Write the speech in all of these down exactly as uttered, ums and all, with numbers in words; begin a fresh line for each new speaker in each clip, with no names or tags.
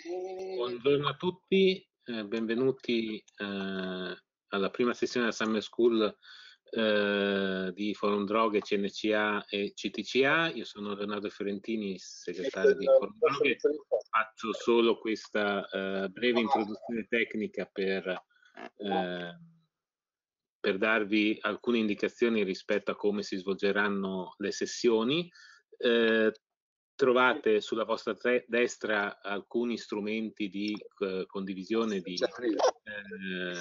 Buongiorno a tutti, eh, benvenuti eh, alla prima sessione della Summer School eh, di Forum Droghe, C N C A e C T C A. Io sono Leonardo Fiorentini, segretario di Forum Droghe. Faccio solo questa eh, breve introduzione tecnica per, eh, per darvi alcune indicazioni rispetto a come si svolgeranno le sessioni. Eh, Trovate sulla vostra destra alcuni strumenti di eh, condivisione di, eh,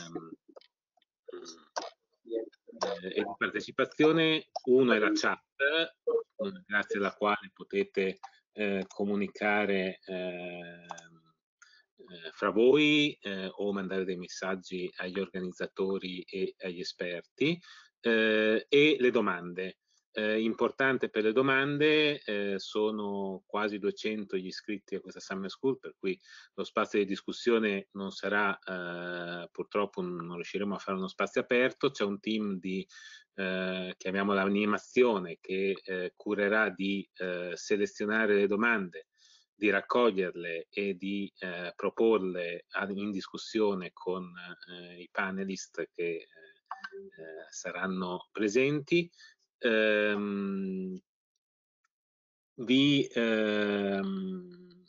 eh, e di partecipazione. Uno è la chat, grazie alla quale potete eh, comunicare eh, eh, fra voi eh, o mandare dei messaggi agli organizzatori e agli esperti, eh, e le domande. Eh, importante per le domande, eh, sono quasi duecento gli iscritti a questa Summer School, per cui lo spazio di discussione non sarà, eh, purtroppo non riusciremo a fare uno spazio aperto. C'è un team di, eh, chiamiamola animazione, che eh, curerà di eh, selezionare le domande, di raccoglierle e di eh, proporle in discussione con eh, i panelist che eh, saranno presenti. Ehm, vi ehm,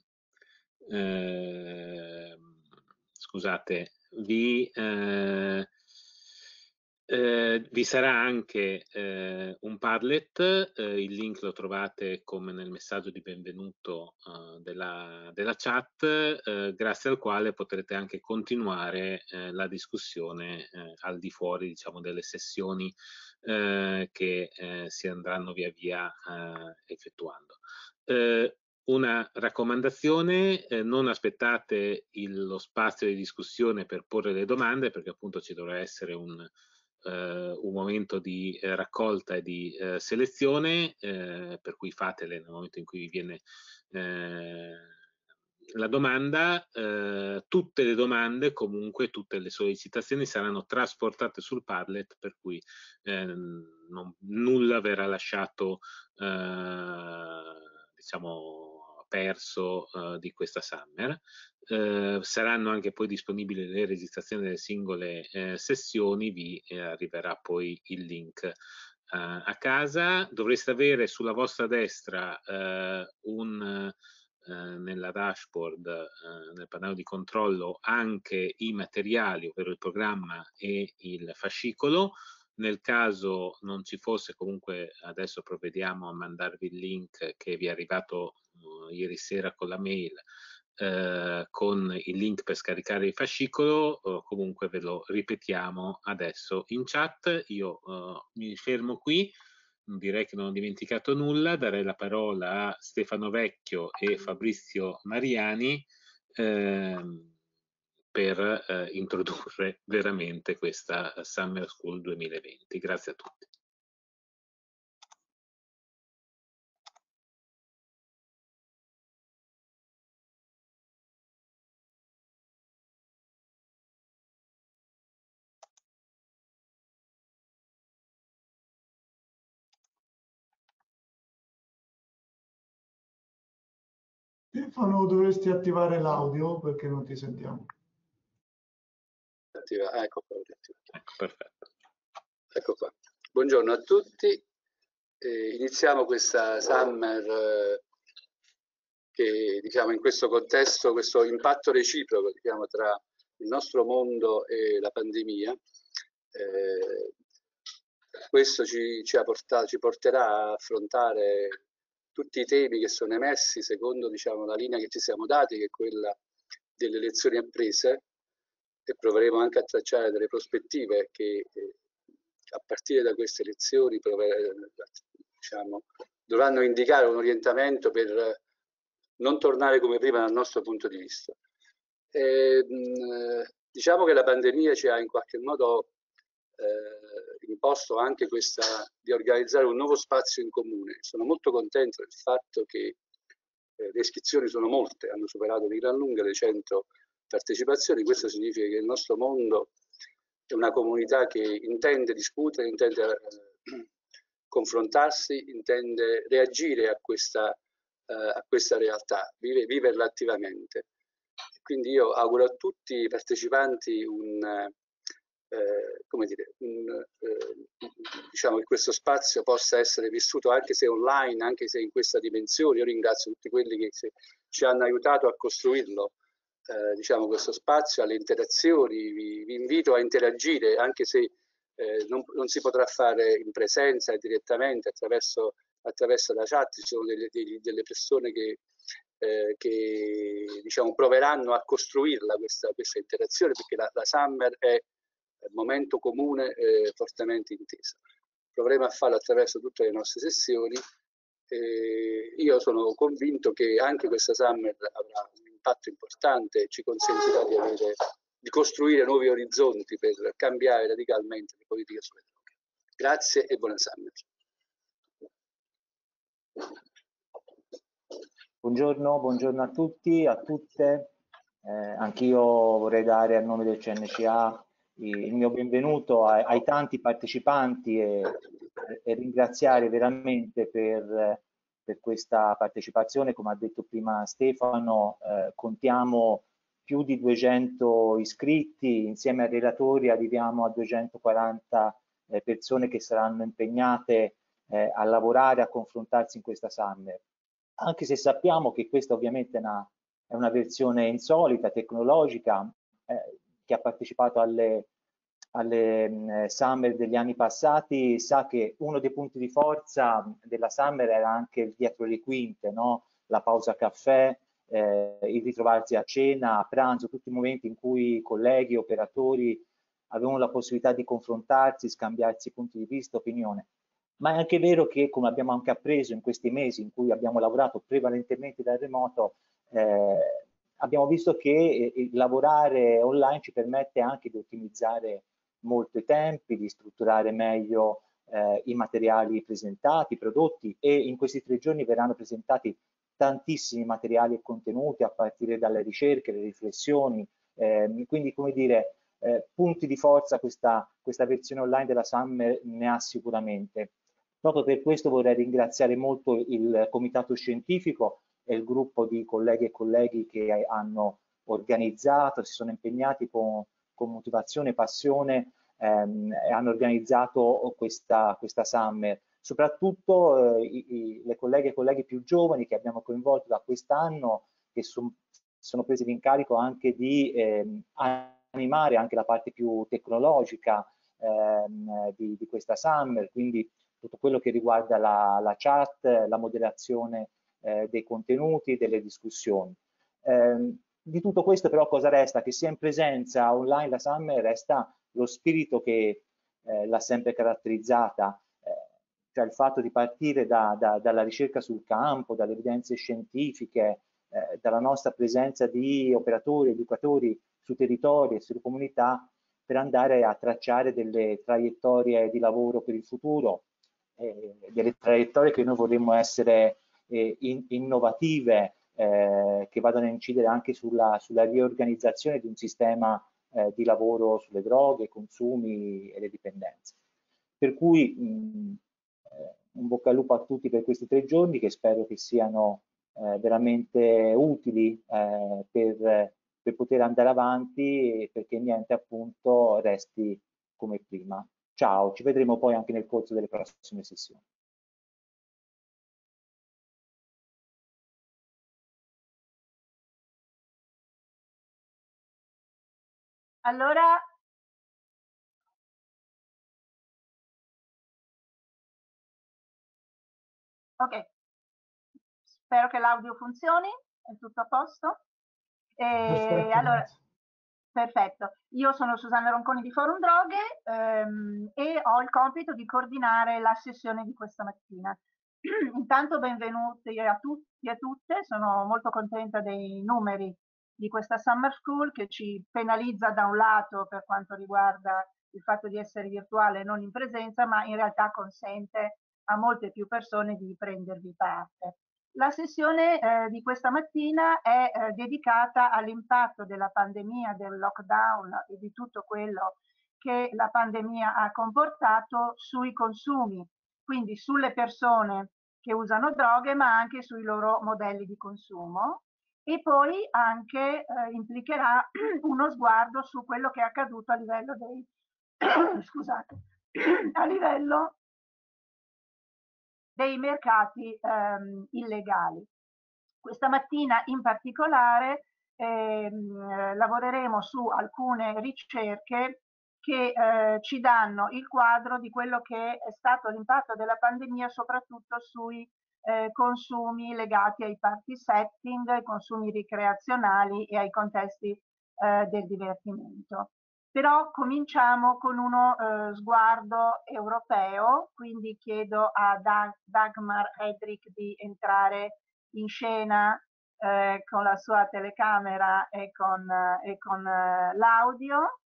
eh, scusate, vi eh, eh, vi sarà anche eh, un Padlet, eh, il link lo trovate come nel messaggio di benvenuto eh, della, della chat, eh, grazie al quale potrete anche continuare eh, la discussione eh, al di fuori, diciamo, delle sessioni eh, che eh, si andranno via via eh, effettuando. Eh, Una raccomandazione: eh, non aspettate il, lo spazio di discussione per porre le domande, perché appunto ci dovrà essere un, eh, un momento di eh, raccolta e di eh, selezione, eh, per cui fatele nel momento in cui vi viene eh, la domanda. Eh, tutte le domande, comunque tutte le sollecitazioni saranno trasportate sul Padlet, per cui eh, non, nulla verrà lasciato eh, diciamo perso uh, di questa Summer. Uh, saranno anche poi disponibili le registrazioni delle singole uh, sessioni, vi uh, arriverà poi il link uh, a casa. Dovreste avere sulla vostra destra uh, un Uh, nella dashboard, uh, nel pannello di controllo, anche i materiali, ovvero il programma e il fascicolo. Nel caso non ci fosse, comunque adesso provvediamo a mandarvi il link che vi è arrivato uh, ieri sera con la mail, uh, con il link per scaricare il fascicolo. Uh, comunque ve lo ripetiamo adesso in chat. Io uh, mi fermo qui. Direi che non ho dimenticato nulla. Darei la parola a Stefano Vecchio e Fabrizio Mariani ehm, per eh, introdurre veramente questa Summer School duemilaventi. Grazie a tutti.
Stefano, dovresti attivare l'audio perché non ti sentiamo.
Attiva. Ah, ecco qua.
Ecco, perfetto.
Ecco qua. Buongiorno a tutti. Eh, iniziamo questa Summer eh, che, diciamo, in questo contesto, questo impatto reciproco, diciamo, tra il nostro mondo e la pandemia. Eh, questo ci, ci, ha portato, ci porterà a affrontare tutti i temi che sono emersi secondo, diciamo, la linea che ci siamo dati, che è quella delle lezioni apprese, e proveremo anche a tracciare delle prospettive che eh, a partire da queste lezioni diciamo, dovranno indicare un orientamento per non tornare come prima dal nostro punto di vista. E, mh, diciamo che la pandemia ci ha in qualche modo eh, imposto anche questa di organizzare un nuovo spazio in comune. Sono molto contento del fatto che eh, le iscrizioni sono molte, hanno superato di gran lunga le cento partecipazioni. Questo significa che il nostro mondo è una comunità che intende discutere, intende eh, confrontarsi, intende reagire a questa, eh, a questa realtà, vive, viverla attivamente. quindi io auguro a tutti i partecipanti un, eh, come dire, un, eh, diciamo che questo spazio possa essere vissuto anche se online, anche se in questa dimensione. Io ringrazio tutti quelli che se, ci hanno aiutato a costruirlo, eh, diciamo, questo spazio, alle interazioni. Vi, vi invito a interagire, anche se eh, non, non si potrà fare in presenza e direttamente attraverso, attraverso la chat. Ci sono delle, delle, delle persone che Eh, che diciamo proveranno a costruirla questa, questa interazione, perché la, la Summer è un momento comune eh, fortemente inteso. Proveremo a farlo attraverso tutte le nostre sessioni. Eh, io sono convinto che anche questa Summer avrà un impatto importante e ci consentirà di, avere, di costruire nuovi orizzonti per cambiare radicalmente le politiche sulle droghe. Grazie e buona Summer.
Buongiorno, buongiorno a tutti, a tutte. Eh, anch'io vorrei dare a nome del C N C A il mio benvenuto ai, ai tanti partecipanti e, e ringraziare veramente per, per questa partecipazione. Come ha detto prima Stefano, eh, contiamo più di duecento iscritti, insieme ai relatori arriviamo a duecentoquaranta eh, persone che saranno impegnate eh, a lavorare, a confrontarsi in questa Summer. Anche se sappiamo che questa ovviamente è una, è una versione insolita, tecnologica, eh, chi ha partecipato alle, alle mh, Summer degli anni passati sa che uno dei punti di forza della Summer era anche il dietro le quinte, no? La pausa caffè, eh, il ritrovarsi a cena, a pranzo, tutti i momenti in cui colleghi, operatori avevano la possibilità di confrontarsi, scambiarsi punti di vista, opinione. Ma è anche vero che, come abbiamo anche appreso in questi mesi in cui abbiamo lavorato prevalentemente da remoto, eh, abbiamo visto che eh, lavorare online ci permette anche di ottimizzare molto i tempi, di strutturare meglio eh, i materiali presentati, i prodotti, e in questi tre giorni verranno presentati tantissimi materiali e contenuti a partire dalle ricerche, le riflessioni, eh, quindi come dire, eh, punti di forza questa, questa versione online della Summer ne ha sicuramente. Proprio per questo vorrei ringraziare molto il comitato scientifico e il gruppo di colleghe e colleghi che hanno organizzato, si sono impegnati con, con motivazione e passione ehm, e hanno organizzato questa, questa Summer. Soprattutto eh, i, i, le colleghe e colleghi più giovani che abbiamo coinvolto da quest'anno, che son, sono presi l'incarico anche di ehm, animare anche la parte più tecnologica ehm, di, di questa Summer, quindi tutto quello che riguarda la, la chat, la moderazione eh, dei contenuti, delle discussioni. Eh, di tutto questo però cosa resta? Che sia in presenza online la Summer resta lo spirito che eh, l'ha sempre caratterizzata, eh, cioè il fatto di partire da, da, dalla ricerca sul campo, dalle evidenze scientifiche, eh, dalla nostra presenza di operatori, educatori su territori e sulle comunità, per andare a tracciare delle traiettorie di lavoro per il futuro, eh, delle traiettorie che noi vorremmo essere eh, in, innovative, eh, che vadano a incidere anche sulla, sulla riorganizzazione di un sistema eh, di lavoro sulle droghe, i consumi e le dipendenze. Per cui mh, eh, un bocca al lupo a tutti per questi tre giorni, che spero che siano eh, veramente utili eh, per, per poter andare avanti e perché niente appunto resti come prima. Ciao, ci vedremo poi anche nel corso delle prossime sessioni.
Allora, ok, spero che l'audio funzioni, è tutto a posto. E
Perfetto,
allora,
grazie.
perfetto. Io sono Susanna Ronconi di Forum Droghe ehm, e ho il compito di coordinare la sessione di questa mattina. Intanto benvenuti a tutti e a tutte, sono molto contenta dei numeri di questa Summer School che ci penalizza da un lato per quanto riguarda il fatto di essere virtuale e non in presenza, ma in realtà consente a molte più persone di prendervi parte. La sessione eh, di questa mattina è eh, dedicata all'impatto della pandemia, del lockdown e di tutto quello che la pandemia ha comportato sui consumi, quindi sulle persone che usano droghe, ma anche sui loro modelli di consumo. e poi anche eh, implicherà uno sguardo su quello che è accaduto a livello dei scusate, a livello dei mercati ehm, illegali. Questa mattina in particolare ehm, lavoreremo su alcune ricerche che eh, ci danno il quadro di quello che è stato l'impatto della pandemia soprattutto sui eh, consumi legati ai party setting, ai consumi ricreazionali e ai contesti eh, del divertimento. Però cominciamo con uno eh, sguardo europeo, quindi chiedo a Dag Dagmar Hedrick di entrare in scena eh, con la sua telecamera e con, eh, e con eh, l'audio.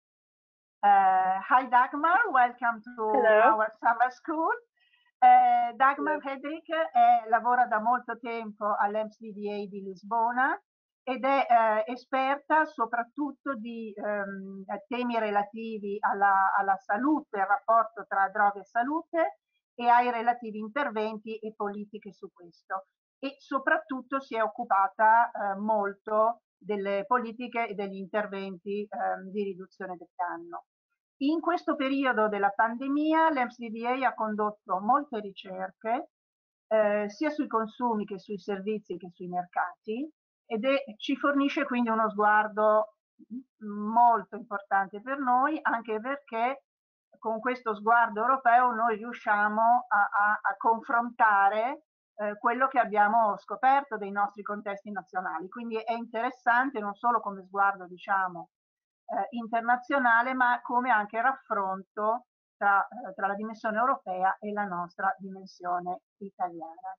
Uh, hi Dagmar, welcome to
Hello.
our summer school. Uh, Dagmar
Hello.
Hedrick è, lavora da molto tempo all'E M S D D A di Lisbona ed è eh, esperta soprattutto di ehm, temi relativi alla, alla salute, il rapporto tra droga e salute e ai relativi interventi e politiche su questo. E soprattutto si è occupata eh, molto delle politiche e degli interventi ehm, di riduzione del danno. In questo periodo della pandemia l'E M S D D A ha condotto molte ricerche eh, sia sui consumi che sui servizi che sui mercati ed è, ci fornisce quindi uno sguardo molto importante per noi, anche perché con questo sguardo europeo noi riusciamo a, a, a confrontare eh, quello che abbiamo scoperto dei nostri contesti nazionali. Quindi è interessante non solo come sguardo, diciamo, eh, internazionale, ma come anche raffronto tra, eh, tra la dimensione europea e la nostra dimensione italiana.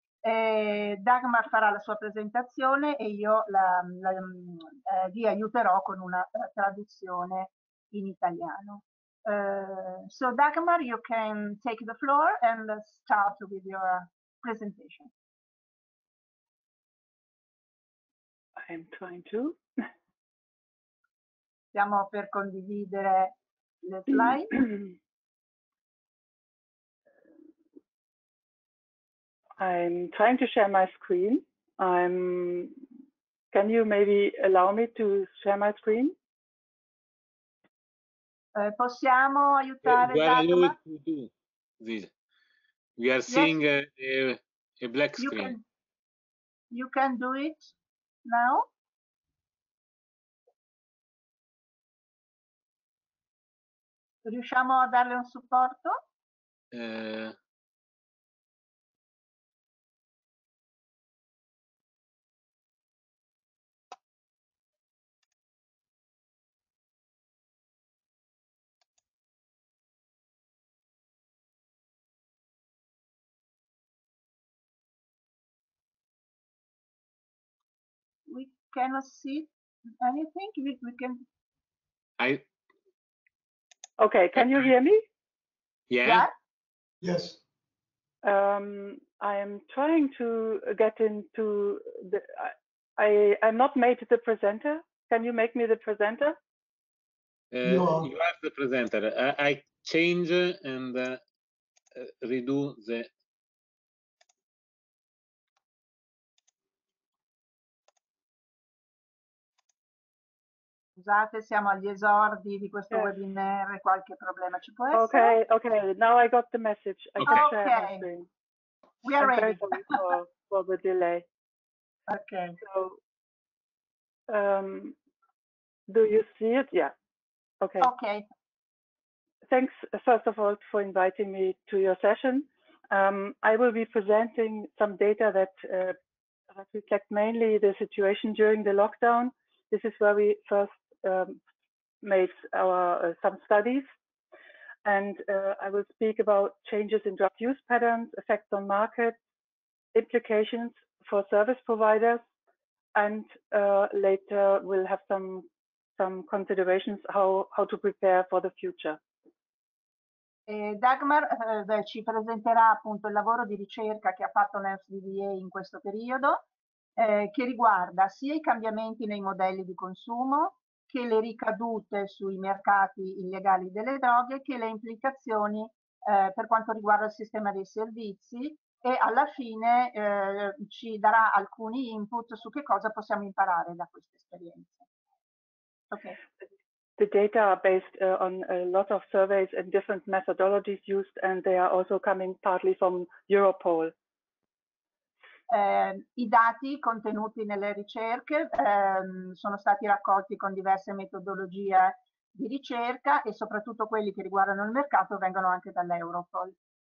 Eh, Dagmar farà la sua presentazione e io la, la, eh, vi aiuterò con una uh, traduzione in italiano. Uh, so Dagmar, you can take the floor and start with your presentation.
I'm trying to.
Stiamo per condividere le slide.
I'm trying to share my screen. I'm. Can you maybe allow me to share my screen?
Eh, possiamo aiutare
We are
Dagmar?
to do this. We are seeing
Yes.
a, a, a black
You
screen.
can, you can do it now. Riusciamo a darle un supporto?
Uh,
We cannot see anything. We, we can.
I.
Okay, can you hear me?
Yeah.
Yeah.
Yes.
Um, I am trying to get into the. I I'm not made the presenter. Can you make me the presenter?
Uh,
You are.
you are the presenter. Uh, I change and uh, uh, redo the.
Scusate, siamo agli esordi di questo
Yes.
webinar, qualche problema ci può essere?
Okay, okay. Now I got the message. I
Okay.
can share my
Okay.
screen.
We are
I'm very
ready.
sorry for, for the delay.
Okay.
So, um, do you see it? Yeah. Okay.
Okay.
Thanks, first of all, for inviting me to your session. Um, I will be presenting some data that uh, reflect mainly the situation during the lockdown. This is where we first um, made our uh, some studies. And uh, I will speak about changes in drug use patterns, effects on markets, implications for service providers, and uh, later we'll have some some considerations how how to prepare for the future.
Eh, Dagmar eh, ci presenterà appunto il lavoro di ricerca che ha fatto l'E M S D D A in questo periodo, eh, che riguarda sia i cambiamenti nei modelli di consumo, che le ricadute sui mercati illegali delle droghe, che le implicazioni eh, per quanto riguarda il sistema dei servizi e alla fine eh, ci darà alcuni input su che cosa possiamo imparare da queste esperienze. Okay.
The data are based uh, on a lot of surveys and different methodologies used, and they are also coming partly from Europol.
Eh, I dati contenuti nelle ricerche ehm, sono stati raccolti con diverse metodologie di ricerca e soprattutto quelli che riguardano il mercato vengono anche dall'Europol.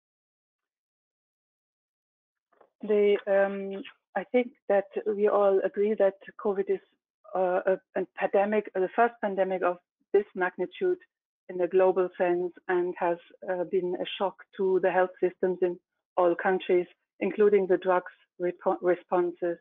The, um, I think that we all agree that COVID is uh, a, a pandemic, the first pandemic of this magnitude in a global sense, and has uh, been a shock to the health systems in all countries, including the drugs responses.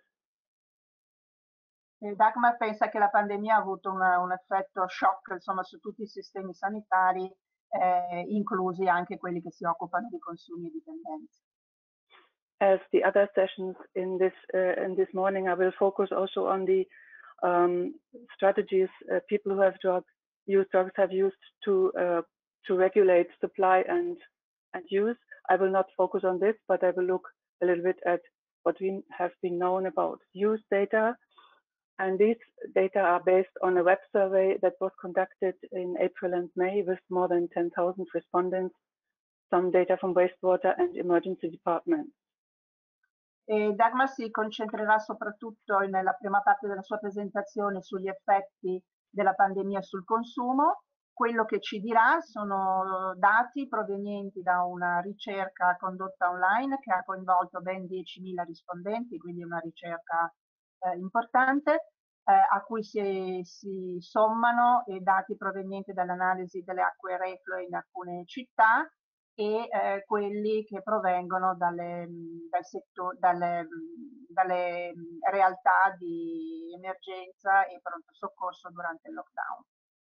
E Dagmar pensa che la pandemia ha avuto una, un effetto shock, insomma, su tutti i sistemi sanitari, eh, inclusi anche quelli che si occupano di consumi e dipendenze.
As the other sessions in this uh, in this morning, I will focus also on the um, strategies uh, people who have drugs, use drugs have used to uh, to regulate supply and and use. I will not focus on this, but I will look a little bit at what we have been known about use data. And these data are based on a web survey that was conducted in April and May with more than ten thousand respondents, some data from wastewater and emergency departments.
E Dagmar si concentrerà soprattutto nella prima parte della sua presentazione sugli effetti della pandemia sul consumo. Quello che ci dirà sono dati provenienti da una ricerca condotta online che ha coinvolto ben diecimila rispondenti, quindi una ricerca eh, importante, eh, a cui si, si sommano i dati provenienti dall'analisi delle acque reflue in alcune città e eh, quelli che provengono dalle, dal settor, dalle, dalle realtà di emergenza e pronto soccorso durante il lockdown.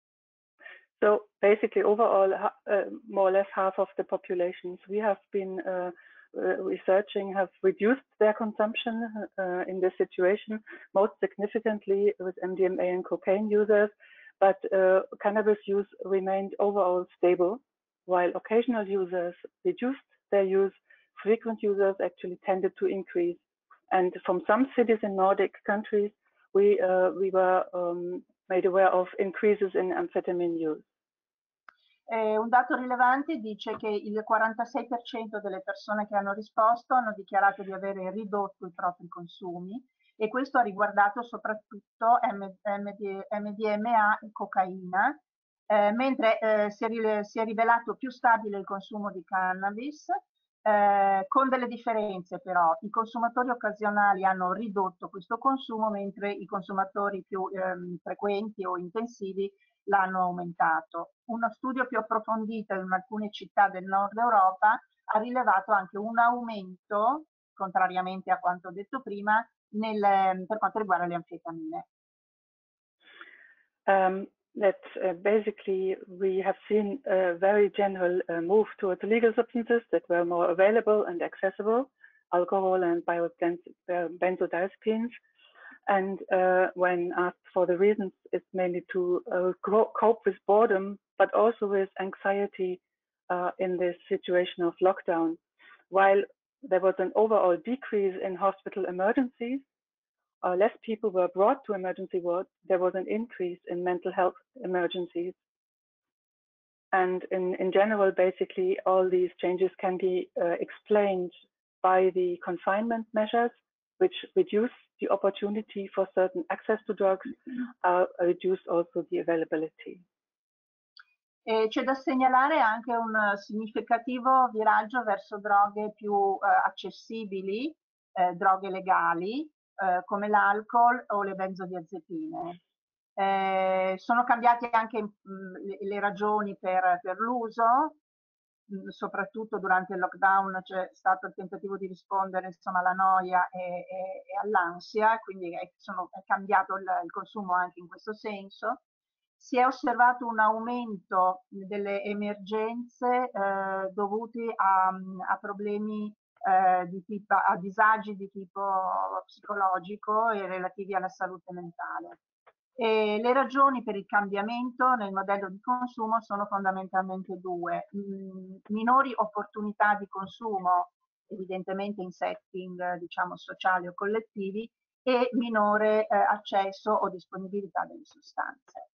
So basically, overall, uh, more or less half of the populations we have been uh, uh, researching have reduced their consumption uh, in this situation, most significantly with M D M A and cocaine users, but uh, cannabis use remained overall stable, while occasional users reduced their use. Frequent users actually tended to increase. And from some cities in Nordic countries, we, uh, we were um, made aware of increases in amphetamine use.
Eh, un dato rilevante dice che il quarantasei per cento delle persone che hanno risposto hanno dichiarato di avere ridotto i propri consumi e questo ha riguardato soprattutto M D M A e cocaina, eh, mentre eh, si, è, si è rivelato più stabile il consumo di cannabis, eh, con delle differenze però. I consumatori occasionali hanno ridotto questo consumo, mentre i consumatori più ehm, frequenti o intensivi l'hanno aumentato. Uno studio più approfondito in alcune città del nord Europa ha rilevato anche un aumento, contrariamente a quanto detto prima, nel, per quanto riguarda le anfetamine.
Um, that uh, basically we have seen a very general uh, move towards legal substances that were more available and accessible, alcohol and benzodiazepines. And uh, when asked for the reasons, it's mainly to uh, cope with boredom, but also with anxiety uh, in this situation of lockdown. While there was an overall decrease in hospital emergencies, uh, less people were brought to emergency wards, there was an increase in mental health emergencies. And in, in general, basically, all these changes can be uh, explained by the confinement measures, which reduce the opportunity for certain access to drugs, uh, reduce also the availability.
E c'è da segnalare anche un significativo viraggio verso droghe più eh, accessibili, eh, droghe legali, eh, come l'alcol o le benzodiazepine. Eh, sono cambiate anche mh, le, le ragioni per, per l'uso, soprattutto durante il lockdown c'è stato il tentativo di rispondere insomma alla noia e, e, e all'ansia, quindi è, sono, è cambiato il, il consumo anche in questo senso. Si è osservato un aumento delle emergenze eh, dovuti a, a problemi eh, di tipo, a disagi di tipo psicologico e relativi alla salute mentale. E le ragioni per il cambiamento nel modello di consumo sono fondamentalmente due: minori opportunità di consumo evidentemente in setting eh, diciamo sociali o collettivi, e minore eh, accesso o disponibilità delle sostanze.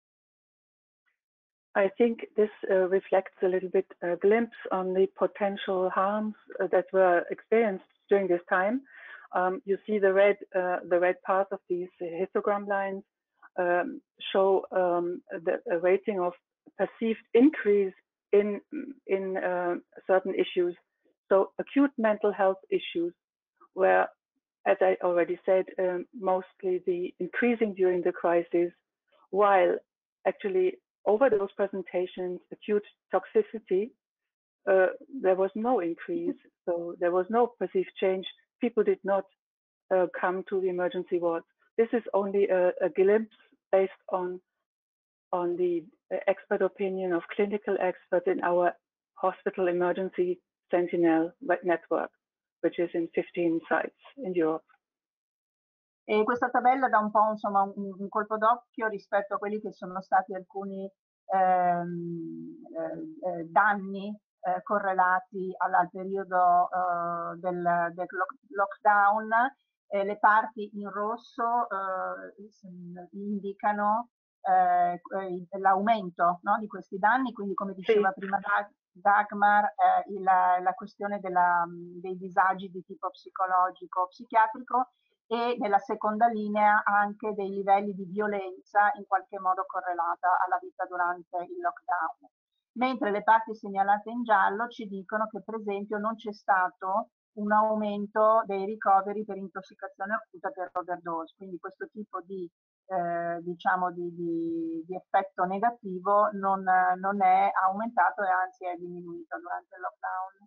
I think this uh, reflects a little bit a glimpse on the potential harms uh, that were experienced during this time. Um, you see the red, uh, the red part of these histogram lines um, show um, the a rating of perceived increase in in uh, certain issues. So acute mental health issues, where, as I already said, um, mostly the increasing during the crisis, while actually over those presentations, acute toxicity, uh, there was no increase. So there was no perceived change. People did not uh, come to the emergency wards. This is only a, a glimpse based on, on the expert opinion of clinical experts in our hospital emergency Sentinel network, which is in fifteen sites in Europe.
E questa tabella dà un po' insomma un, un colpo d'occhio rispetto a quelli che sono stati alcuni ehm, eh, danni eh, correlati al, al periodo eh, del, del lockdown. Eh, le parti in rosso eh, indicano eh, l'aumento, no, di questi danni, quindi come diceva sì. prima Dagmar, eh, il, la questione della, dei disagi di tipo psicologico, psichiatrico, e nella seconda linea anche dei livelli di violenza in qualche modo correlata alla vita durante il lockdown. Mentre le parti segnalate in giallo ci dicono che per esempio non c'è stato un aumento dei ricoveri per intossicazione acuta per overdose, quindi questo tipo di, eh, diciamo di, di, di effetto negativo non, non è aumentato e anzi è diminuito durante il lockdown.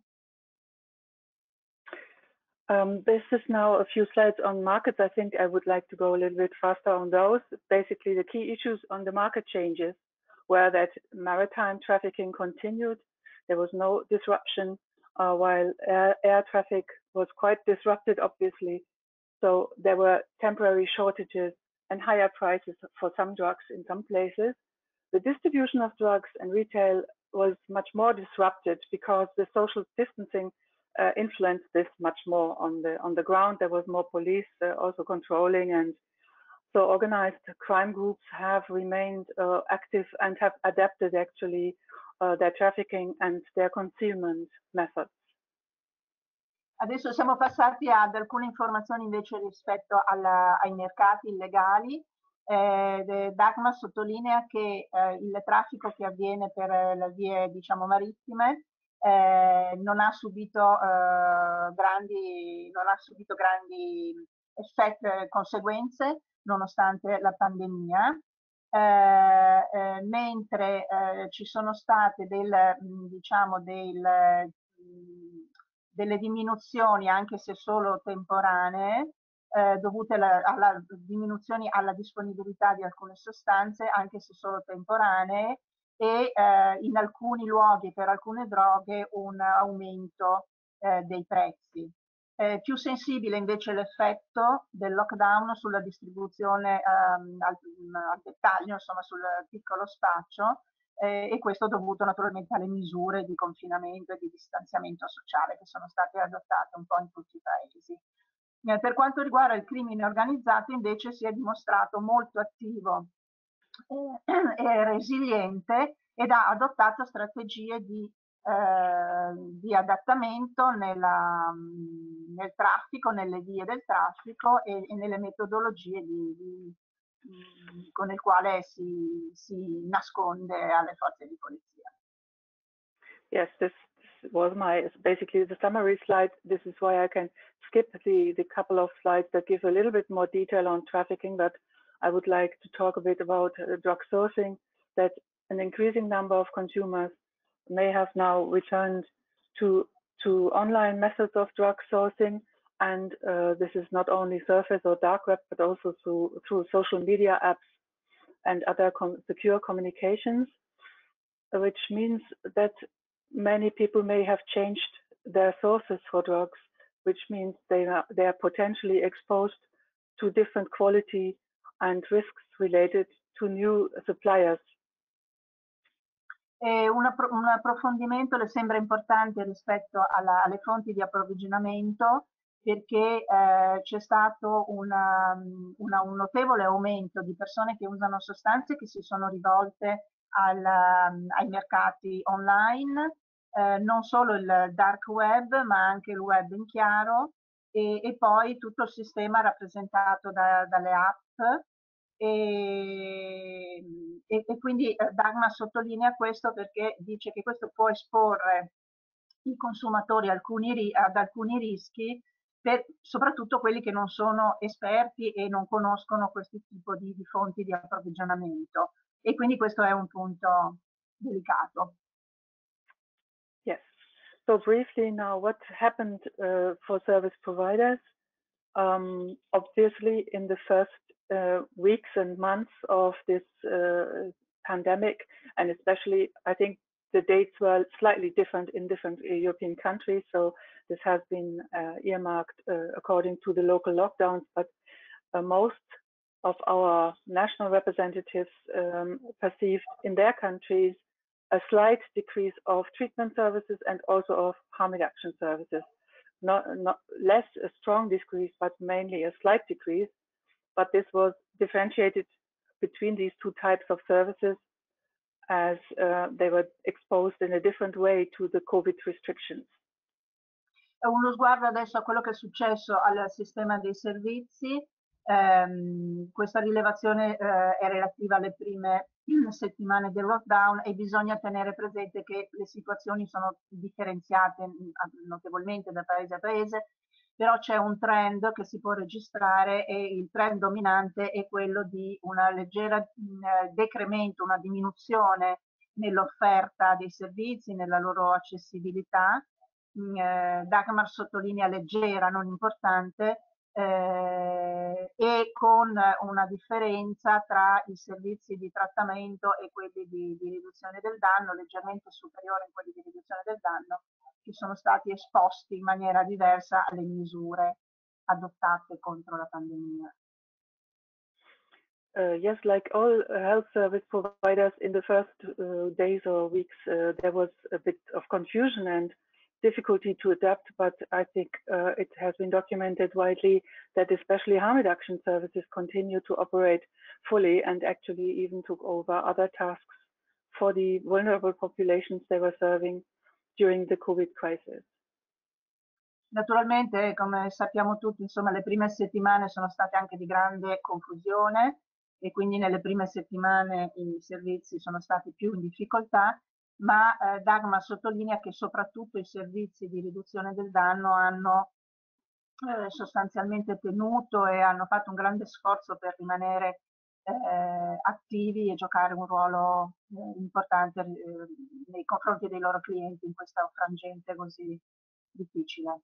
Um, this is now a few slides on markets. I think I would like to go a little bit faster on those. Basically, the key issues on the market changes were that maritime trafficking continued. There was no disruption, uh, while air, air traffic was quite disrupted, obviously. So there were temporary shortages and higher prices for some drugs in some places. The distribution of drugs and retail was much more disrupted because the social distancing Uh, influenced this much more on the on the ground. There was more police uh, also controlling, and so organized crime groups have remained uh, active and have adapted actually uh, their trafficking and their concealment methods.
Adesso siamo passati ad alcune informazioni invece rispetto alla, ai mercati illegali. Eh, Dagmar sottolinea che eh, il traffico che avviene per le vie diciamo marittime Eh, non ha subito eh, grandi non ha subito grandi effetti, conseguenze nonostante la pandemia, eh, eh, mentre eh, ci sono state del, diciamo del, delle diminuzioni anche se solo temporanee eh, dovute alla, alla diminuzioni alla disponibilità di alcune sostanze anche se solo temporanee, e eh, in alcuni luoghi per alcune droghe un aumento eh, dei prezzi. Eh, più sensibile invece l'effetto del lockdown sulla distribuzione ehm, al, al dettaglio, insomma sul piccolo spaccio, eh, e questo dovuto naturalmente alle misure di confinamento e di distanziamento sociale che sono state adottate un po' in tutti i paesi. Eh, per quanto riguarda il crimine organizzato invece si è dimostrato molto attivo è resiliente ed ha adottato strategie di, eh, di adattamento nella, nel traffico, nelle vie del traffico e, e nelle metodologie di, di, con le quali si, si nasconde alle forze di polizia.
Yes, this was my basically the summary slide. This is why I can skip the, the couple of slides that give a little bit more detail on trafficking, but I would like to talk a bit about uh, drug sourcing, that an increasing number of consumers may have now returned to, to online methods of drug sourcing. And uh, this is not only surface or dark web, but also through, through social media apps and other com secure communications, which means that many people may have changed their sources for drugs, which means they are, they are potentially exposed to different quality and risks related to new suppliers.
E un, appro un approfondimento le sembra importante rispetto alla, alle fonti di approvvigionamento, perché eh, c'è stato una, una, un notevole aumento di persone che usano sostanze che si sono rivolte al, ai mercati online, eh, non solo il dark web ma anche il web in chiaro, e, e poi tutto il sistema rappresentato da, dalle app. E, e, e quindi Dagmar sottolinea questo perché dice che questo può esporre i consumatori alcuni, ad alcuni rischi, per, soprattutto quelli che non sono esperti e non conoscono questo tipo di, di fonti di approvvigionamento, e quindi questo è un punto delicato.
Yes. So briefly now, what happened uh, for service providers? Um, obviously, in the first uh, weeks and months of this uh, pandemic, and especially, I think the dates were slightly different in different European countries. So this has been uh, earmarked uh, according to the local lockdowns, but uh, most of our national representatives um, perceived in their countries a slight decrease of treatment services and also of harm reduction services. Not, not less a strong decrease, but mainly a slight decrease. But this was differentiated between these two types of services as uh, they were exposed in a different way to the COVID restrictions.
Uno sguardo adesso a quello che è successo al sistema dei servizi. Um, questa rilevazione uh, è relativa alle prime settimane del lockdown, e bisogna tenere presente che le situazioni sono differenziate notevolmente da paese a paese, però c'è un trend che si può registrare, e il trend dominante è quello di una leggera uh, decremento, una diminuzione nell'offerta dei servizi, nella loro accessibilità. Uh, Dagmar sottolinea leggera, non importante, Eh, e con una differenza tra i servizi di trattamento e quelli di, di riduzione del danno leggermente superiore in quelli di riduzione del danno, che sono stati esposti in maniera diversa alle misure adottate contro la pandemia.
Uh, yes, like all health service providers, in the first uh, days or weeks, uh, there was a bit of confusion and difficulty to adapt, but I think uh, it has been documented widely that especially harm reduction services continue to operate fully and actually even took over other tasks for the vulnerable populations they were serving during the COVID crisis.
Naturalmente, come sappiamo tutti, insomma, le prime settimane sono state anche di grande confusione, e quindi nelle prime settimane i servizi sono stati più in difficoltà, ma eh, Dagmar sottolinea che soprattutto i servizi di riduzione del danno hanno eh, sostanzialmente tenuto e hanno fatto un grande sforzo per rimanere eh, attivi e giocare un ruolo eh, importante eh, nei confronti dei loro clienti in questo frangente così difficile.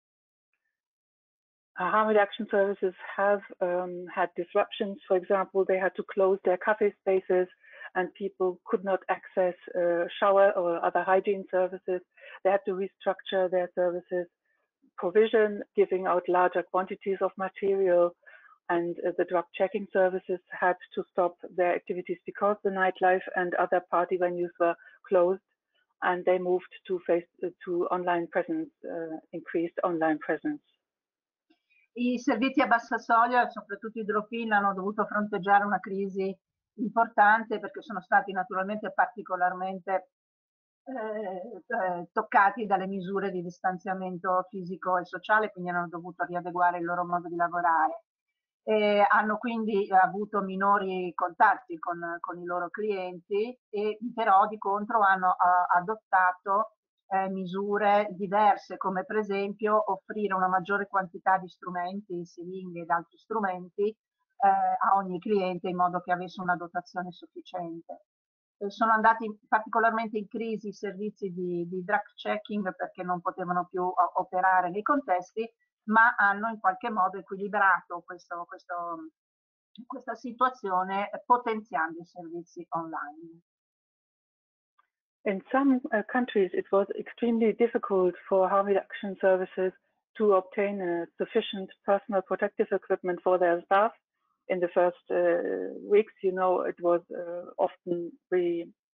Harm reduction services have um, had disruptions. For example, they had to close their cafe spaces and people could not access uh, shower or other hygiene services. They had to restructure their services provision, giving out larger quantities of material, and uh, the drug checking services had to stop their activities because the nightlife and other party venues were closed, and they moved to face uh, to online presence, uh, increased online presence.
I servizi a bassa soglia, soprattutto i drop-in, hanno dovuto fronteggiare una crisi importante perché sono stati naturalmente particolarmente eh, eh, toccati dalle misure di distanziamento fisico e sociale, quindi hanno dovuto riadeguare il loro modo di lavorare. E hanno quindi avuto minori contatti con, con i loro clienti, e però di contro hanno a, adottato Eh, misure diverse, come per esempio offrire una maggiore quantità di strumenti, siringhe ed altri strumenti eh, a ogni cliente, in modo che avesse una dotazione sufficiente. Eh, sono andati particolarmente in crisi i servizi di, di drug checking perché non potevano più operare nei contesti, ma hanno in qualche modo equilibrato questo, questo, questa situazione potenziando i servizi online.
In some uh, countries, it was extremely difficult for harm reduction services to obtain uh, sufficient personal protective equipment for their staff. In the first uh, weeks, you know, it was uh, often re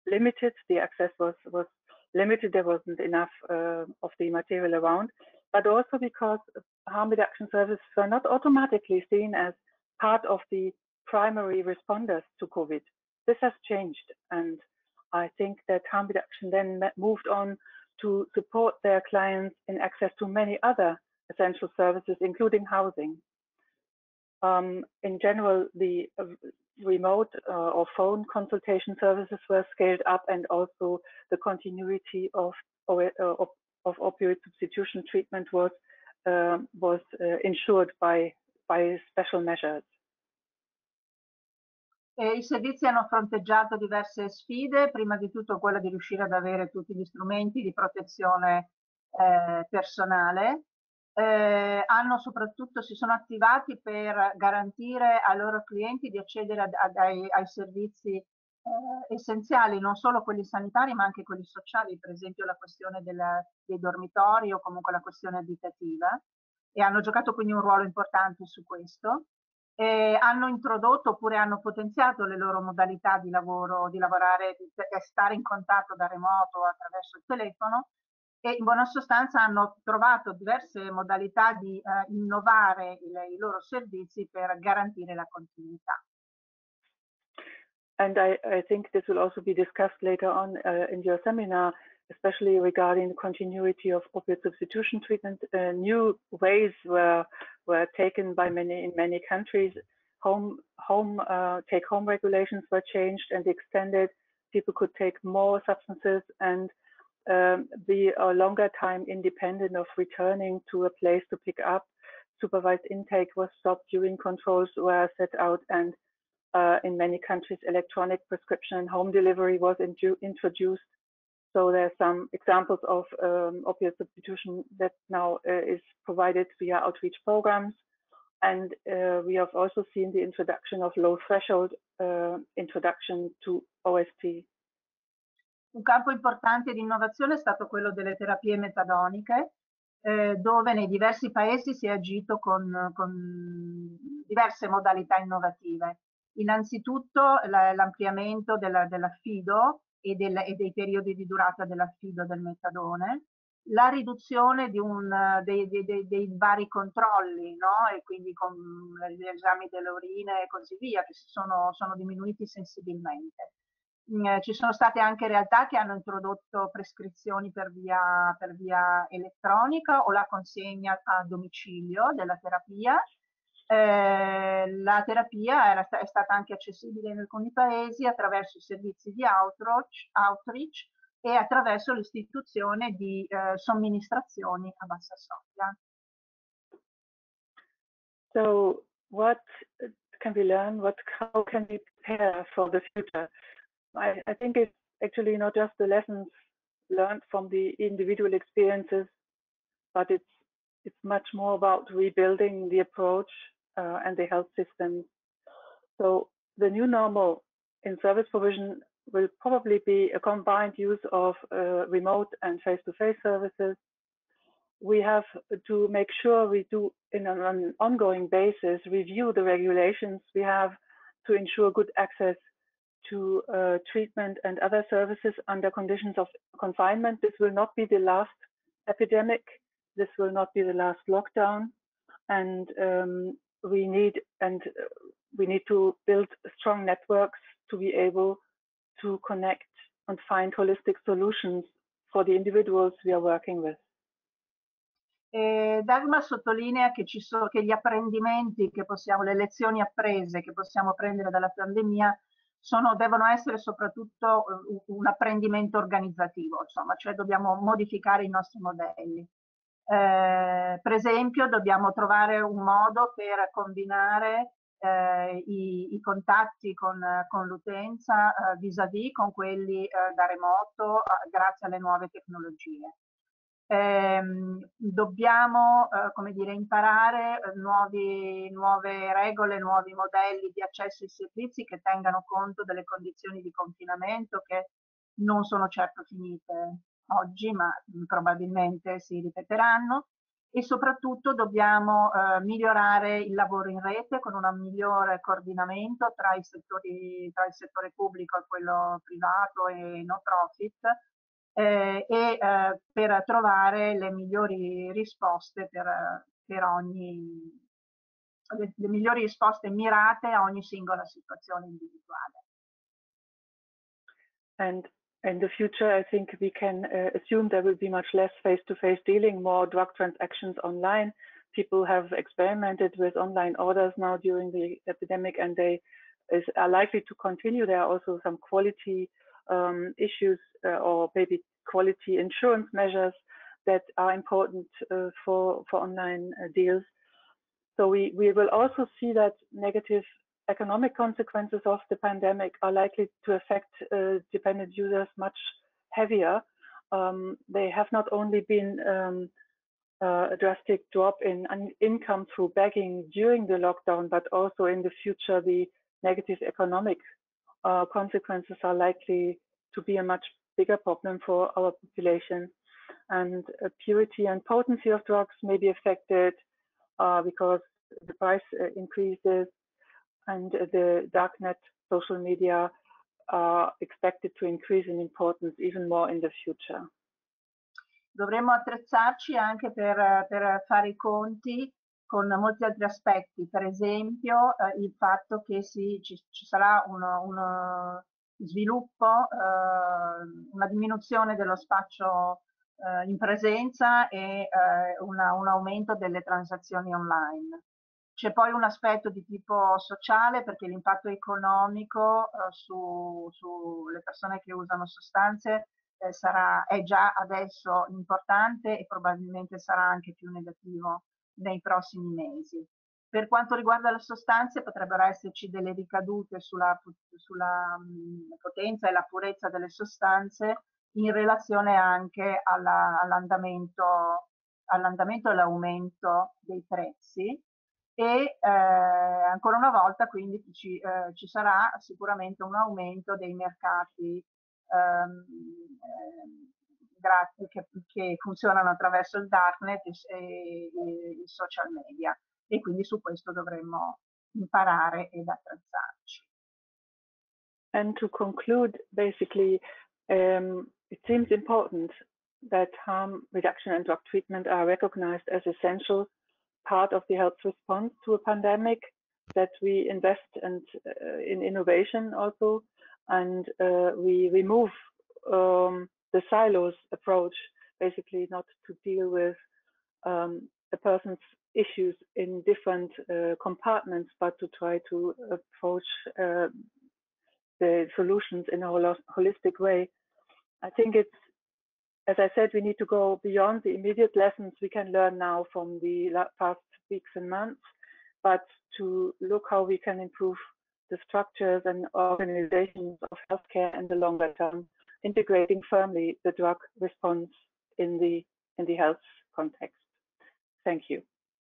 limited. The access was, was limited. There wasn't enough uh, of the material around, but also because harm reduction services were not automatically seen as part of the primary responders to COVID. This has changed, and I think that harm reduction then moved on to support their clients in access to many other essential services, including housing. Um, in general, the uh, remote uh, or phone consultation services were scaled up, and also the continuity of, of, of, of opioid substitution treatment was, uh, was uh, ensured by, by special measures.
E I servizi hanno fronteggiato diverse sfide, prima di tutto quella di riuscire ad avere tutti gli strumenti di protezione eh, personale. Eh, hanno soprattutto, si sono attivati per garantire ai loro clienti di accedere ad, ad, ai, ai servizi eh, essenziali, non solo quelli sanitari ma anche quelli sociali, per esempio la questione della, dei dormitori o comunque la questione abitativa, e hanno giocato quindi un ruolo importante su questo. Eh, hanno introdotto oppure hanno potenziato le loro modalità di lavoro, di lavorare, di, di stare in contatto da remoto o attraverso il telefono, e in buona sostanza hanno trovato diverse modalità di eh, innovare i, i loro servizi per garantire la continuità.
And I, I think this will also be discussed later on uh, in your seminar, especially regarding the continuity of opioid substitution treatment. Uh, new ways were were taken by many in many countries. Home home uh, take home regulations were changed and extended. People could take more substances and um, be a longer time independent of returning to a place to pick up. Supervised intake was stopped during controls were set out, and uh, in many countries electronic prescription and home delivery was introduced. So there are some examples of um, opioid substitution that now uh, is provided via outreach programs. And uh, we have also seen the introduction of low threshold uh, introduction to O S T.
Un campo importante di innovazione è stato quello delle terapie metadoniche, eh, dove nei diversi paesi si è agito con, con diverse modalità innovative. Innanzitutto l'ampliamento dell'affido e, del, e dei periodi di durata dell'affido del metadone, la riduzione di un, dei, dei, dei, dei vari controlli, no? E quindi con gli esami delle urine e così via, che sono, sono diminuiti sensibilmente. Mm, ci sono state anche realtà che hanno introdotto prescrizioni per via, per via elettronica o la consegna a domicilio della terapia. Eh, la terapia era, è stata anche accessibile in alcuni paesi attraverso i servizi di outreach, outreach e attraverso l'istituzione di eh, somministrazioni a bassa soglia.
So what can we learn? What, how can we prepare for the future? I, I think it's actually not just the lessons learned from the individual experiences, but it's it's much more about rebuilding the approach uh, and the health system. So the new normal in service provision will probably be a combined use of uh, remote and face-to-face services. We have to make sure we do, in an, an ongoing basis, review the regulations we have to ensure good access to uh, treatment and other services under conditions of confinement. This will not be the last epidemic. This will not be the last lockdown. And um, we need and we need to build strong networks to be able to connect and find holistic solutions for the individuals we are working with.
E Dagmar sottolinea che, ci sono, che gli apprendimenti che possiamo, le lezioni apprese che possiamo prendere dalla pandemia sono, devono essere soprattutto un apprendimento organizzativo, insomma, cioè dobbiamo modificare i nostri modelli. Eh, per esempio dobbiamo trovare un modo per combinare eh, i, i contatti con, con l'utenza eh, vis-à-vis con quelli eh, da remoto eh, grazie alle nuove tecnologie. Eh, dobbiamo eh, come dire, imparare eh, nuovi, nuove regole, nuovi modelli di accesso ai servizi che tengano conto delle condizioni di confinamento che non sono certo finite oggi, ma mh, probabilmente si ripeteranno, e soprattutto dobbiamo eh, migliorare il lavoro in rete con un migliore coordinamento tra i settori, tra il settore pubblico e quello privato e no profit, eh, e eh, per trovare le migliori risposte per, per ogni, le, le migliori risposte mirate a ogni singola situazione individuale.
And in the future, I think we can uh, assume there will be much less face-to-face dealing, more drug transactions online. People have experimented with online orders now during the epidemic, and they is, are likely to continue. There are also some quality um, issues uh, or maybe quality insurance measures that are important uh, for, for online uh, deals. So we, we will also see that negative economic consequences of the pandemic are likely to affect uh, dependent users much heavier. Um, they have not only been um, uh, a drastic drop in income through begging during the lockdown, but also in the future, the negative economic uh, consequences are likely to be a much bigger problem for our population. And uh, purity and potency of drugs may be affected uh, because the price uh, increases, and the darknet, social media are expected to increase in importance even more in the future.
Dovremmo attrezzarci anche per, per fare i conti con molti altri aspetti, per esempio eh, il fatto che si, ci, ci sarà uno, uno sviluppo, eh, una diminuzione dello spaccio eh, in presenza e eh, una, un aumento delle transazioni online. C'è poi un aspetto di tipo sociale, perché l'impatto economico eh, su, sulle persone che usano sostanze eh, sarà, è già adesso importante e probabilmente sarà anche più negativo nei prossimi mesi. Per quanto riguarda le sostanze, potrebbero esserci delle ricadute sulla, sulla mh, potenza e la purezza delle sostanze in relazione anche all'andamento all'andamento e all'aumento dei prezzi. E eh, ancora una volta quindi ci, eh, ci sarà sicuramente un aumento dei mercati ehm, eh, che, che funzionano attraverso il darknet e, e, e i social media, e quindi su questo dovremmo imparare ed attrezzarci.
And to conclude, basically, um, it seems important that harm reduction and drug treatment are recognized as essential part of the health response to a pandemic, that we invest and, uh, in innovation also, and uh, we remove um, the silos approach, basically not to deal with um, a person's issues in different uh, compartments, but to try to approach uh, the solutions in a hol holistic way. I think it's, as I said, we need to go beyond the immediate lessons we can learn now from the past weeks and months, but to look how we can improve the structures and organizations of healthcare in the longer term, integrating firmly the drug response in the, in the health context. Thank you.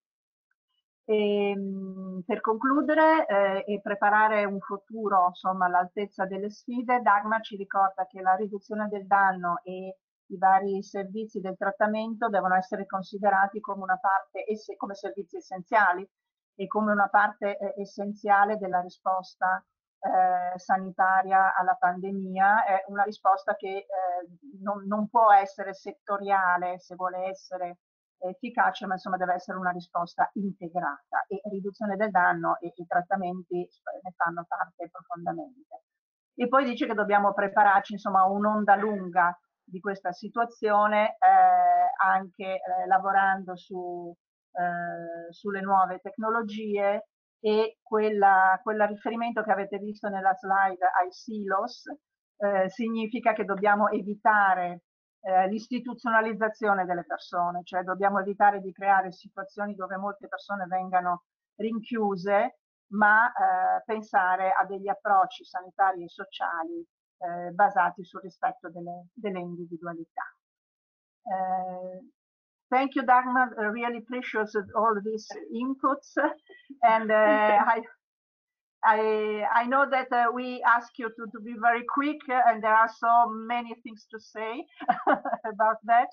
E, per concludere eh, e preparare un futuro insomma all'altezza delle sfide, Dagmar ci ricorda che la riduzione del danno e i vari servizi del trattamento devono essere considerati come una parte, come servizi essenziali e come una parte eh, essenziale della risposta eh, sanitaria alla pandemia. È una risposta che eh, non, non può essere settoriale se vuole essere efficace, ma insomma deve essere una risposta integrata, e riduzione del danno e i trattamenti ne fanno parte profondamente. E poi dice che dobbiamo prepararci insomma a un'onda lunga di questa situazione, eh, anche eh, lavorando su, eh, sulle nuove tecnologie, e quella, quel riferimento che avete visto nella slide ai silos eh, significa che dobbiamo evitare eh, l'istituzionalizzazione delle persone, cioè dobbiamo evitare di creare situazioni dove molte persone vengano rinchiuse, ma eh, pensare a degli approcci sanitari e sociali Eh, basati sul rispetto delle, delle individualità. Uh, thank you, Dagmar. Uh, really precious all these inputs, and uh, I, I, I know that uh, we ask you to, to be very quick, uh, and there are so many things to say about that.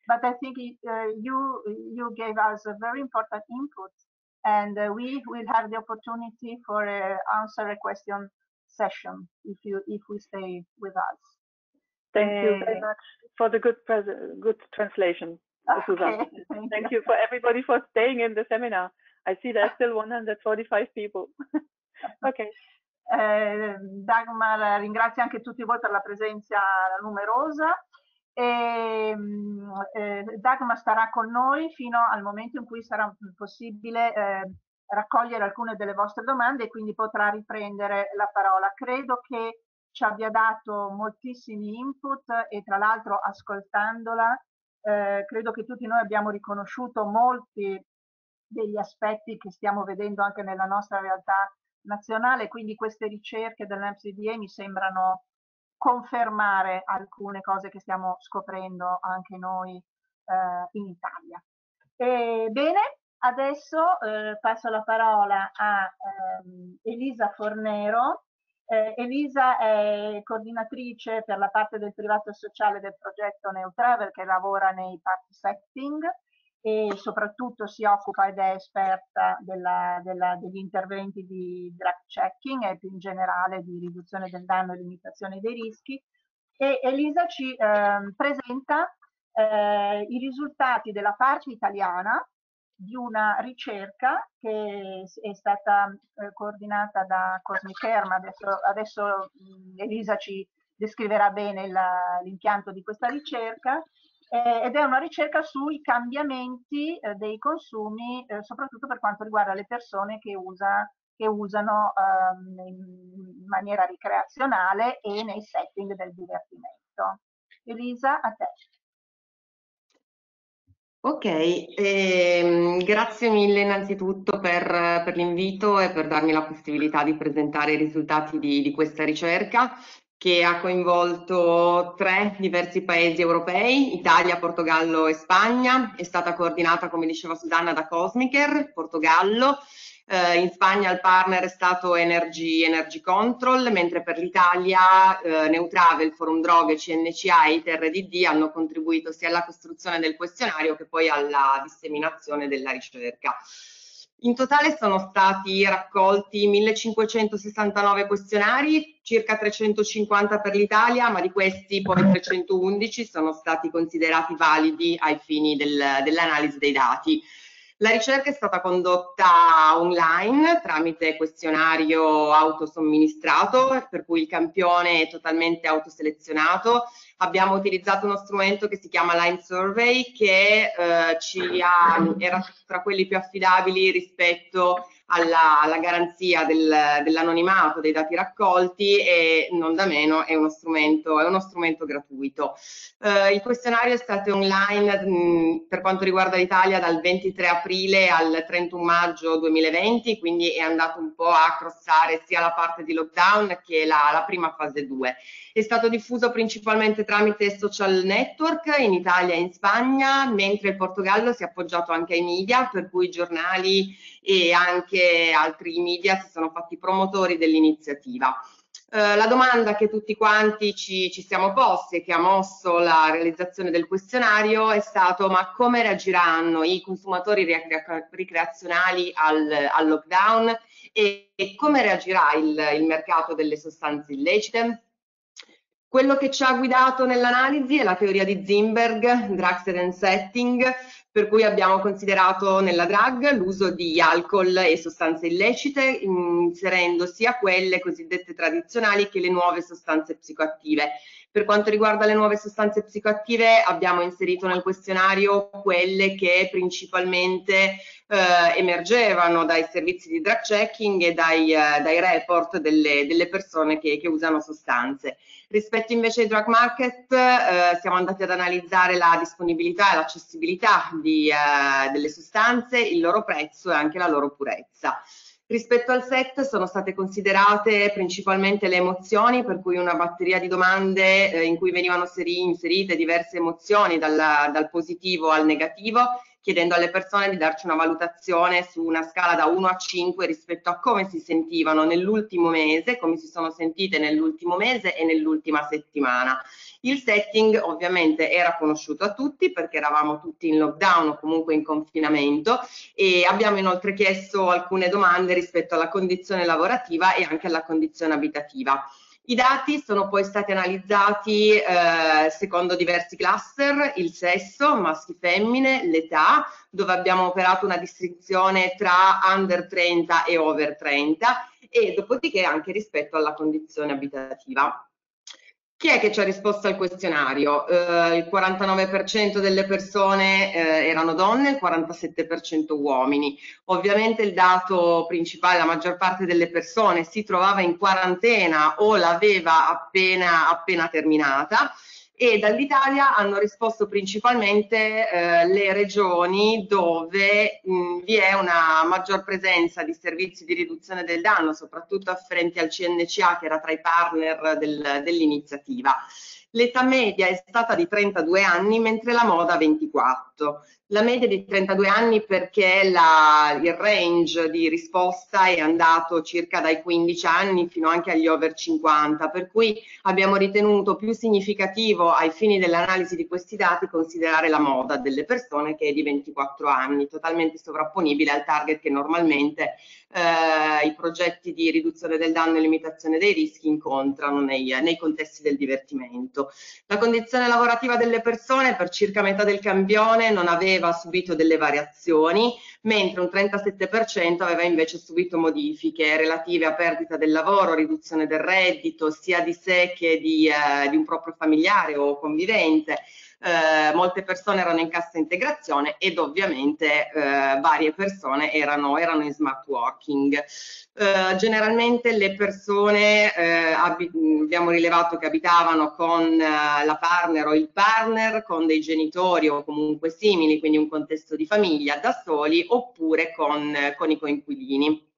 but I think it, uh, you you gave us a very important input, and uh, we will have the opportunity for a answer a question session if you if we stay with us.
Thank
uh,
you very much for the good good translation,
okay,
Susan.
Thank,
thank
you.
you for everybody for staying in the seminar. I see there's still one hundred forty-five people. Okay.
Eh, Dagmar ringrazia anche tutti voi per la presenza numerosa. E, eh, Dagmar starà con noi fino al momento in cui sarà possibile eh, raccogliere alcune delle vostre domande e quindi potrà riprendere la parola. Credo che ci abbia dato moltissimi input e tra l'altro ascoltandola eh, credo che tutti noi abbiamo riconosciuto molti degli aspetti che stiamo vedendo anche nella nostra realtà nazionale, quindi queste ricerche dell'M C D A mi sembrano confermare alcune cose che stiamo scoprendo anche noi eh, in Italia. E, bene, adesso eh, passo la parola a ehm, Elisa Fornero. Eh, Elisa è coordinatrice per la parte del privato e sociale del progetto Neutravel che lavora nei party setting e soprattutto si occupa ed è esperta della, della, degli interventi di drug checking e più in generale di riduzione del danno e limitazione dei rischi. E Elisa ci eh, presenta eh, i risultati della parte italiana di una ricerca che è stata eh, coordinata da Cosmic Air, ma adesso, adesso mh, Elisa ci descriverà bene l'impianto di questa ricerca. Eh, ed è una ricerca sui cambiamenti eh, dei consumi, eh, soprattutto per quanto riguarda le persone che, usa, che usano ehm, in maniera ricreazionale e nei setting del divertimento. Elisa, a te.
Ok, ehm, grazie mille innanzitutto per, per l'invito e per darmi la possibilità di presentare i risultati di, di questa ricerca, che ha coinvolto tre diversi paesi europei, Italia, Portogallo e Spagna. È stata coordinata, come diceva Susanna, da Cosmicer, Portogallo. Eh, in Spagna il partner è stato Energy, Energy Control, mentre per l'Italia eh, Neutravel, Forum Droghe, C N C A e I T R D D hanno contribuito sia alla costruzione del questionario che poi alla disseminazione della ricerca. In totale sono stati raccolti millecinquecentosessantanove questionari, circa trecentocinquanta per l'Italia, ma di questi poi trecentoundici sono stati considerati validi ai fini del, dell'analisi dei dati. La ricerca è stata condotta online tramite questionario autosomministrato, per cui il campione è totalmente autoselezionato. Abbiamo utilizzato uno strumento che si chiama Line Survey, che eh, ci ha, era tra quelli più affidabili rispetto alla, alla garanzia del, dell'anonimato dei dati raccolti e non da meno è uno strumento, è uno strumento gratuito. Eh, il questionario è stato online mh, per quanto riguarda l'Italia dal ventitré aprile al trentuno maggio duemilaventi, quindi è andato un po' a crossare sia la parte di lockdown che la, la prima fase due. È stato diffuso principalmente tramite social network in Italia e in Spagna, mentre il Portogallo si è appoggiato anche ai media, per cui i giornali e anche altri media si sono fatti promotori dell'iniziativa. Eh, la domanda che tutti quanti ci, ci siamo posti e che ha mosso la realizzazione del questionario è stato: ma come reagiranno i consumatori ricre- ricreazionali al, al lockdown e, e come reagirà il, il mercato delle sostanze illecite? Quello che ci ha guidato nell'analisi è la teoria di Zimberg, Drugs and Setting, per cui abbiamo considerato nella drug l'uso di alcol e sostanze illecite, inserendo sia quelle cosiddette tradizionali che le nuove sostanze psicoattive. Per quanto riguarda le nuove sostanze psicoattive abbiamo inserito nel questionario quelle che principalmente eh, emergevano dai servizi di drug checking e dai, eh, dai report delle, delle persone che, che usano sostanze. Rispetto invece ai drug market eh, siamo andati ad analizzare la disponibilità e l'accessibilità di, eh, delle sostanze, il loro prezzo e anche la loro purezza. Rispetto al set sono state considerate principalmente le emozioni, per cui una batteria di domande eh, in cui venivano inserite diverse emozioni dal, dal positivo al negativo, chiedendo alle persone di darci una valutazione su una scala da uno a cinque rispetto a come si sentivano nell'ultimo mese, come si sono sentite nell'ultimo mese e nell'ultima settimana. Il setting ovviamente era conosciuto a tutti perché eravamo tutti in lockdown o comunque in confinamento, e abbiamo inoltre chiesto alcune domande rispetto alla condizione lavorativa e anche alla condizione abitativa. I dati sono poi stati analizzati eh, secondo diversi cluster: il sesso, maschi, femmine, l'età, dove abbiamo operato una distinzione tra under trenta e over trenta, e dopodiché anche rispetto alla condizione abitativa. Chi è che ci ha risposto al questionario? Eh, il quarantanove per cento delle persone eh, erano donne, il quarantasette per cento uomini. Ovviamente il dato principale: la maggior parte delle persone si trovava in quarantena o l'aveva appena, appena terminata, e dall'Italia hanno risposto principalmente eh, le regioni dove mh, vi è una maggior presenza di servizi di riduzione del danno, soprattutto afferenti al C N C A, che era tra i partner del, dell'iniziativa. L'età media è stata di trentadue anni, mentre la moda ventiquattro. La media di trentadue anni perché la, il range di risposta è andato circa dai quindici anni fino anche agli over cinquanta, per cui abbiamo ritenuto più significativo ai fini dell'analisi di questi dati considerare la moda delle persone, che è di ventiquattro anni, totalmente sovrapponibile al target che normalmente eh, i progetti di riduzione del danno e limitazione dei rischi incontrano nei, nei contesti del divertimento. La condizione lavorativa delle persone per circa metà del campione non aveva subito delle variazioni, mentre un trentasette per cento aveva invece subito modifiche relative a perdita del lavoro, riduzione del reddito, sia di sé che di, eh, di un proprio familiare o convivente. Eh, molte persone erano in cassa integrazione ed ovviamente eh, varie persone erano, erano in smart working. Eh, generalmente le persone eh, abbiamo rilevato che abitavano con eh, la partner o il partner, con dei genitori o comunque simili, quindi un contesto di famiglia, da soli oppure con, con i coinquilini.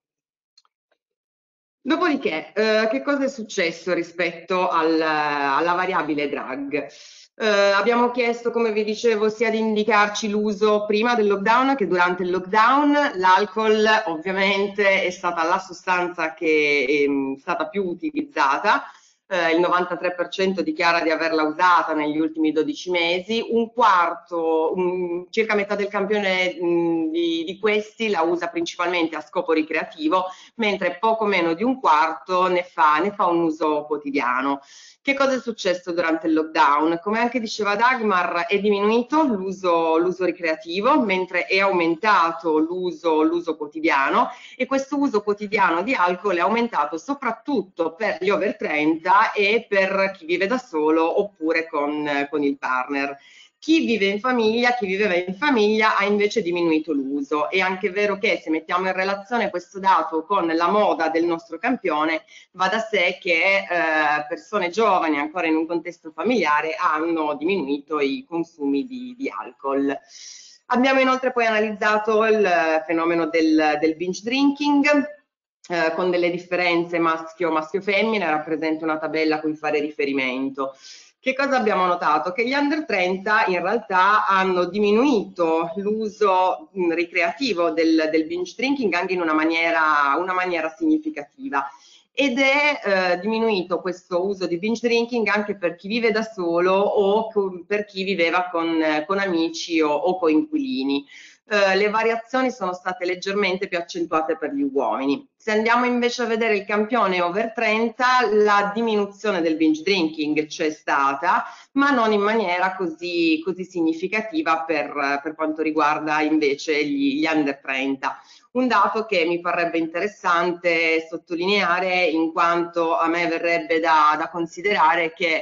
Dopodiché, eh, che cosa è successo rispetto al, alla variabile drag? Eh, abbiamo chiesto, come vi dicevo, sia di indicarci l'uso prima del lockdown che durante il lockdown. L'alcol ovviamente è stata la sostanza che è stata più utilizzata. Eh, il novantatré per cento dichiara di averla usata negli ultimi dodici mesi, un quarto, un, circa metà del campione mh, di, di questi la usa principalmente a scopo ricreativo, mentre poco meno di un quarto ne fa, ne fa un uso quotidiano. Che cosa è successo durante il lockdown? Come anche diceva Dagmar, è diminuito l'uso l'uso ricreativo, mentre è aumentato l'uso l'uso quotidiano, e questo uso quotidiano di alcol è aumentato soprattutto per gli over trenta e per chi vive da solo oppure con, con il partner. Chi vive in famiglia, chi viveva in famiglia ha invece diminuito l'uso. È anche vero che se mettiamo in relazione questo dato con la moda del nostro campione, va da sé che eh, persone giovani ancora in un contesto familiare hanno diminuito i consumi di, di alcol. Abbiamo inoltre poi analizzato il fenomeno del, del binge drinking, eh, con delle differenze maschio, maschio-femmine. Rappresenta una tabella a cui fare riferimento. Che cosa abbiamo notato? Che gli under trenta in realtà hanno diminuito l'uso ricreativo del, del binge drinking anche in una maniera, una maniera significativa, ed è eh, diminuito questo uso di binge drinking anche per chi vive da solo o con, per chi viveva con, con amici o, o coinquilini. Uh, le variazioni sono state leggermente più accentuate per gli uomini. Se andiamo invece a vedere il campione over trenta, la diminuzione del binge drinking c'è stata, ma non in maniera così, così significativa per, per quanto riguarda invece gli, gli under trenta. Un dato che mi parrebbe interessante sottolineare, in quanto a me verrebbe da, da considerare che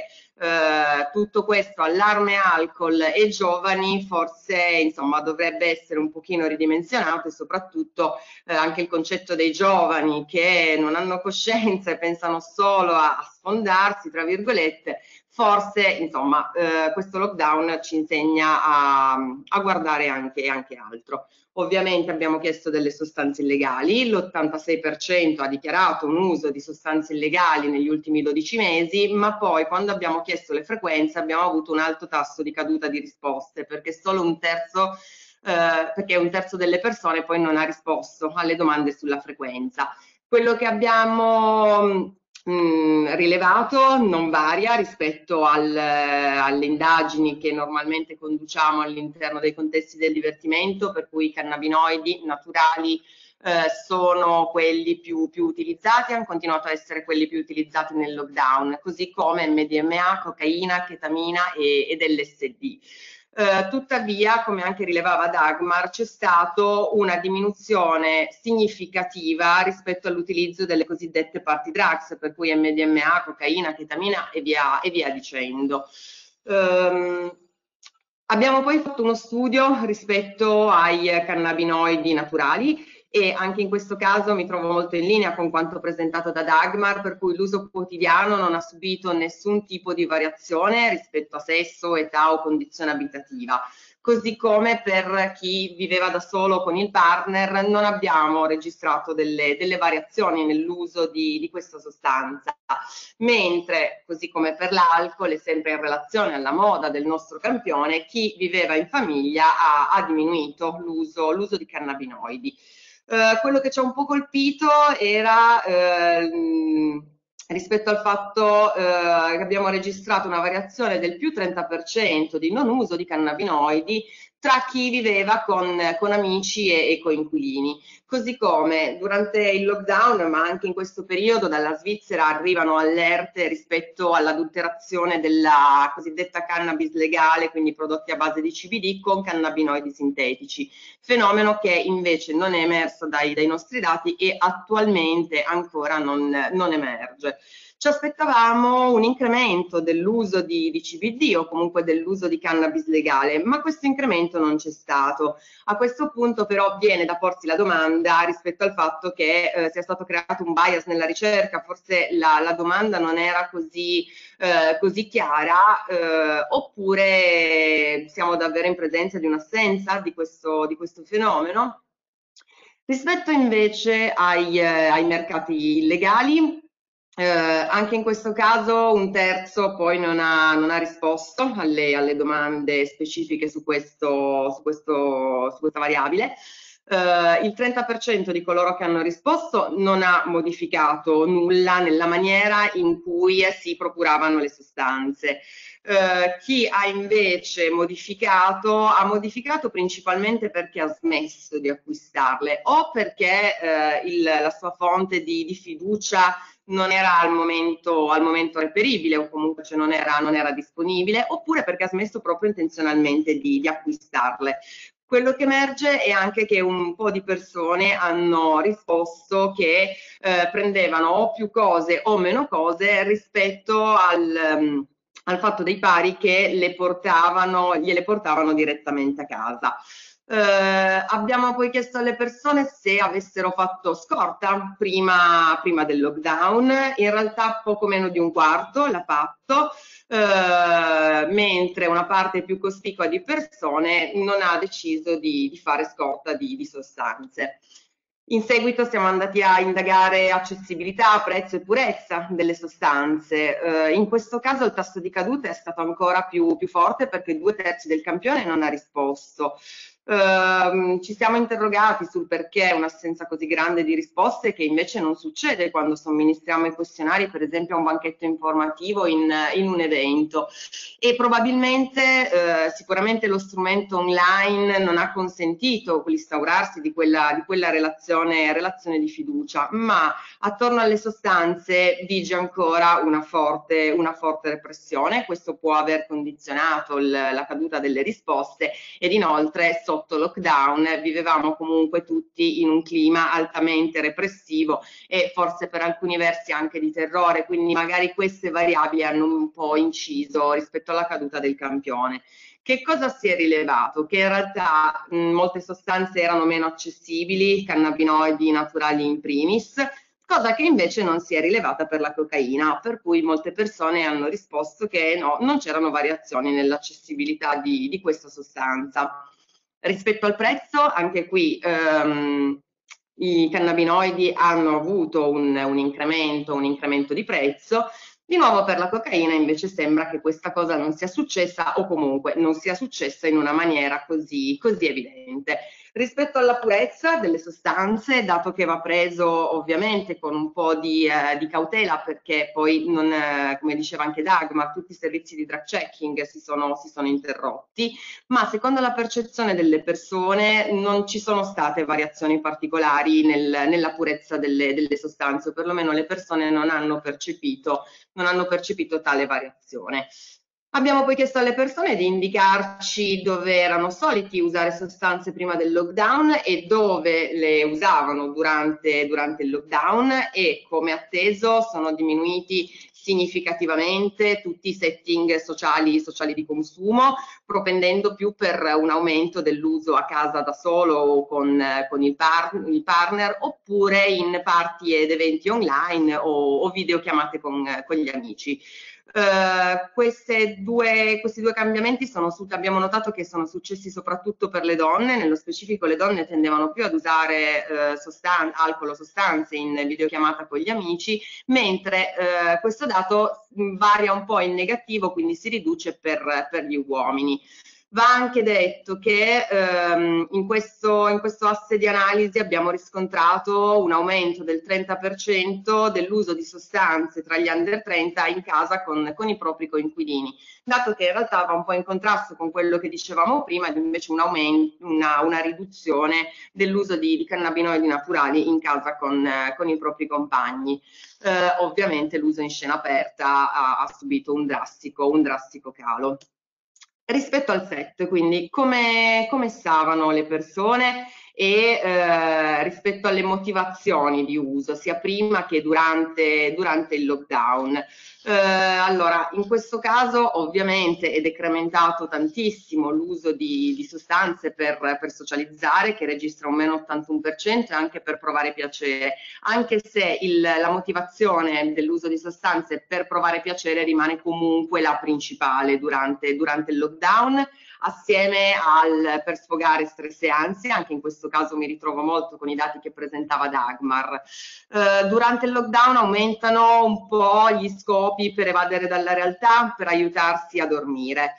Uh, tutto questo allarme alcol e giovani forse insomma dovrebbe essere un pochino ridimensionato, e soprattutto uh, anche il concetto dei giovani che non hanno coscienza e pensano solo a, a sfondarsi, tra virgolette. Forse insomma uh, questo lockdown ci insegna a, a guardare anche, anche altro. Ovviamente abbiamo chiesto delle sostanze illegali, l'ottantasei per cento ha dichiarato un uso di sostanze illegali negli ultimi dodici mesi, ma poi quando abbiamo chiesto le frequenze abbiamo avuto un alto tasso di caduta di risposte, perché solo un terzo eh, perché un terzo delle persone poi non ha risposto alle domande sulla frequenza. Quello che abbiamo mh, rilevato non varia rispetto al, alle indagini che normalmente conduciamo all'interno dei contesti del divertimento, per cui i cannabinoidi naturali Eh, sono quelli più, più utilizzati, hanno continuato a essere quelli più utilizzati nel lockdown, così come M D M A, cocaina, chetamina e, ed L S D. Eh, tuttavia, come anche rilevava Dagmar, c'è stata una diminuzione significativa rispetto all'utilizzo delle cosiddette party drugs, per cui M D M A, cocaina, chetamina e via, e via dicendo. Um, abbiamo poi fatto uno studio rispetto ai cannabinoidi naturali, e anche in questo caso mi trovo molto in linea con quanto presentato da Dagmar, per cui l'uso quotidiano non ha subito nessun tipo di variazione rispetto a sesso, età o condizione abitativa. Così come per chi viveva da solo con il partner non abbiamo registrato delle, delle variazioni nell'uso di, di questa sostanza, mentre così come per l'alcol e sempre in relazione alla moda del nostro campione, chi viveva in famiglia ha, ha diminuito l'uso l'uso di cannabinoidi. Uh, quello che ci ha un po' colpito era uh, rispetto al fatto uh, che abbiamo registrato una variazione del più trenta per cento di non uso di cannabinoidi tra chi viveva con, con amici e, e coinquilini. Così come durante il lockdown, ma anche in questo periodo, dalla Svizzera arrivano allerte rispetto all'adulterazione della cosiddetta cannabis legale, quindi prodotti a base di C B D con cannabinoidi sintetici, fenomeno che invece non è emerso dai, dai nostri dati e attualmente ancora non, non emerge. Ci aspettavamo un incremento dell'uso di, di C B D o comunque dell'uso di cannabis legale, ma questo incremento non c'è stato. A questo punto però viene da porsi la domanda rispetto al fatto che eh, sia stato creato un bias nella ricerca, forse la, la domanda non era così, eh, così chiara, eh, oppure siamo davvero in presenza di un'assenza di questo, di questo fenomeno. Rispetto invece ai, eh, ai mercati illegali, Eh, anche in questo caso un terzo poi non ha, non ha risposto alle, alle domande specifiche su, questo, su, questo, su questa variabile. Eh, il trenta per cento di coloro che hanno risposto non ha modificato nulla nella maniera in cui si procuravano le sostanze. Eh, chi ha invece modificato, ha modificato principalmente perché ha smesso di acquistarle o perché eh, il, la sua fonte di, di fiducia non era al momento, al momento reperibile o comunque cioè non, era, non era disponibile, oppure perché ha smesso proprio intenzionalmente di, di acquistarle. Quello che emerge è anche che un po' di persone hanno risposto che eh, prendevano o più cose o meno cose rispetto al, um, al fatto dei pari che le portavano, gliele portavano direttamente a casa. Eh, abbiamo poi chiesto alle persone se avessero fatto scorta prima, prima del lockdown, in realtà poco meno di un quarto l'ha fatto, eh, mentre una parte più cospicua di persone non ha deciso di, di fare scorta di, di sostanze. In seguito siamo andati a indagare accessibilità, prezzo e purezza delle sostanze. Eh, in questo caso il tasso di caduta è stato ancora più, più forte perché due terzi del campione non ha risposto. Uh, ci siamo interrogati sul perché un'assenza così grande di risposte, che invece non succede quando somministriamo i questionari, per esempio a un banchetto informativo in, in un evento, e probabilmente uh, sicuramente lo strumento online non ha consentito l'instaurarsi di quella, di quella relazione, relazione di fiducia, ma attorno alle sostanze vige ancora una forte, una forte repressione. Questo può aver condizionato il, la caduta delle risposte, ed inoltre sotto lockdown vivevamo comunque tutti in un clima altamente repressivo e forse per alcuni versi anche di terrore, quindi magari queste variabili hanno un po' inciso rispetto alla caduta del campione. Che cosa si è rilevato? Che in realtà mh, molte sostanze erano meno accessibili, cannabinoidi naturali in primis, cosa che invece non si è rilevata per la cocaina, per cui molte persone hanno risposto che no, non c'erano variazioni nell'accessibilità di, di questa sostanza. Rispetto al prezzo, anche qui ehm, i cannabinoidi hanno avuto un, un, incremento, un incremento di prezzo, Di nuovo per la cocaina invece sembra che questa cosa non sia successa o comunque non sia successa in una maniera così, così evidente. Rispetto alla purezza delle sostanze, dato che va preso ovviamente con un po' di, eh, di cautela, perché poi, non, eh, come diceva anche Dagmar, tutti i servizi di drug checking si sono, si sono interrotti, ma secondo la percezione delle persone non ci sono state variazioni particolari nel, nella purezza delle, delle sostanze, o perlomeno le persone non hanno percepito, non hanno percepito tale variazione. Abbiamo poi chiesto alle persone di indicarci dove erano soliti usare sostanze prima del lockdown e dove le usavano durante, durante il lockdown, e come atteso sono diminuiti significativamente tutti i setting sociali, sociali di consumo, propendendo più per un aumento dell'uso a casa da solo o con, con il, par, il partner, oppure in party ed eventi online o, o videochiamate con, con gli amici. Uh, queste due, questi due cambiamenti sono, abbiamo notato che sono successi soprattutto per le donne. Nello specifico le donne tendevano più ad usare uh, sostan- alcol o sostanze in videochiamata con gli amici, mentre uh, questo dato varia un po' in negativo, quindi si riduce per, per gli uomini. Va anche detto che ehm, in, questo, in questo asse di analisi abbiamo riscontrato un aumento del trenta per cento dell'uso di sostanze tra gli under trenta in casa con, con i propri coinquilini, dato che in realtà va un po' in contrasto con quello che dicevamo prima, ed invece un aumento, una, una riduzione dell'uso di, di cannabinoidi naturali in casa con, eh, con i propri compagni. Eh, ovviamente l'uso in scena aperta ha, ha subito un drastico, un drastico calo. Rispetto al set, quindi come, come stavano le persone e eh, rispetto alle motivazioni di uso, sia prima che durante, durante il lockdown. Eh, allora, in questo caso ovviamente è decrementato tantissimo l'uso di, di sostanze per, per socializzare, che registra un meno ottantuno per cento, e anche per provare piacere, anche se il, la motivazione dell'uso di sostanze per provare piacere rimane comunque la principale durante, durante il lockdown, assieme al per sfogare stress e ansia. Anche in questo caso mi ritrovo molto con i dati che presentava Dagmar. Eh, durante il lockdown aumentano un po' gli scopi per evadere dalla realtà, per aiutarsi a dormire.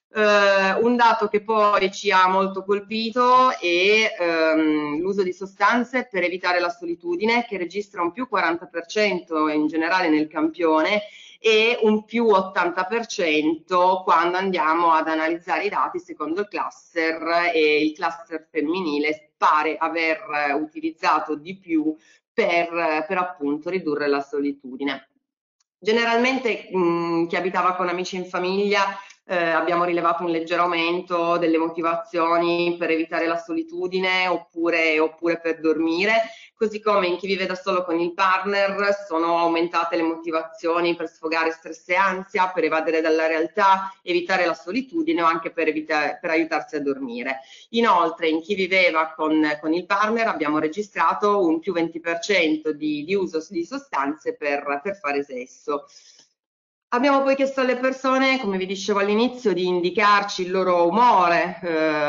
Uh, un dato che poi ci ha molto colpito è um, l'uso di sostanze per evitare la solitudine, che registra un più quaranta per cento in generale nel campione e un più ottanta per cento quando andiamo ad analizzare i dati secondo il cluster, e il cluster femminile pare aver utilizzato di più per, per appunto ridurre la solitudine. Generalmente mh, chi abitava con amici in famiglia eh, abbiamo rilevato un leggero aumento delle motivazioni per evitare la solitudine oppure, oppure per dormire, così come in chi vive da solo con il partner sono aumentate le motivazioni per sfogare stress e ansia, per evadere dalla realtà, evitare la solitudine o anche per, evitare, per aiutarsi a dormire. Inoltre in chi viveva con, con il partner abbiamo registrato un più venti per cento di, di uso di sostanze per, per fare sesso. Abbiamo poi chiesto alle persone, come vi dicevo all'inizio, di indicarci il loro umore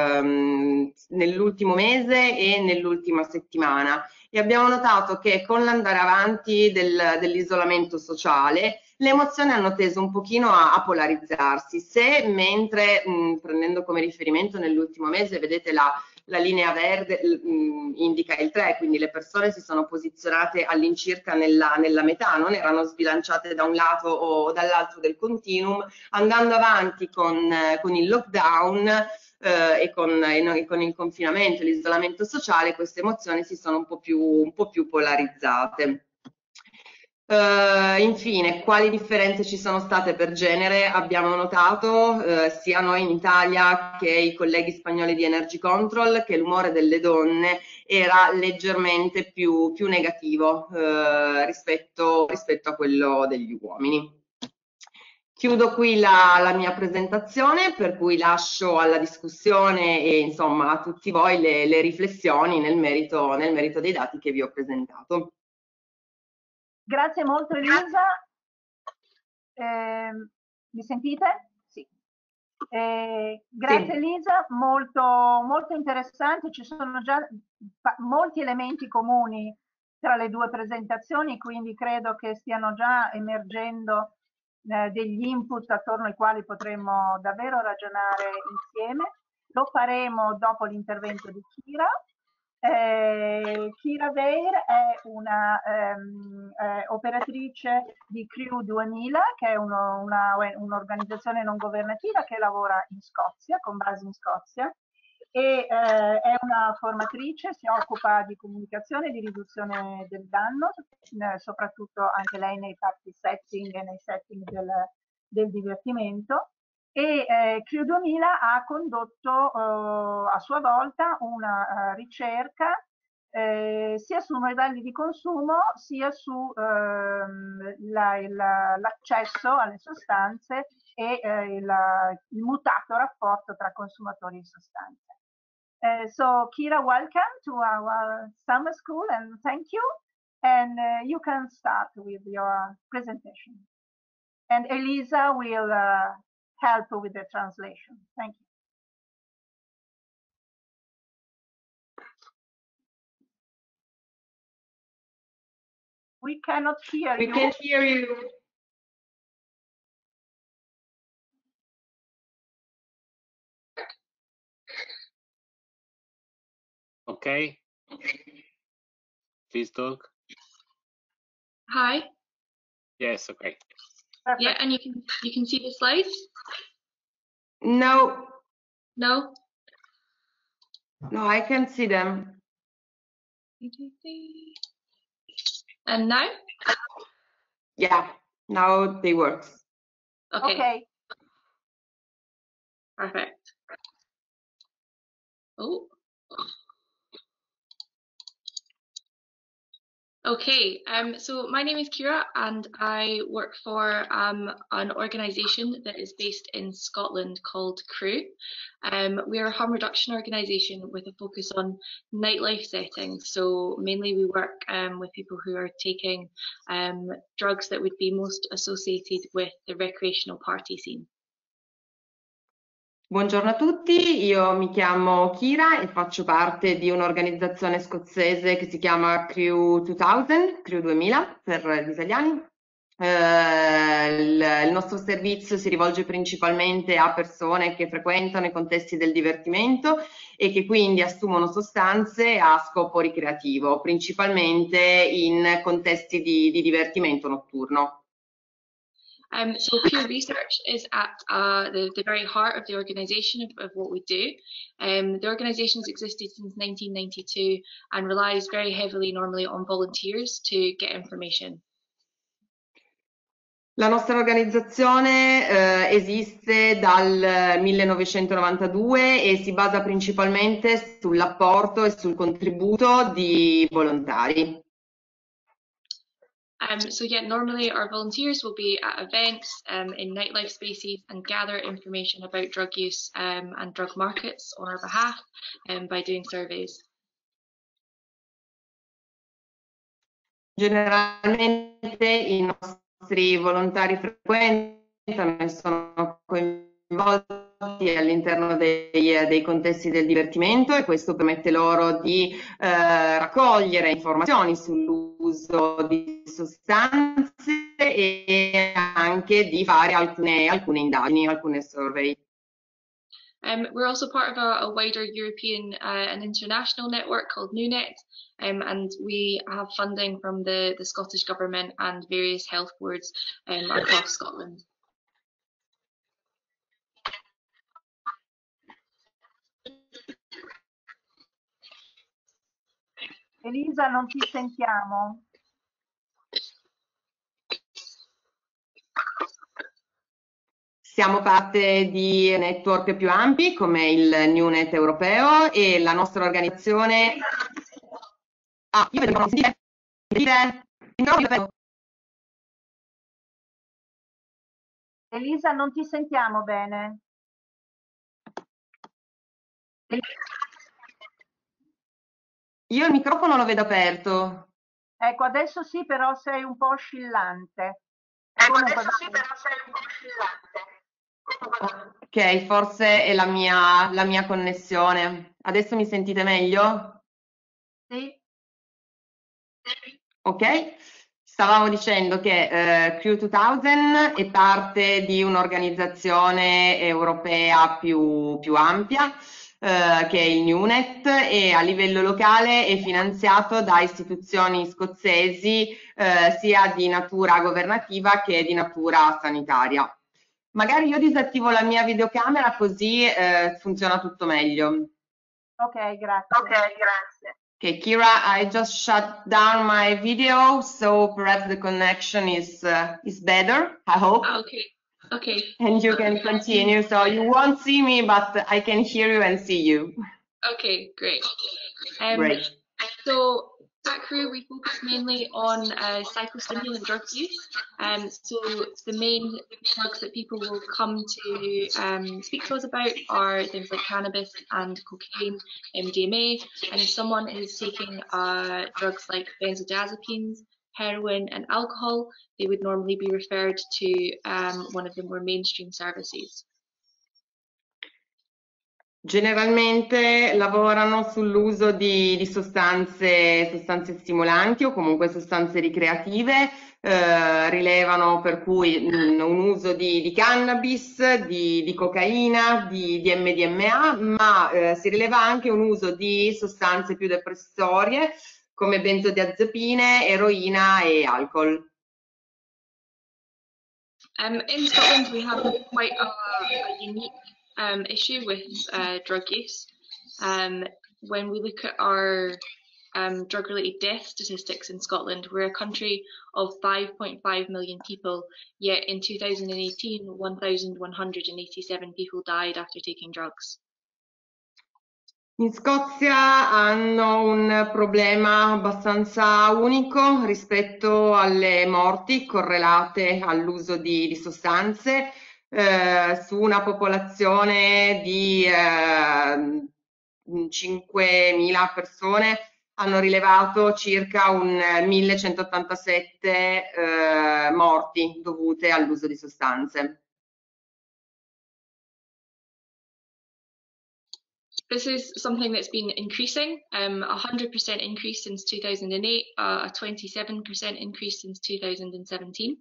ehm, nell'ultimo mese e nell'ultima settimana, e abbiamo notato che con l'andare avanti del, dell'isolamento sociale le emozioni hanno teso un pochino a, a polarizzarsi. Se mentre, mh, prendendo come riferimento nell'ultimo mese, vedete la, la linea verde mh, indica il tre, quindi le persone si sono posizionate all'incirca nella, nella metà, non erano sbilanciate da un lato o dall'altro del continuum. Andando avanti con, con il lockdown eh, e, con, e con il confinamento e l'isolamento sociale, queste emozioni si sono un po' più, un po' più polarizzate. Uh, infine, quali differenze ci sono state per genere? Abbiamo notato uh, sia noi in Italia che i colleghi spagnoli di Energy Control che l'umore delle donne era leggermente più, più negativo uh, rispetto, rispetto a quello degli uomini. Chiudo qui la, la mia presentazione, per cui lascio alla discussione e insomma a tutti voi le, le riflessioni nel merito, nel merito dei dati che vi ho presentato.
Grazie molto Elisa. Eh, mi sentite? Sì. Eh, grazie sì. Elisa, molto, molto interessante, ci sono già molti elementi comuni tra le due presentazioni, quindi credo che stiano già emergendo eh, degli input attorno ai quali potremmo davvero ragionare insieme. Lo faremo dopo l'intervento di Kira. Eh, Kira Weir è una ehm, eh, operatrice di Crew duemila, che è uno, una, un'organizzazione non governativa che lavora in Scozia, con base in Scozia, e eh, è una formatrice, si occupa di comunicazione e di riduzione del danno, eh, soprattutto anche lei nei party setting e nei setting del, del divertimento. E eh, Crew duemila ha condotto eh, a sua volta una uh, ricerca eh, sia su modelli di consumo sia su ehm, l'accesso alle sostanze e eh, il, il mutato rapporto tra consumatori e sostanze. Uh, so Kira, welcome to our summer school and thank you. And uh, you can start with your presentation. And Elisa will uh, help with the translation. Thank you. We cannot hear
we
you.
We can't hear you.
Okay. Please talk.
Hi.
Yes, okay.
Perfect.
Yeah, and you can you can see the slides?
No.
No?
No, I can't see them.
And now?
Yeah, now they work.
Okay.
Okay.
Perfect. Oh. Okay, um, so my name is Kira and I work for um, an organisation that is based in Scotland called Crew. Um, we are a harm reduction organisation with a focus on nightlife settings. So mainly we work um, with people who are taking um, drugs that would be most associated with the recreational party scene.
Buongiorno a tutti, io mi chiamo Kira e faccio parte di un'organizzazione scozzese che si chiama Crew duemila, Crew duemila per gli italiani. Eh, il, il nostro servizio si rivolge principalmente a persone che frequentano i contesti del divertimento e che quindi assumono sostanze a scopo ricreativo, principalmente in contesti di, di divertimento notturno.
Um, so Crew Research is at uh, the, the very heart of the organisation of, of what we do. Um, the organisation has existed since nineteen ninety-two and relies very heavily normally on volunteers to get information.
La nostra organizzazione eh, esiste dal millenovecentonovantadue e si basa principalmente sull'apporto e sul contributo di volontari.
Um, so yeah, normally our volunteers will be at events um, in nightlife spaces and gather information about drug use um, and drug markets on our behalf um, by doing surveys.
Generalmente i nostri volontari frequentano e sono coinvolti all'interno dei, dei contesti del divertimento e questo permette loro di eh, raccogliere informazioni sull'uso di sostanze e anche di fare alcune, alcune indagini, alcune survey.
Um, we're also part of a, a wider European uh, and international network called NewNet, um, and we have funding from the, the Scottish Government and various health boards um, across Scotland.
Elisa, non ti sentiamo.
Siamo parte di network più ampi come il NewNet europeo e la nostra organizzazione... Ah, io vedo che non si sentite?
Elisa, non ti sentiamo bene.
Io il microfono lo vedo aperto.
Ecco, adesso sì, però sei un po' oscillante.
Ecco,
Comunque,
adesso sì, però sei un po' oscillante. Ok, forse è la mia, la mia connessione. Adesso mi sentite meglio?
Sì.
Ok, stavamo dicendo che eh, Crew duemila è parte di un'organizzazione europea più, più ampia, eh, che è il NewNet, e a livello locale è finanziato da istituzioni scozzesi eh, sia di natura governativa che di natura sanitaria. Magari io disattivo la mia videocamera così eh, funziona tutto meglio.
Ok, grazie.
Ok, grazie. Okay, Kira, I just shut down my video, so perhaps the connection is uh, is better, I hope.
Okay, okay.
And you can continue. So you won't see me, but I can hear you and see you.
Okay, great. Um,
Great.
So at Crew, we focus mainly on uh, psychostimulant drug use. Um, so the main drugs that people will come to um, speak to us about are things like cannabis and cocaine, M D M A. And if someone is taking uh, drugs like benzodiazepines, heroin and alcohol, they would normally be referred to um, one of the more mainstream services.
Generalmente lavorano sull'uso di, di sostanze, sostanze stimolanti o comunque sostanze ricreative, eh, rilevano per cui mh, un uso di, di cannabis, di, di cocaina, di, di M D M A, ma eh, si rileva anche un uso di sostanze più depressorie come benzodiazepine, eroina e alcol.
Um, in Scotland, we have quite a, a unique um, issue with uh, drug use. Um, when we look at our um, drug-related death statistics in Scotland, we're a country of five point five million people, yet in two thousand eighteen, one thousand one hundred eighty-seven people died after taking drugs.
In Scozia hanno un problema abbastanza unico rispetto alle morti correlate all'uso di, di sostanze. Eh, su una popolazione di eh, cinquemila persone hanno rilevato circa un millecentottantasette eh, morti dovute all'uso di sostanze.
This is something that's been increasing, um, a one hundred percent increase since two thousand eight, uh, a twenty-seven percent increase since two thousand seventeen.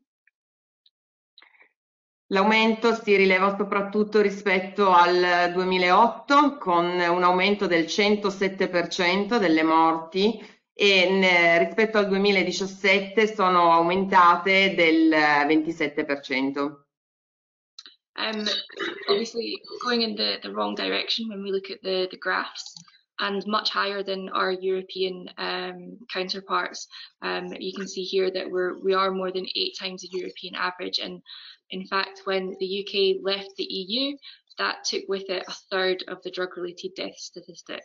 L'aumento si rileva soprattutto rispetto al duemilaotto, con un aumento del centosette per cento delle morti, e ne, rispetto al duemiladiciassette sono aumentate del ventisette per cento.
Um, obviously going in the, the wrong direction when we look at the, the graphs, and much higher than our European um, counterparts. Um, you can see here that we're, we are more than eight times the European average, and in fact when the U K left the E U, that took with it a third of the drug-related death statistics.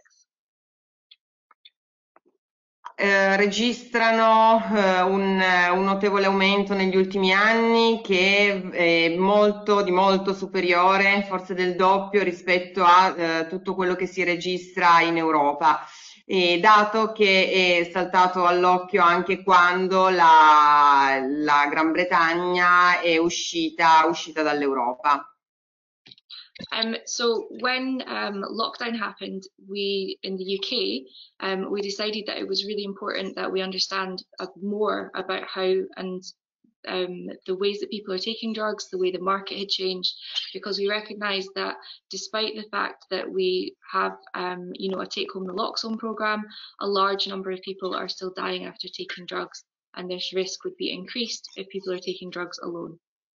Eh, registrano eh, un, un notevole aumento negli ultimi anni che è molto, di molto superiore, forse del doppio rispetto a eh, tutto quello che si registra in Europa, e dato che è saltato all'occhio anche quando la, la Gran Bretagna è uscita, uscita dall'Europa.
Um, so when um, lockdown happened, we in the U K, um, we decided that it was really important that we understand uh, more about how and um, the ways that people are taking drugs, the way the market had changed, because we recognised that despite the fact that we have, um, you know, a take-home naloxone program, a large number of people are still dying after taking drugs, and this risk would be increased if people are taking drugs alone.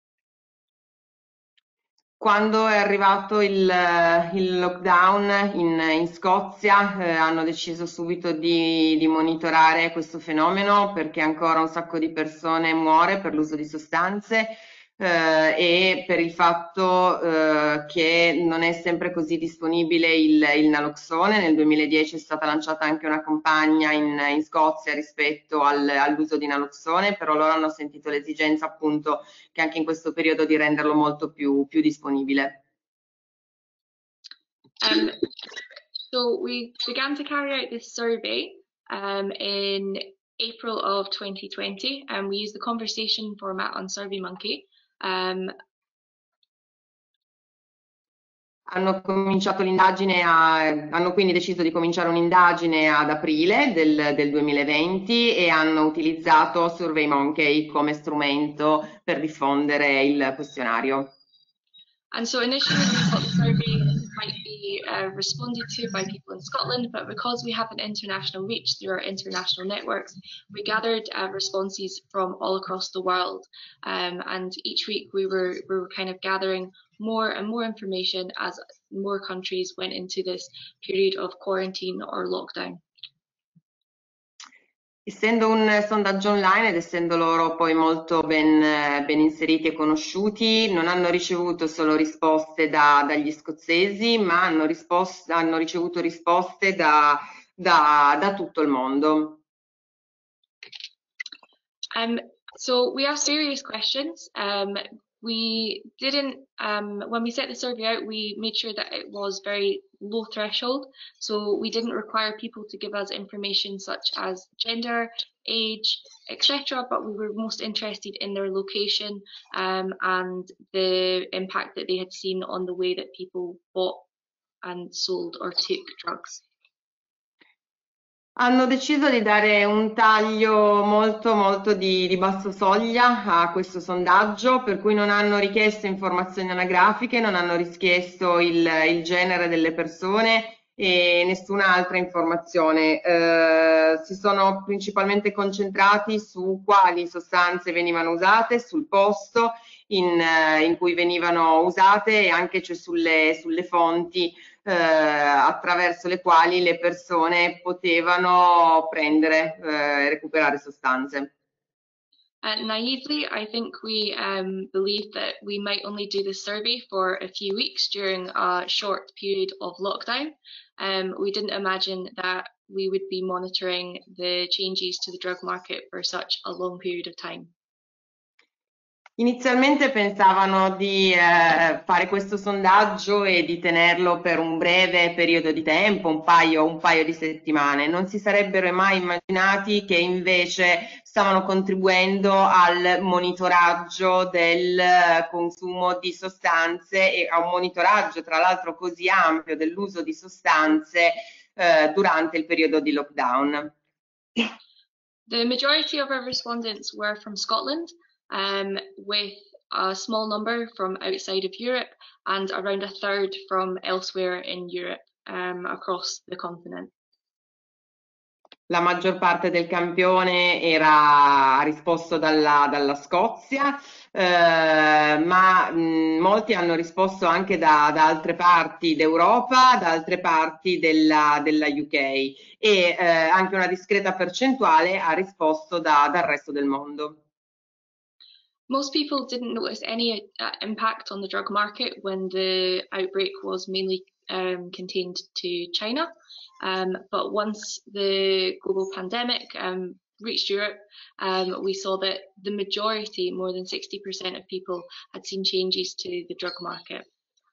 Quando è arrivato il, il lockdown in, in Scozia, eh, hanno deciso subito di, di monitorare questo fenomeno, perché ancora un sacco di persone muore per l'uso di sostanze eh, e per il fatto eh, che non è sempre così disponibile il, il naloxone. Nel duemiladieci è stata lanciata anche una campagna in, in Scozia rispetto al, all'uso di naloxone, però loro hanno sentito l'esigenza appunto che anche in questo periodo di renderlo molto più, più disponibile.
Um, so we began to carry out this survey um, in April of twenty twenty, and we used the conversation format on SurveyMonkey. Um,
hanno cominciato l'indagine, hanno quindi deciso di cominciare un'indagine ad aprile del, del duemilaventi e hanno utilizzato SurveyMonkey come strumento per diffondere il questionario.
And so initially we thought the survey might be uh, responded to by people in Scotland, but because we have an international reach through our international networks, we gathered uh, responses from all across the world. Um, and each week we were, we were kind of gathering more and more information as more countries went into this period of quarantine or lockdown.
Essendo un sondaggio online ed essendo loro poi molto ben, ben inseriti e conosciuti, non hanno ricevuto solo risposte da, dagli scozzesi, ma hanno, rispost- hanno ricevuto risposte da, da, da tutto il mondo.
Um, so we have serious questions. Um, we didn't, um, when we set the survey out, we made sure that it was very low threshold. So we didn't require people to give us information such as gender, age, et cetera. But we were most interested in their location um, and the impact that they had seen on the way that people bought and sold or took drugs.
Hanno deciso di dare un taglio molto molto di, di basso soglia a questo sondaggio, per cui non hanno richiesto informazioni anagrafiche, non hanno richiesto il, il genere delle persone e nessun'altra informazione. Eh, si sono principalmente concentrati su quali sostanze venivano usate, sul posto in, in cui venivano usate e anche cioè sulle, sulle fonti Eh, attraverso le quali le persone potevano prendere e eh, recuperare sostanze.
Uh, naively, I think we um, believed that we might only do this survey for a few weeks during a short period of lockdown. Um, we didn't imagine that we would be monitoring the changes to the drug market for such a long period of time.
Inizialmente pensavano di eh, fare questo sondaggio e di tenerlo per un breve periodo di tempo, un paio, un paio di settimane. Non si sarebbero mai immaginati che invece stavano contribuendo al monitoraggio del consumo di sostanze e a un monitoraggio tra l'altro così ampio dell'uso di sostanze eh, durante il periodo di lockdown.
The majority of our respondents were from Scotland. Um, with a small number from outside of Europe and around a third from elsewhere in Europe um, across the continent.
La maggior parte del campione era risposto dalla, dalla Scozia, eh, ma mh, molti hanno risposto anche da, da altre parti d'Europa, da altre parti della, della U K e eh, anche una discreta percentuale ha risposto da, dal resto del mondo.
Most people didn't notice any uh, impact on the drug market when the outbreak was mainly um, contained to China. Um, but once the global pandemic um, reached Europe, um, we saw that the majority, more than sixty percent of people, had seen changes to the drug market.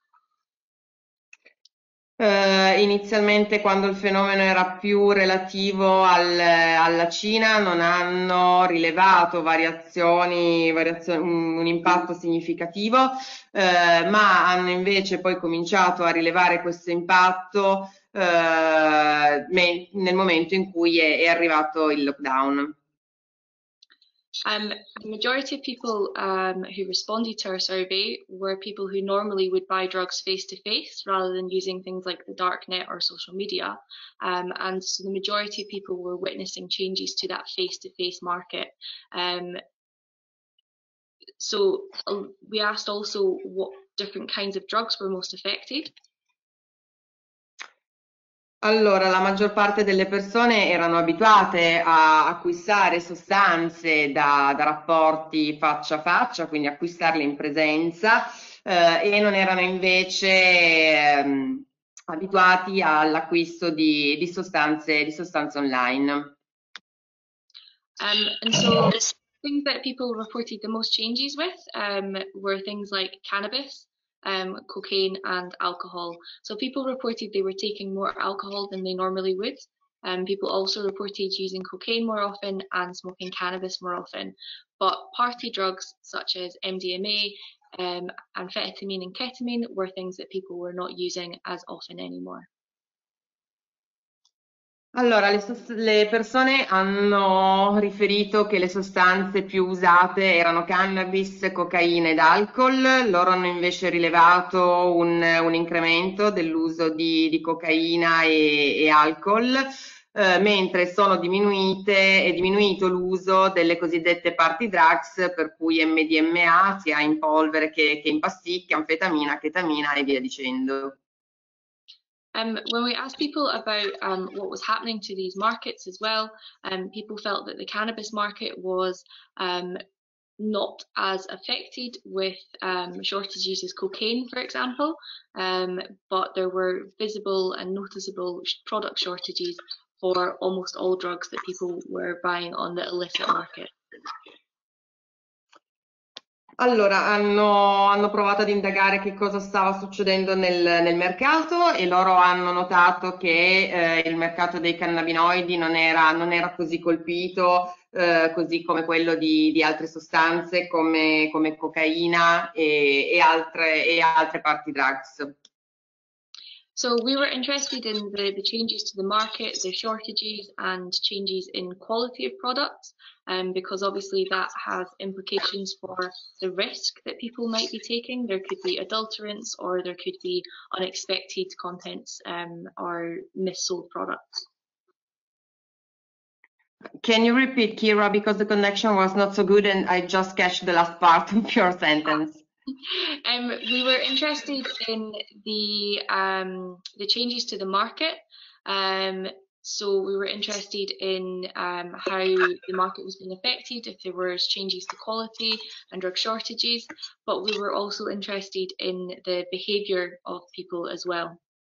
Uh, inizialmente quando il fenomeno era più relativo al, alla Cina non hanno rilevato variazioni, variazioni un, un impatto significativo, uh, ma hanno invece poi cominciato a rilevare questo impatto uh, me, nel momento in cui è, è arrivato il lockdown.
Um, the majority of people um, who responded to our survey were people who normally would buy drugs face-to-face rather than using things like the dark net or social media. Um, and so the majority of people were witnessing changes to that face-to-face market. Um, so uh, we asked also what different kinds of drugs were most affected.
Allora, la maggior parte delle persone erano abituate a acquistare sostanze da, da rapporti faccia a faccia, quindi acquistarle in presenza, eh, e non erano invece ehm, abituati all'acquisto di, di, sostanze, di sostanze online.
Um, and so things that people reported the most changes with um, were things like cannabis, Um, cocaine and alcohol. So people reported they were taking more alcohol than they normally would. Um, people also reported using cocaine more often and smoking cannabis more often. But party drugs such as M D M A, um, amphetamine and ketamine were things that people were not using as often anymore.
Allora, le, le persone hanno riferito che le sostanze più usate erano cannabis, cocaina ed alcol. Loro hanno invece rilevato un, un incremento dell'uso di, di cocaina e, e alcol, eh, mentre sono diminuite, è diminuito l'uso delle cosiddette party drugs, per cui M D M A, sia in polvere che, che in pasticche, anfetamina, chetamina e via dicendo.
Um, when we asked people about um, what was happening to these markets as well, um, people felt that the cannabis market was um, not as affected with um, shortages as cocaine, for example, um, but there were visible and noticeable product shortages for almost all drugs that people were buying on the illicit market.
Allora, hanno, hanno provato ad indagare che cosa stava succedendo nel, nel mercato e loro hanno notato che eh, il mercato dei cannabinoidi non era, non era così colpito, eh, così come quello di, di altre sostanze come, come cocaina e, e, altre, e altre party drugs.
So we were interested in the, the changes to the market, the shortages and changes in quality of products, um, because obviously that has implications for the risk that people might be taking. There could be adulterants or there could be unexpected contents um, or missold products.
Can you repeat, Kira, because the connection was not so good and I just catch the last part of your sentence.
Um, we were interested in the um, the changes to the market. Um, so we were interested in um, how the market was being affected, if there were changes to quality and drug shortages, but we were also interested in the behavior of people as well.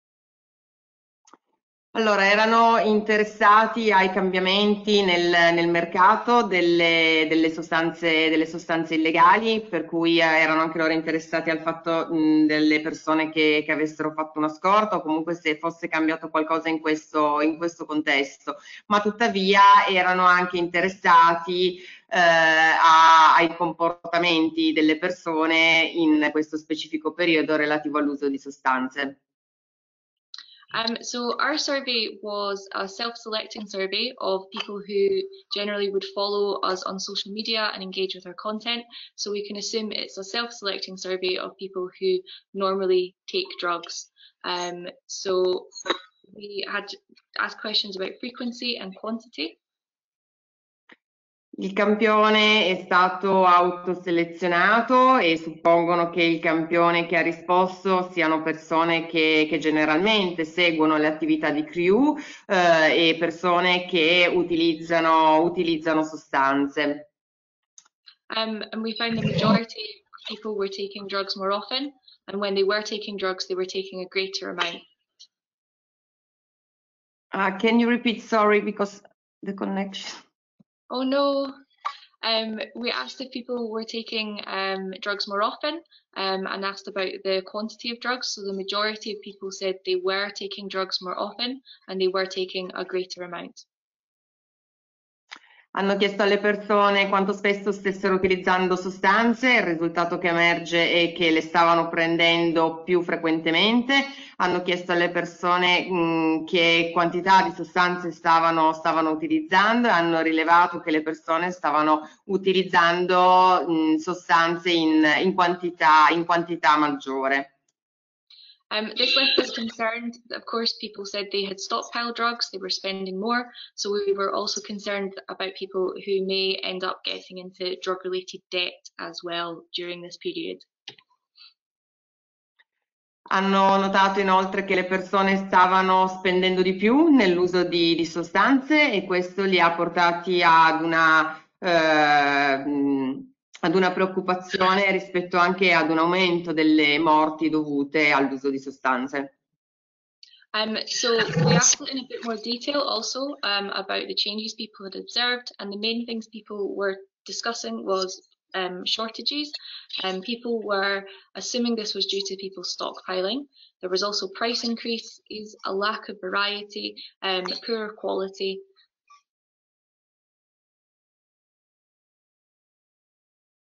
Allora, erano interessati ai cambiamenti nel, nel mercato delle, delle, sostanze, delle sostanze illegali, per cui erano anche loro interessati al fatto mh, delle persone che, che avessero fatto una scorta o comunque se fosse cambiato qualcosa in questo, in questo contesto, ma tuttavia erano anche interessati eh, a, ai comportamenti delle persone in questo specifico periodo relativo all'uso di sostanze.
Um, so our survey was a self-selecting survey of people who generally would follow us on social media and engage with our content. So we can assume it's a self-selecting survey of people who normally take drugs. Um, so we had asked questions about frequency and quantity.
Il campione è stato autoselezionato e suppongono che il campione che ha risposto siano persone che, che generalmente seguono le attività di crew eh, e persone che utilizzano, utilizzano sostanze.
Um, and we found the majority of people were taking drugs more often, and when they were taking drugs, they were taking a greater amount.
Uh, can you repeat, sorry, because the connection...
Oh no, um, we asked if people were taking um, drugs more often um, and asked about the quantity of drugs. So the majority of people said they were taking drugs more often and they were taking a greater amount.
Hanno chiesto alle persone quanto spesso stessero utilizzando sostanze, il risultato che emerge è che le stavano prendendo più frequentemente. Hanno chiesto alle persone mh, che quantità di sostanze stavano, stavano utilizzando e hanno rilevato che le persone stavano utilizzando mh, sostanze in, in, quantità, in quantità maggiore.
Um, this left us concerned. Of course, people said they had stockpiled drugs, they were spending more. So we were also concerned about people who may end up getting into drug-related debt as well during this period.
Hanno notato inoltre che le persone stavano spendendo di più nell'uso di, di sostanze e questo li ha portati ad una... Eh, ad una preoccupazione rispetto anche ad un aumento delle morti dovute all'uso di sostanze.
Um, so we asked in a bit more detail also um, about the changes people had observed, and the main things people were discussing was um, shortages. Um, people were assuming this was due to people stockpiling. There was also price increases, a lack of variety, um, poorer quality.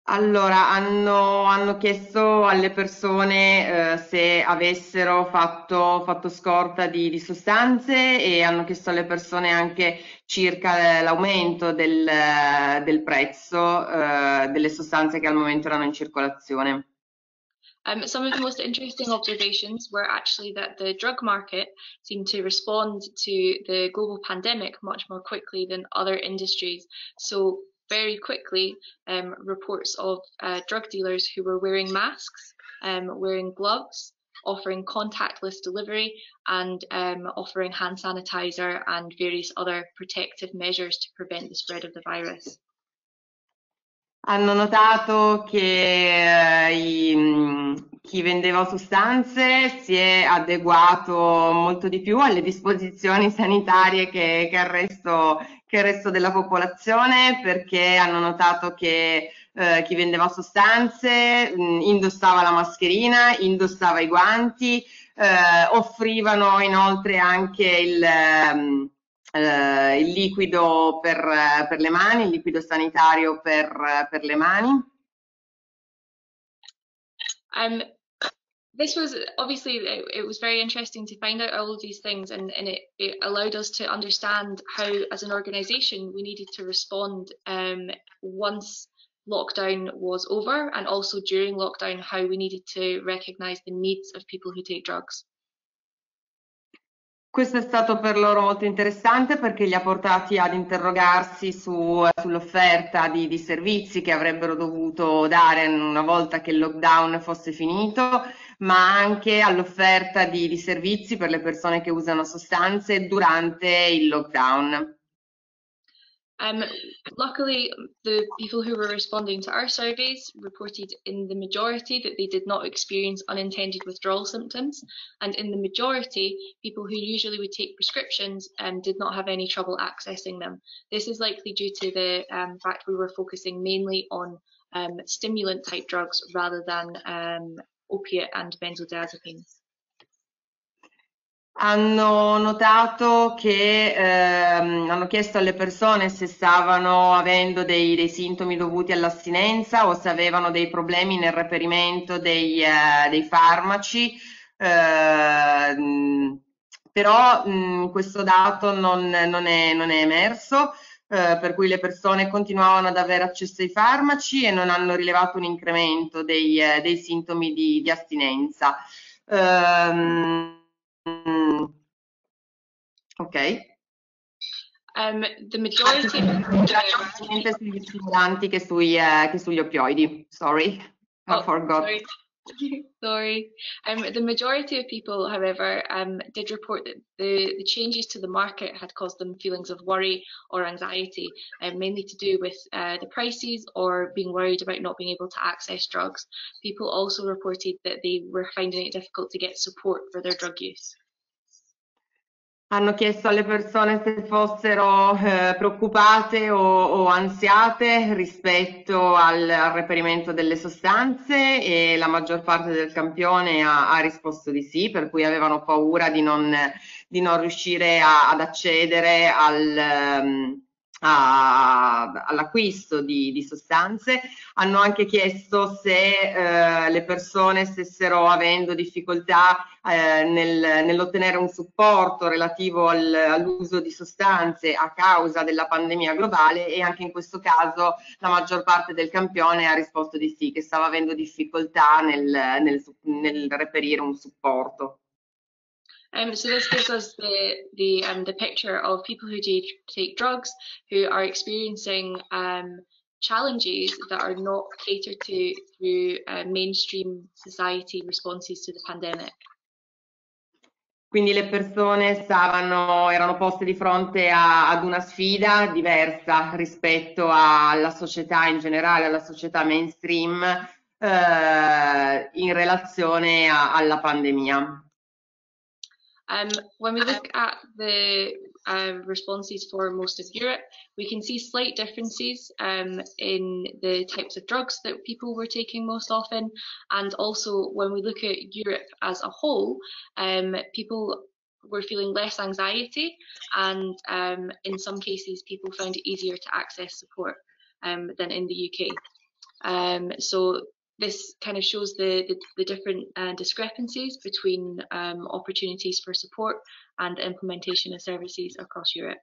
Allora, hanno, hanno chiesto alle persone eh, se avessero fatto, fatto scorta di, di sostanze e hanno chiesto alle persone anche circa l'aumento del, del prezzo eh, delle sostanze che al momento erano in circolazione.
Um, some of the most interesting observations were actually that the drug market seemed to respond to the global pandemic much more quickly than other industries. So very quickly, um, reports of uh, drug dealers who were wearing masks, um, wearing gloves, offering contactless delivery, and um, offering hand sanitizer and various other protective measures to prevent the spread of the virus.
Hanno notato che eh, i, chi vendeva sostanze si è adeguato molto di più alle disposizioni sanitarie che, che, il resto, che il resto della popolazione, perché hanno notato che eh, chi vendeva sostanze mh, indossava la mascherina, indossava i guanti, eh, offrivano inoltre anche il... Um, Uh, il liquido per, uh, per le mani, il liquido sanitario per, uh, per le mani.
Um, this was obviously, it, it was very interesting to find out all of these things, and, and it, it allowed us to understand how, as an organisation, we needed to respond um, once lockdown was over, and also during lockdown, how we needed to recognise the needs of people who take drugs.
Questo è stato per loro molto interessante perché li ha portati ad interrogarsi su, sull'offerta di, di servizi che avrebbero dovuto dare una volta che il lockdown fosse finito, ma anche all'offerta di, di servizi per le persone che usano sostanze durante il lockdown.
Um, luckily, the people who were responding to our surveys reported in the majority that they did not experience unintended withdrawal symptoms, and in the majority, people who usually would take prescriptions um, did not have any trouble accessing them. This is likely due to the um, fact we were focusing mainly on um, stimulant type drugs rather than um, opiate and benzodiazepines.
Hanno notato che ehm, hanno chiesto alle persone se stavano avendo dei, dei sintomi dovuti all'astinenza o se avevano dei problemi nel reperimento dei, eh, dei farmaci, eh, però mh, questo dato non, non, è, non è emerso, eh, per cui le persone continuavano ad avere accesso ai farmaci e non hanno rilevato un incremento dei, eh, dei sintomi di, di astinenza. Um, ok.
Um, the majority
sugli stimolanti che, sui, eh, che sugli oppioidi. Sorry,
oh,
I forgot.
Sorry. Sorry. Um, the majority of people, however, um, did report that the, the changes to the market had caused them feelings of worry or anxiety, um, mainly to do with uh, the prices or being worried about not being able to access drugs. People also reported that they were finding it difficult to get support for their drug use.
Hanno chiesto alle persone se fossero eh, preoccupate o, o ansiate rispetto al, al reperimento delle sostanze e la maggior parte del campione ha, ha risposto di sì, per cui avevano paura di non, di non riuscire a, ad accedere al... Um, all'acquisto di, di sostanze. Hanno anche chiesto se eh, le persone stessero avendo difficoltà eh, nel, nell'ottenere un supporto relativo al, all'uso di sostanze a causa della pandemia globale, e anche in questo caso la maggior parte del campione ha risposto di sì, che stava avendo difficoltà nel, nel, nel reperire un supporto.
Um, so this gives us the the um, the picture of people who take, take drugs who are experiencing um, challenges that are not catered to through uh, mainstream society responses to the pandemic.
Quindi le persone stavano, erano poste di fronte a, ad una sfida diversa rispetto alla società in generale, alla società mainstream eh, in relazione a, alla pandemia.
Um, when we look at the uh, responses for most of Europe, we can see slight differences um, in the types of drugs that people were taking most often, and also when we look at Europe as a whole, um, people were feeling less anxiety, and um, in some cases people found it easier to access support um, than in the U K. Um, so this kind of shows the, the, the different uh, discrepancies between um, opportunities for support and implementation of services across Europe.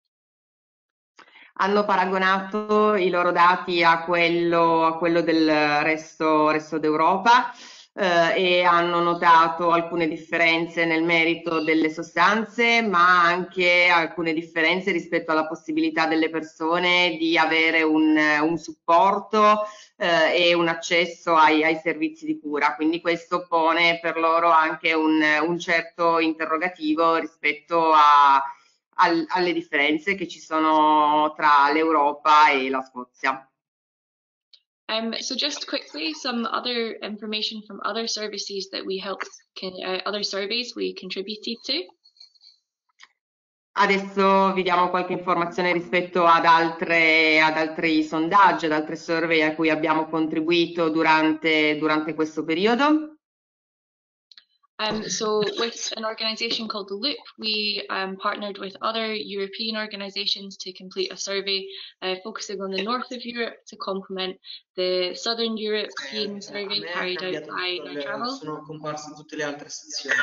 Hanno paragonato i loro dati a quello, a quello del resto, resto d'Europa eh, e hanno notato alcune differenze nel merito delle sostanze, ma anche alcune differenze rispetto alla possibilità delle persone di avere un, un supporto eh, e un accesso ai, ai servizi di cura. Quindi questo pone per loro anche un, un certo interrogativo rispetto a Al, alle differenze che ci sono tra l'Europa e la Scozia.
Um, so just quickly, some other information from other services that we helped, can, uh, other surveys we contributed to.
Adesso vi diamo qualche informazione rispetto ad, altre, ad altri sondaggi, ad altre survey a cui abbiamo contribuito durante, durante questo periodo.
Um, so with an organisation called The Loop, we um, partnered with other European organisations to complete a survey uh, focusing on the north of Europe to complement the southern European
eh,
survey carried out by Air Travel.
Sono comparse tutte le altre sezioni.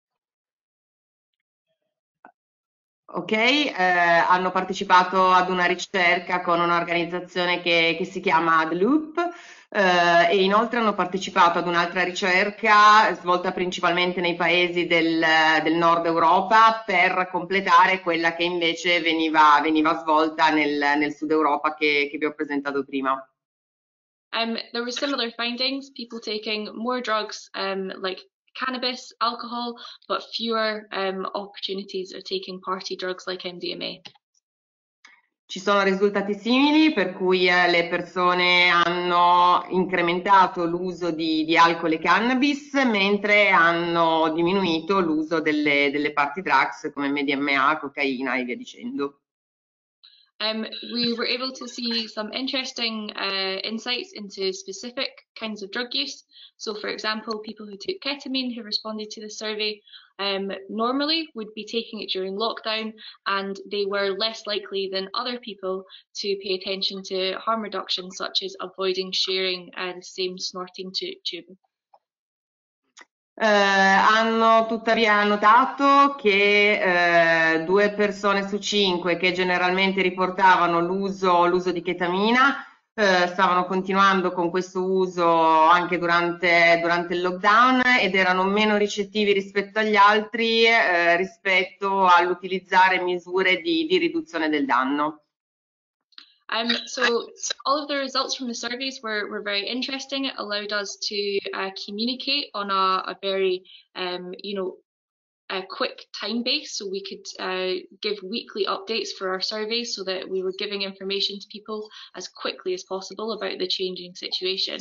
Ok, eh, hanno partecipato ad una ricerca con un'organizzazione che, che si chiama The Loop eh, e inoltre hanno partecipato ad un'altra ricerca svolta principalmente nei paesi del, del nord Europa per completare quella che invece veniva, veniva svolta nel, nel sud Europa che, che vi ho presentato prima.
Um, there were similar findings, people taking more drugs um, like cannabis, alcohol, but fewer um, opportunities of taking party drugs like M D M A.
Ci sono risultati simili per cui eh, le persone hanno incrementato l'uso di, di alcol e cannabis mentre hanno diminuito l'uso delle, delle party drugs come M D M A, cocaina e via dicendo.
Um, we were able to see some interesting uh, insights into specific kinds of drug use. So, for example, people who took ketamine who responded to the survey um, normally would be taking it during lockdown, and they were less likely than other people to pay attention to harm reduction, such as avoiding sharing uh, the same snorting tube.
Eh, hanno tuttavia notato che eh, due persone su cinque che generalmente riportavano l'uso l'uso di ketamina eh, stavano continuando con questo uso anche durante, durante il lockdown ed erano meno ricettivi rispetto agli altri eh, rispetto all'utilizzare misure di, di riduzione del danno.
Um, so all of the results from the surveys were, were very interesting. It allowed us to uh, communicate on a, a very, um, you know, a quick time base. So we could uh, give weekly updates for our surveys so that we were giving information to people as quickly as possible about the changing situation.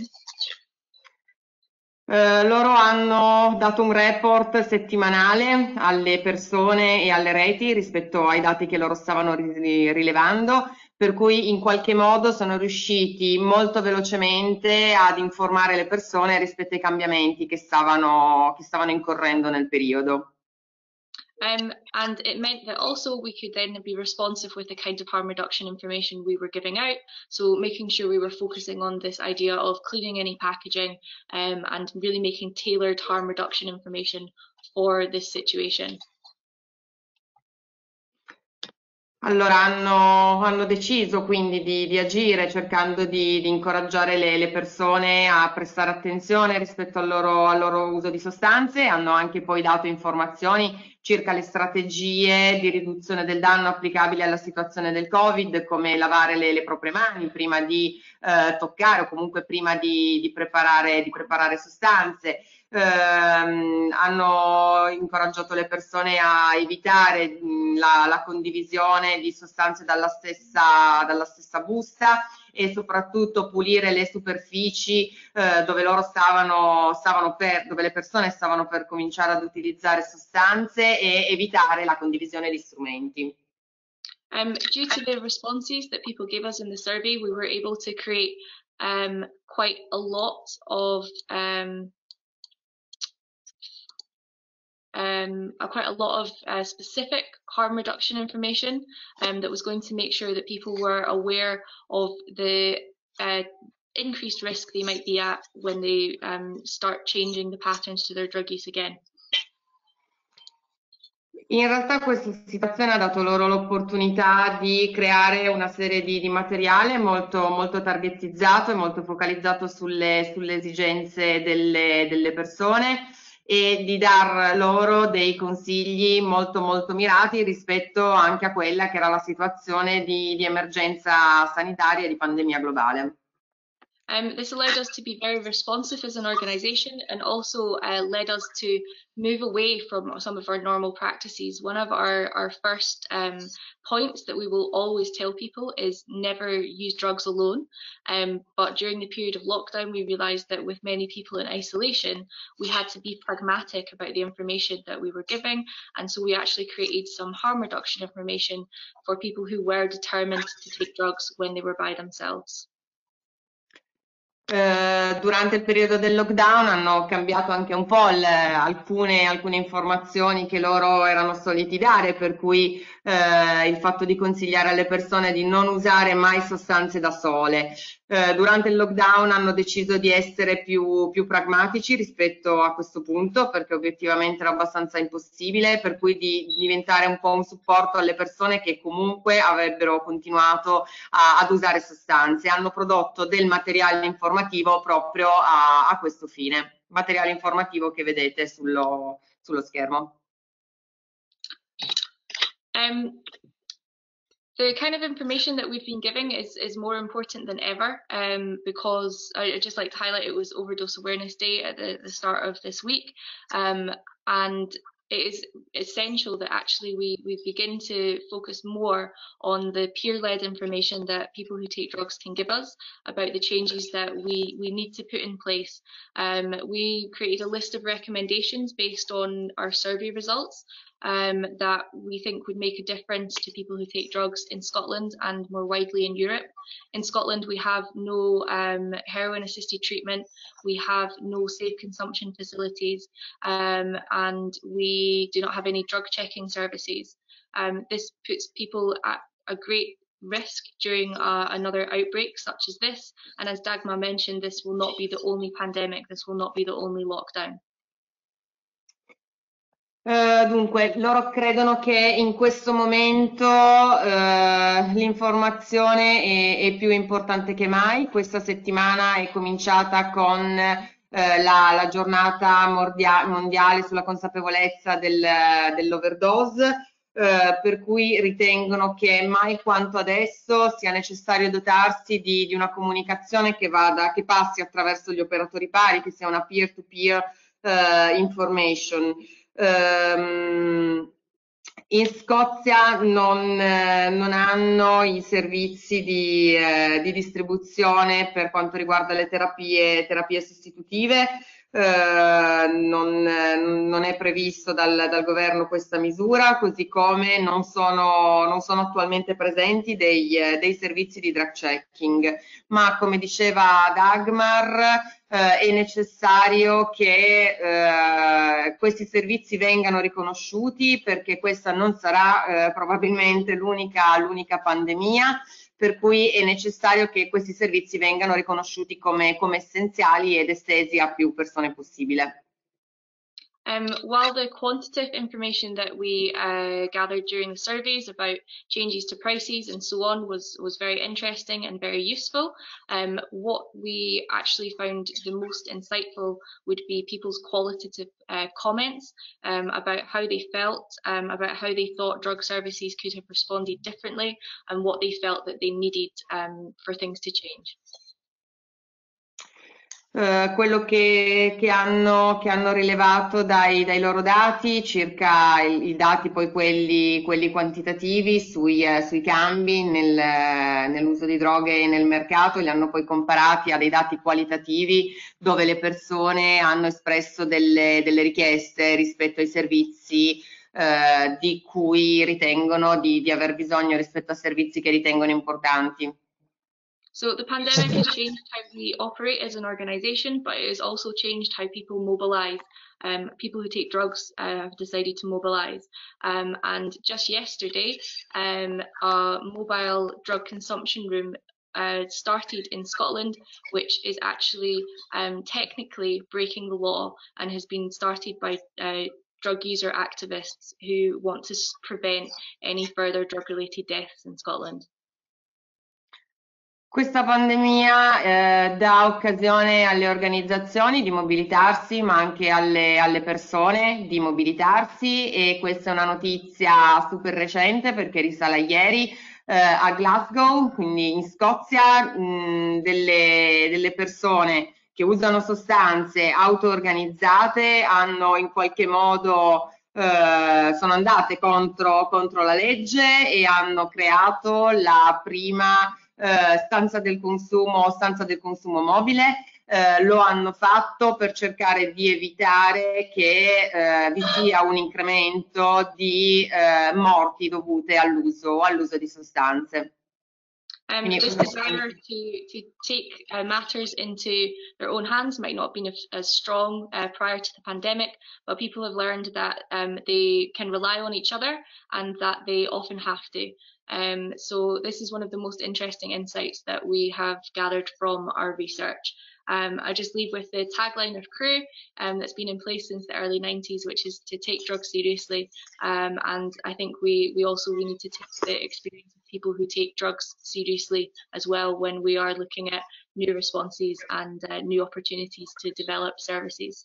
Uh, loro hanno dato un report settimanale alle persone e alle reti rispetto ai dati che loro stavano ri rilevando, per cui in qualche modo sono riusciti molto velocemente ad informare le persone rispetto ai cambiamenti che stavano, che stavano incorrendo nel periodo.
Um, and it meant that also we could then be responsive with the kind of harm reduction information we were giving out. So making sure we were focusing on this idea of cleaning any packaging um, and really making tailored harm reduction information for this situation.
Allora hanno, hanno deciso quindi di, di agire cercando di, di incoraggiare le, le persone a prestare attenzione rispetto al loro, al loro uso di sostanze, hanno anche poi dato informazioni circa le strategie di riduzione del danno applicabili alla situazione del Covid, come lavare le, le proprie mani prima di eh, toccare o comunque prima di, di, preparare, di preparare sostanze. Eh, hanno incoraggiato le persone a evitare mh, la, la condivisione di sostanze dalla stessa, dalla stessa busta e soprattutto pulire le superfici eh, dove loro stavano, stavano per, dove le persone stavano per cominciare ad utilizzare sostanze e evitare la condivisione di strumenti.
Um, due to the responses that people gave us in the survey, we were able to create um, quite a lot of um, Um, uh, quite a lot of uh, specific harm reduction information um, that was going to make sure that people were aware of the uh, increased risk they might be at when they um, start changing the patterns to their drug use again.
In realtà questa situazione ha dato loro l'opportunità di creare una serie di, di materiale molto, molto targetizzato e molto focalizzato sulle, sulle esigenze delle, delle persone e di dar loro dei consigli molto molto mirati rispetto anche a quella che era la situazione di, di emergenza sanitaria e di pandemia globale.
Um, this allowed us to be very responsive as an organisation and also uh, led us to move away from some of our normal practices. One of our, our first um, points that we will always tell people is never use drugs alone. Um, but during the period of lockdown, we realised that with many people in isolation, we had to be pragmatic about the information that we were giving. And so we actually created some harm reduction information for people who were determined to take drugs when they were by themselves.
Eh, durante il periodo del lockdown hanno cambiato anche un po' il, alcune, alcune informazioni che loro erano soliti dare, per cui eh, il fatto di consigliare alle persone di non usare mai sostanze da sole. Eh, durante il lockdown hanno deciso di essere più, più pragmatici rispetto a questo punto, perché obiettivamente era abbastanza impossibile, per cui di diventare un po' un supporto alle persone che comunque avrebbero continuato a, ad usare sostanze. Hanno prodotto del materiale informativo proprio a, a questo fine, materiale informativo che vedete sullo, sullo schermo.
Um, The kind of information that we've been giving is, is more important than ever um, because I, I'd just like to highlight it was Overdose Awareness Day at the, the start of this week, um, and it is essential that actually we, we begin to focus more on the peer-led information that people who take drugs can give us about the changes that we, we need to put in place. Um, we created a list of recommendations based on our survey results um, that we think would make a difference to people who take drugs in Scotland and more widely in Europe. In Scotland, we have no um, heroin-assisted treatment, we have no safe consumption facilities, um, and we do not have any drug checking services. Um, this puts people at a great risk during uh, another outbreak such as this, and as Dagmar mentioned, this will not be the only pandemic, this will not be the only lockdown.
Uh, dunque, loro credono che in questo momento uh, l'informazione è, è più importante che mai. Questa settimana è cominciata con uh, la, la giornata mondiale sulla consapevolezza del, dell'overdose, uh, per cui ritengono che mai quanto adesso sia necessario dotarsi di, di una comunicazione che, vada, che passi attraverso gli operatori pari, che sia una peer-to-peer uh, information. Um, in Scozia non, eh, non hanno i servizi di, eh, di distribuzione per quanto riguarda le terapie, terapie sostitutive, eh, non, non è previsto dal, dal governo questa misura, così come non sono, non sono attualmente presenti dei, eh, dei servizi di drug checking, ma come diceva Dagmar, Uh, è necessario che uh, questi servizi vengano riconosciuti, perché questa non sarà uh, probabilmente l'unica l'unica pandemia, per cui è necessario che questi servizi vengano riconosciuti come, come essenziali ed estesi a più persone possibile.
Um, while the quantitative information that we uh, gathered during the surveys about changes to prices and so on was, was very interesting and very useful, um, what we actually found the most insightful would be people's qualitative uh, comments um, about how they felt, um, about how they thought drug services could have responded differently, and what they felt that they needed um, for things to change.
Uh, quello che, che, hanno, che hanno rilevato dai, dai loro dati, circa i, i dati poi quelli, quelli quantitativi sui, eh, sui cambi nel, nell'uso di droghe nel mercato, li hanno poi comparati a dei dati qualitativi dove le persone hanno espresso delle, delle richieste rispetto ai servizi eh, di cui ritengono di, di aver bisogno rispetto a servizi che ritengono importanti.
So the pandemic has changed how we operate as an organisation, but it has also changed how people mobilise. Um, people who take drugs uh, have decided to mobilise. Um, and just yesterday, um, a mobile drug consumption room uh, started in Scotland, which is actually um, technically breaking the law and has been started by uh, drug user activists who want to prevent any further drug-related deaths in Scotland.
Questa pandemia eh, dà occasione alle organizzazioni di mobilitarsi, ma anche alle, alle persone di mobilitarsi, e questa è una notizia super recente perché risale a ieri eh, a Glasgow, quindi in Scozia, mh, delle, delle persone che usano sostanze auto-organizzate hanno in qualche modo eh, sono andate contro, contro la legge e hanno creato la prima Eh, stanza del consumo, stanza del consumo mobile. Eh, lo hanno fatto per cercare di evitare che eh, vi sia un incremento di eh, morti dovute all'uso all'uso di sostanze.
Um, this desire to, to take uh, matters into their own hands might not have been as strong uh, prior to the pandemic, but people have learned that um, they can rely on each other and that they often have to. Um, so this is one of the most interesting insights that we have gathered from our research. Um, I just leave with the tagline of CREW um, that's been in place since the early nineties, which is to take drugs seriously. Um, and I think we, we also we need to take the experience of people who take drugs seriously as well when we are looking at new responses and uh, new opportunities to develop services.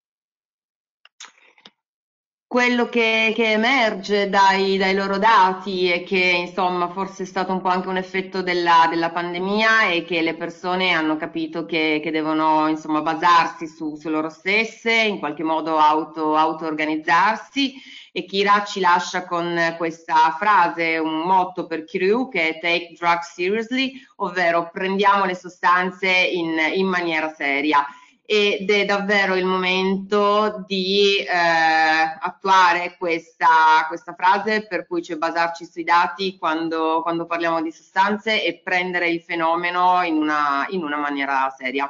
Quello che, che emerge dai, dai loro dati è che insomma forse è stato un po' anche un effetto della, della pandemia e che le persone hanno capito che, che devono insomma basarsi su, su loro stesse, in qualche modo auto, auto-organizzarsi, e Kira ci lascia con questa frase, un motto per CREW che è Take Drugs Seriously, ovvero prendiamo le sostanze in, in maniera seria. Ed è davvero il momento di eh, attuare questa, questa frase, per cui cioè basarci sui dati quando, quando parliamo di sostanze e prendere il fenomeno in una, in una maniera seria.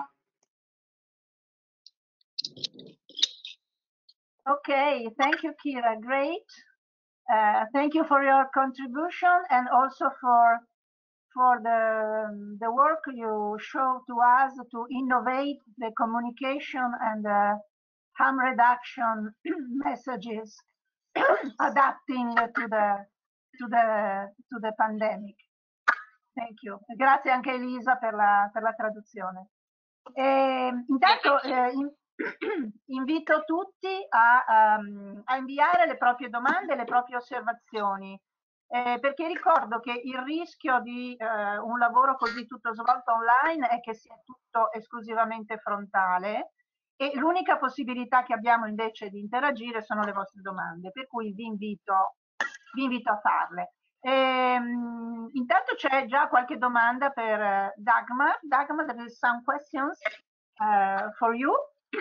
Okay, thank you, Kira. Great. Uh, thank you for your contribution and also for for the, the work you show to us to innovate the communication and the harm reduction messages adapting to the, to, the, to the pandemic. Thank you. Grazie anche Elisa per la, per la traduzione. E, intanto eh, in, invito tutti a, um, a inviare le proprie domande, le proprie osservazioni. Eh, perché ricordo che il rischio di eh, un lavoro così tutto svolto online è che sia tutto esclusivamente frontale e l'unica possibilità che abbiamo invece di interagire sono le vostre domande, per cui vi invito, vi invito a farle. Ehm, intanto c'è già qualche domanda per uh, Dagmar. Dagmar, there is some questions uh, for you.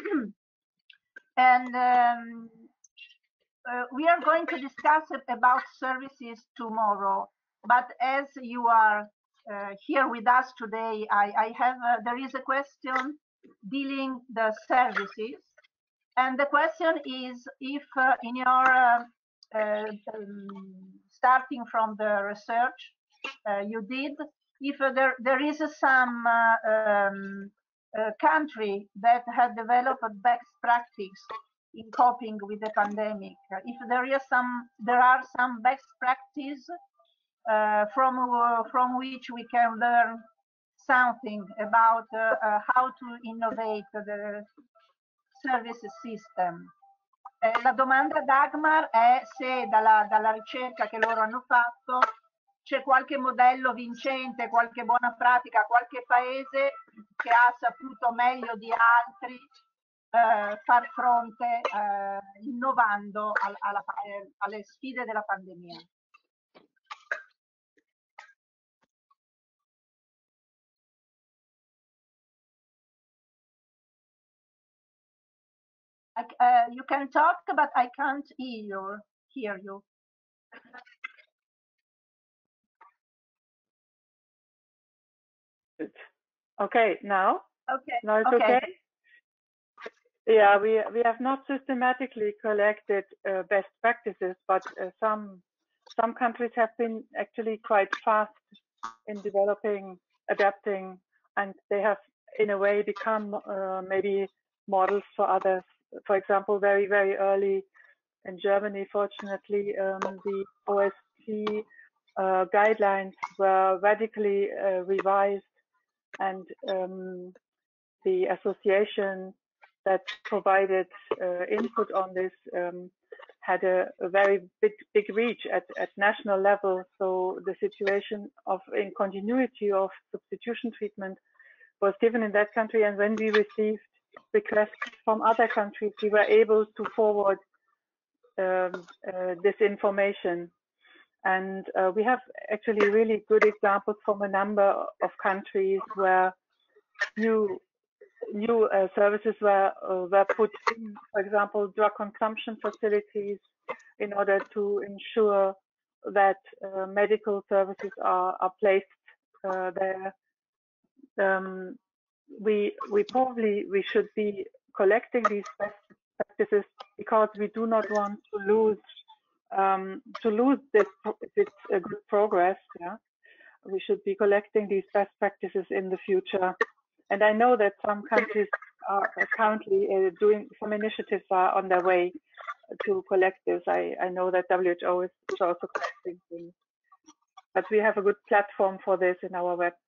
And um, Uh, we are going to discuss about services tomorrow, but as you are uh, here with us today, I, I have uh, there is a question dealing the services, and the question is if uh, in your uh, uh, um, starting from the research uh, you did, if uh, there there is uh, some uh, um, uh, country that had developed a best practice in coping with the pandemic, if there is some, there are some best practice uh, from uh, from which we can learn something about uh, uh, how to innovate the service system. Eh, la domanda Dagmar è se dalla, dalla ricerca che loro hanno fatto c'è qualche modello vincente, qualche buona pratica, qualche paese che ha saputo meglio di altri Uh, far fronte uh, innovando al, alla, eh, alle sfide della pandemia. I, uh, you can talk, but I can't hear you. Hear you.
Okay, now?
Okay.
Now it's
okay.
okay? Yeah, we we have not systematically collected uh, best practices, but uh, some some countries have been actually quite fast in developing adapting, and they have in a way become uh, maybe models for others. For example, very, very early in Germany, fortunately, um, the O S T uh, guidelines were radically uh, revised, and um, the association that provided uh, input on this um, had a, a very big, big reach at, at national level. So the situation of incontinuity of substitution treatment was given in that country. And when we received requests from other countries, we were able to forward um, uh, this information. And uh, we have actually really good examples from a number of countries where new new uh, services were uh, were put in, for example, drug consumption facilities, in order to ensure that uh, medical services are, are placed uh, there. Um, we we probably we should be collecting these best practices, because we do not want to lose um, to lose this this uh, good progress. Yeah, we should be collecting these best practices in the future. And I know that some countries are currently uh, doing, some initiatives are on their way to collect this. I, I know that W H O is also collecting things. But we have a good platform for this in our web.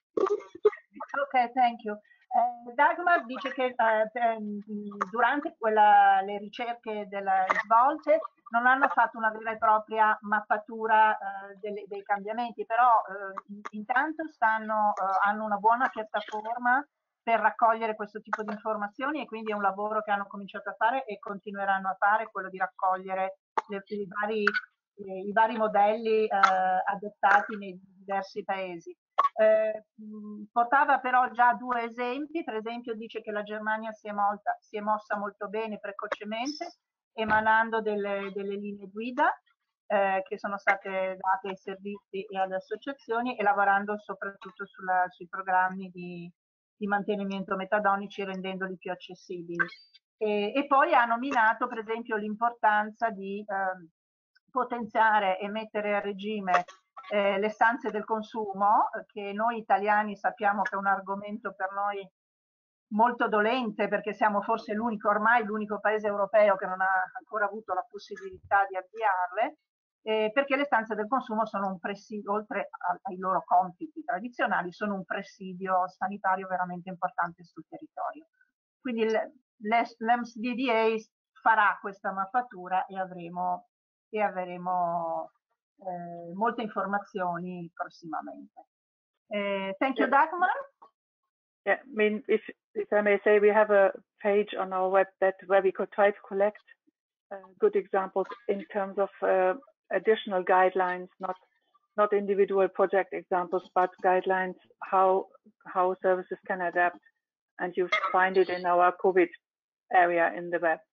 Ok, thank you. Eh, Dagmar dice che eh, durante quella, le ricerche delle svolte non hanno fatto una vera e propria mappatura eh, delle, dei cambiamenti, però eh, intanto stanno, eh, hanno una buona piattaforma per raccogliere questo tipo di informazioni, e quindi è un lavoro che hanno cominciato a fare e continueranno a fare, quello di raccogliere le, i, vari, i vari modelli eh, adottati nei diversi paesi. Eh, portava però già due esempi. Per esempio dice che la Germania si è, molta, si è mossa molto bene precocemente, emanando delle, delle linee guida eh, che sono state date ai servizi e alle associazioni, e lavorando soprattutto sulla, sui programmi di, di mantenimento metadonici, rendendoli più accessibili. E, e poi ha nominato per esempio l'importanza di eh, potenziare e mettere a regime Eh, le stanze del consumo, che noi italiani sappiamo che è un argomento per noi molto dolente, perché siamo forse l'unico, ormai l'unico paese europeo che non ha ancora avuto la possibilità di avviarle, eh, perché le stanze del consumo sono un presidio, oltre a, ai loro compiti tradizionali, sono un presidio sanitario veramente importante sul territorio. Quindi l'E M S D D A farà questa mappatura e avremo, e avremo Eh, molte informazioni prossimamente. Uh, thank you, Dagmar.
Yeah, I mean, if if I may say, we have a page on our web that where we could try to collect uh, good examples in terms of uh, additional guidelines, not not individual project examples, but guidelines how how services can adapt, and you find it in our COVID area in the web.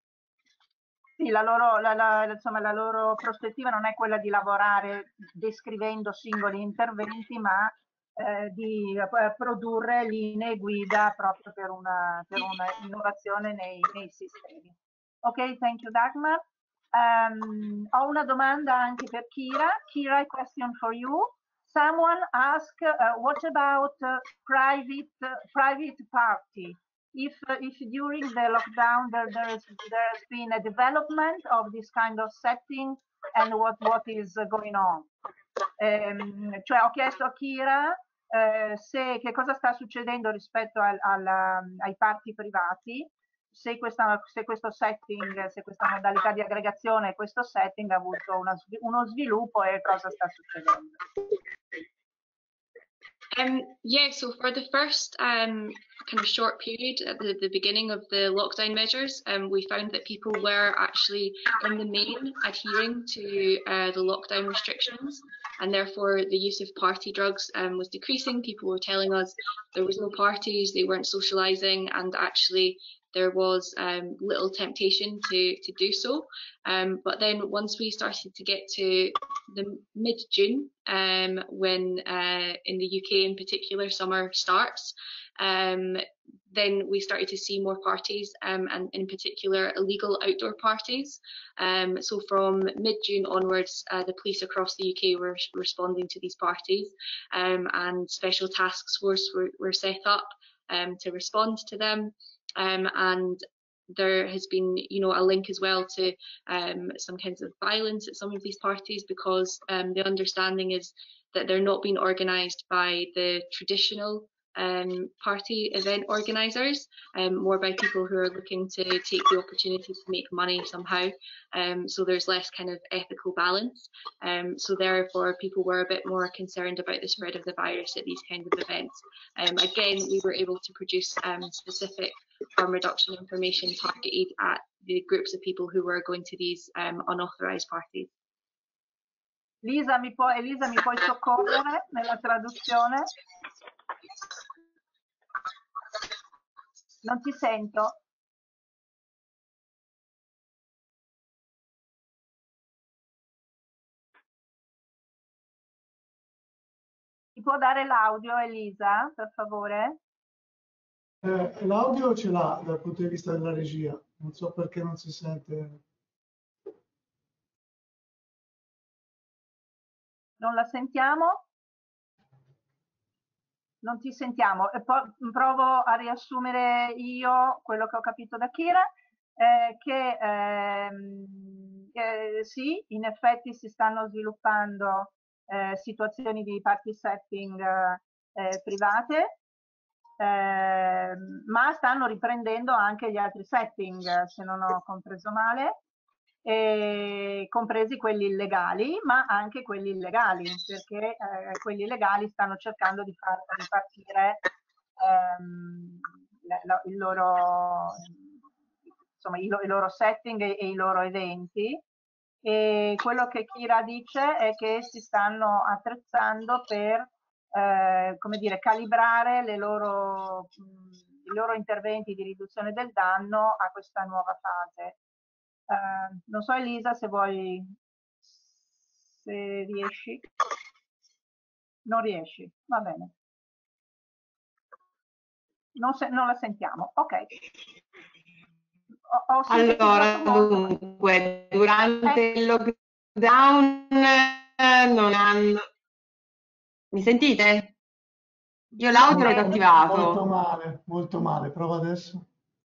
Sì, la loro, la, la, insomma, la loro prospettiva non è quella di lavorare descrivendo singoli interventi, ma eh, di eh, produrre linee guida proprio per una, per una innovazione nei, nei sistemi. Ok, thank you Dagmar. Um, ho una domanda anche per Kira. Kira, a question for you. Someone asked, uh, what about uh, private, uh, private party? If, uh, if during the lockdown there, there's, there's been a development of this kind of setting, and what, what is going on. Um, cioè ho chiesto a Kira eh, se, che cosa sta succedendo rispetto al, al, ai party privati, se, questa, se questo setting, se questa modalità di aggregazione, questo setting ha avuto una, uno sviluppo, e cosa sta succedendo.
Um, yeah, so for the first um, kind of short period at the, the beginning of the lockdown measures, um, we found that people were actually in the main adhering to uh, the lockdown restrictions, and therefore the use of party drugs um, was decreasing. People were telling us there was no parties, they weren't socialising, and actually there was um, little temptation to, to do so. Um, but then once we started to get to the mid-June, um, when uh, in the U K in particular summer starts, um, then we started to see more parties, um, and in particular illegal outdoor parties. Um, so from mid-June onwards, uh, the police across the U K were responding to these parties, um, and special task forces were, were set up um, to respond to them. Um, and there has been, you know, a link as well to um, some kinds of violence at some of these parties, because um, the understanding is that they're not being organised by the traditional um, party event organisers, um, more by people who are looking to take the opportunity to make money somehow. Um, so there's less kind of ethical balance. Um, so therefore, people were a bit more concerned about the spread of the virus at these kinds of events. Um, again, we were able to produce um, specific harm reduction information targeted at the groups of people who were going to these um, unauthorised parties.
Lisa, mi puoi, Elisa, mi puoi soccorrere nella traduzione? Non ti sento. Ti può dare l'audio, Elisa, per favore?
Eh, l'audio ce l'ha dal punto di vista della regia, non so perché non si sente.
Non la sentiamo? Non ti sentiamo. E poi provo a riassumere io quello che ho capito da Kira, eh, che ehm, eh, sì, in effetti si stanno sviluppando eh, situazioni di party setting eh, private, eh, ma stanno riprendendo anche gli altri setting, se non ho compreso male, e compresi quelli illegali, ma anche quelli illegali, perché eh, quelli illegali stanno cercando di far ripartire ehm, la, la, il, loro, insomma, i, i loro setting e, e i loro eventi. E quello che Kira dice è che si stanno attrezzando per eh, come dire, calibrare le loro, mh, i loro interventi di riduzione del danno a questa nuova fase. Uh, non so Elisa se vuoi, se riesci. Non riesci, va bene. Non, se, non la sentiamo, ok. Ho, ho
allora, dunque, durante eh. il lockdown non hanno... Mi sentite? Io l'audio l'ho attivato.
Molto male, molto male. Prova adesso.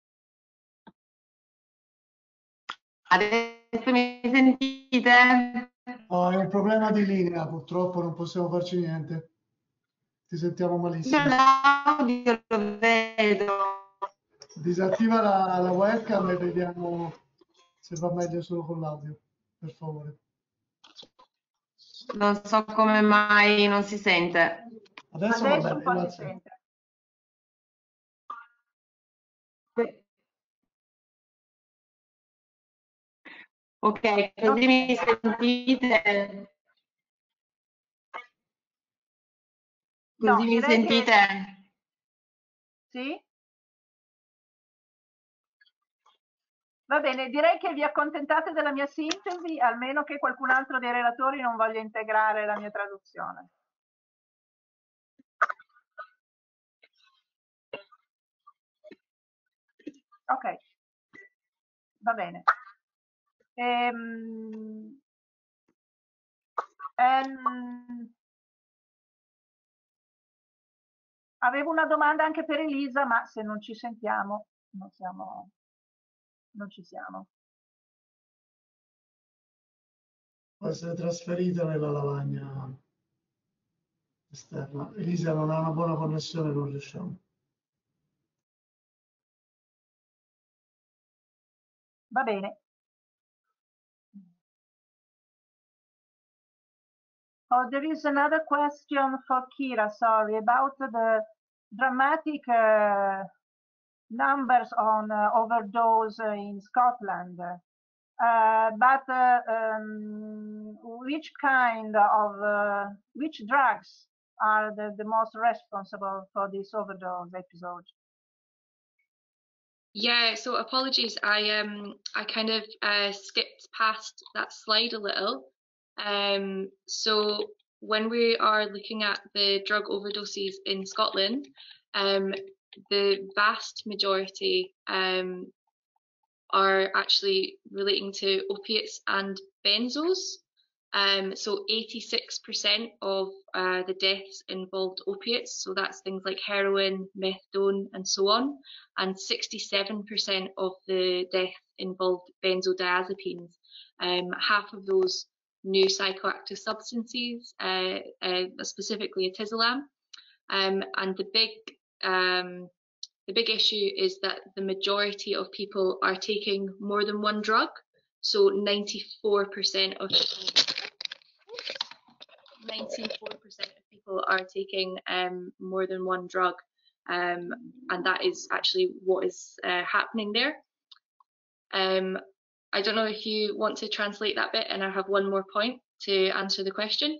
Adesso mi sentite?
Oh, è un problema di linea, purtroppo non possiamo farci niente. Ti sentiamo malissimo.
Io l'audio lo vedo.
Disattiva la, la webcam e vediamo se va meglio solo con l'audio, per favore.
Non so come mai non si sente.
Adesso,
Adesso
va
un
bene,
po' si sente.
Ok, così mi sentite? Così
No,
mi sentite?
Che... Sì? Va bene, direi che vi accontentate della mia sintesi, almeno che qualcun altro dei relatori non voglia integrare la mia traduzione. Ok, va bene. Ehm, ehm, avevo una domanda anche per Elisa, ma se non ci sentiamo, non siamo, non ci siamo.
Può essere trasferita nella lavagna esterna. Elisa non ha una buona connessione, non riusciamo.
Va bene. Oh, there is another question for Kira, sorry, about the dramatic uh, numbers on uh, overdose in Scotland. Uh, but uh, um, which kind of, uh, which drugs are the, the most responsible for this overdose episode?
Yeah, so apologies, I um I kind of uh, skipped past that slide a little. Um, so when we are looking at the drug overdoses in Scotland, um, the vast majority um, are actually relating to opiates and benzos. Um, so eighty-six percent of uh, the deaths involved opiates, so that's things like heroin, methadone, and so on, and sixty-seven percent of the deaths involved benzodiazepines. Um, half of those new psychoactive substances, uh, uh, specifically Atizolam, um, and the big um, the big issue is that the majority of people are taking more than one drug. So ninety-four percent of ninety-four percent of people are taking um, more than one drug, um, and that is actually what is uh, happening there. Um, I don't know if you want to translate that bit, and I have one more point to answer the question.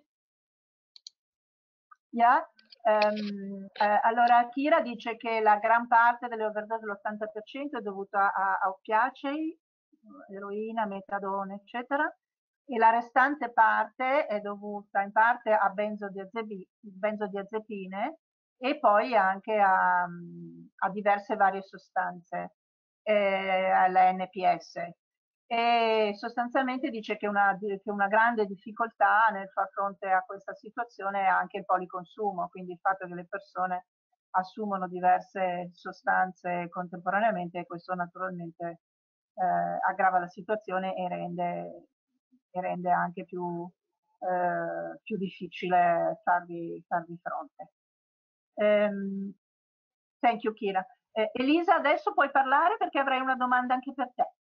Yeah. Um, eh, allora Kira dice che la gran parte delle overdose, l'ottanta per cento, è dovuta a, a oppiacei, eroina, metadone, eccetera, e la restante parte è dovuta in parte a benzodiazepi, benzodiazepine e poi anche a, a diverse varie sostanze, eh, alla N P S. E sostanzialmente dice che una, che una grande difficoltà nel far fronte a questa situazione è anche il policonsumo, quindi il fatto che le persone assumono diverse sostanze contemporaneamente, e questo naturalmente eh, aggrava la situazione e rende, e rende anche più, eh, più difficile farvi, farvi fronte. Um, thank you, Kira. Eh, Elisa, adesso puoi parlare perché avrei una domanda anche per te.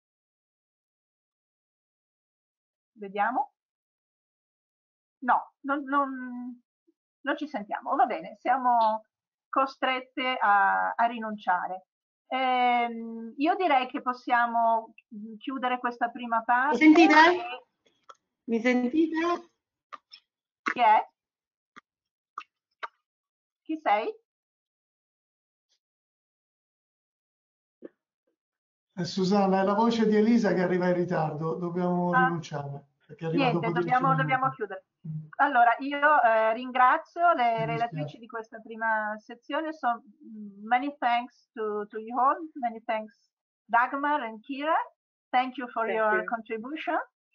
Vediamo. No, non, non, non ci sentiamo. Va bene, siamo costrette a, a rinunciare. Ehm, io direi che possiamo chiudere questa prima parte.
Mi sentite? Mi sentite?
Chi è? Chi sei?
Eh, Susanna, è la voce di Elisa che arriva in ritardo, dobbiamo
Ah.
rinunciare. Perché arriva
Niente,
dopo
dobbiamo, dobbiamo chiudere. Allora, io eh, ringrazio le relatrici di questa prima sezione. So, many thanks to, to you all. Many thanks Dagmar and Kira. Thank you for
Thank
your
you.
contribution.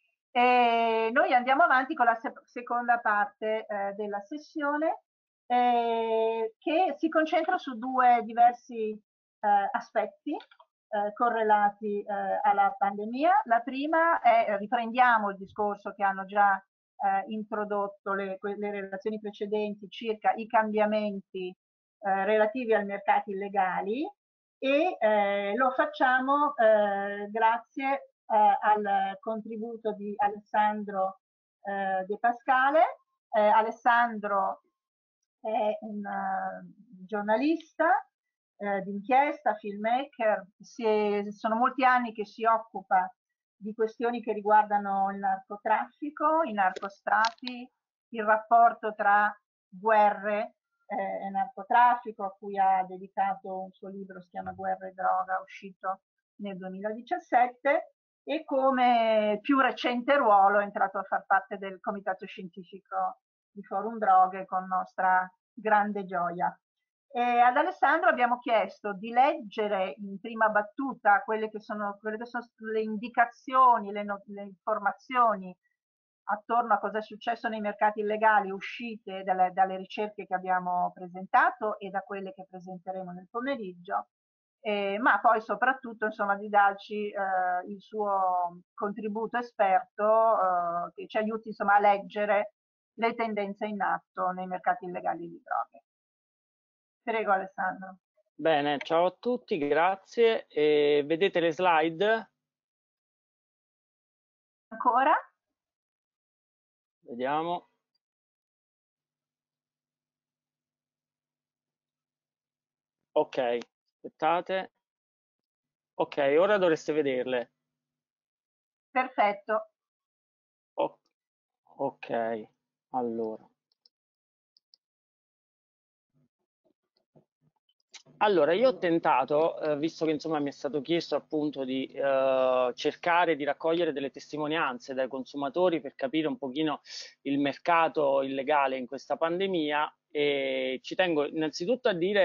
E noi andiamo avanti con la se seconda parte eh, della sessione eh, che si concentra su due diversi eh, aspetti Eh, correlati eh, alla pandemia. La prima è, riprendiamo il discorso che hanno già eh, introdotto le, le relazioni precedenti circa i cambiamenti eh, relativi ai mercati illegali e eh, lo facciamo eh, grazie eh, al contributo di Alessandro eh, De Pascale. Eh, Alessandro è un uh, giornalista Eh, d'inchiesta, filmmaker, si è, sono molti anni che si occupa di questioni che riguardano il narcotraffico, i narcostrati, il rapporto tra guerre eh, e narcotraffico, a cui ha dedicato un suo libro, si chiama Guerra e droga, uscito nel duemiladiciassette, e come più recente ruolo è entrato a far parte del comitato scientifico di Forum Droghe con nostra grande gioia. E ad Alessandro abbiamo chiesto di leggere in prima battuta quelle che sono, quelle che sono le indicazioni, le, no, le informazioni attorno a cosa è successo nei mercati illegali uscite dalle, dalle ricerche che abbiamo presentato e da quelle che presenteremo nel pomeriggio, eh, ma poi soprattutto insomma di darci eh, il suo contributo esperto eh, che ci aiuti insomma a leggere le tendenze in atto nei mercati illegali di droghe. Prego Alessandro.
Bene, ciao a tutti, grazie. E vedete le slide?
Ancora?
Vediamo. Ok, aspettate. Ok, ora dovreste vederle.
Perfetto.
Oh, ok, allora. Allora, io ho tentato, eh, visto che insomma mi è stato chiesto appunto di eh, cercare di raccogliere delle testimonianze dai consumatori per capire un pochino il mercato illegale in questa pandemia, e ci tengo innanzitutto a dire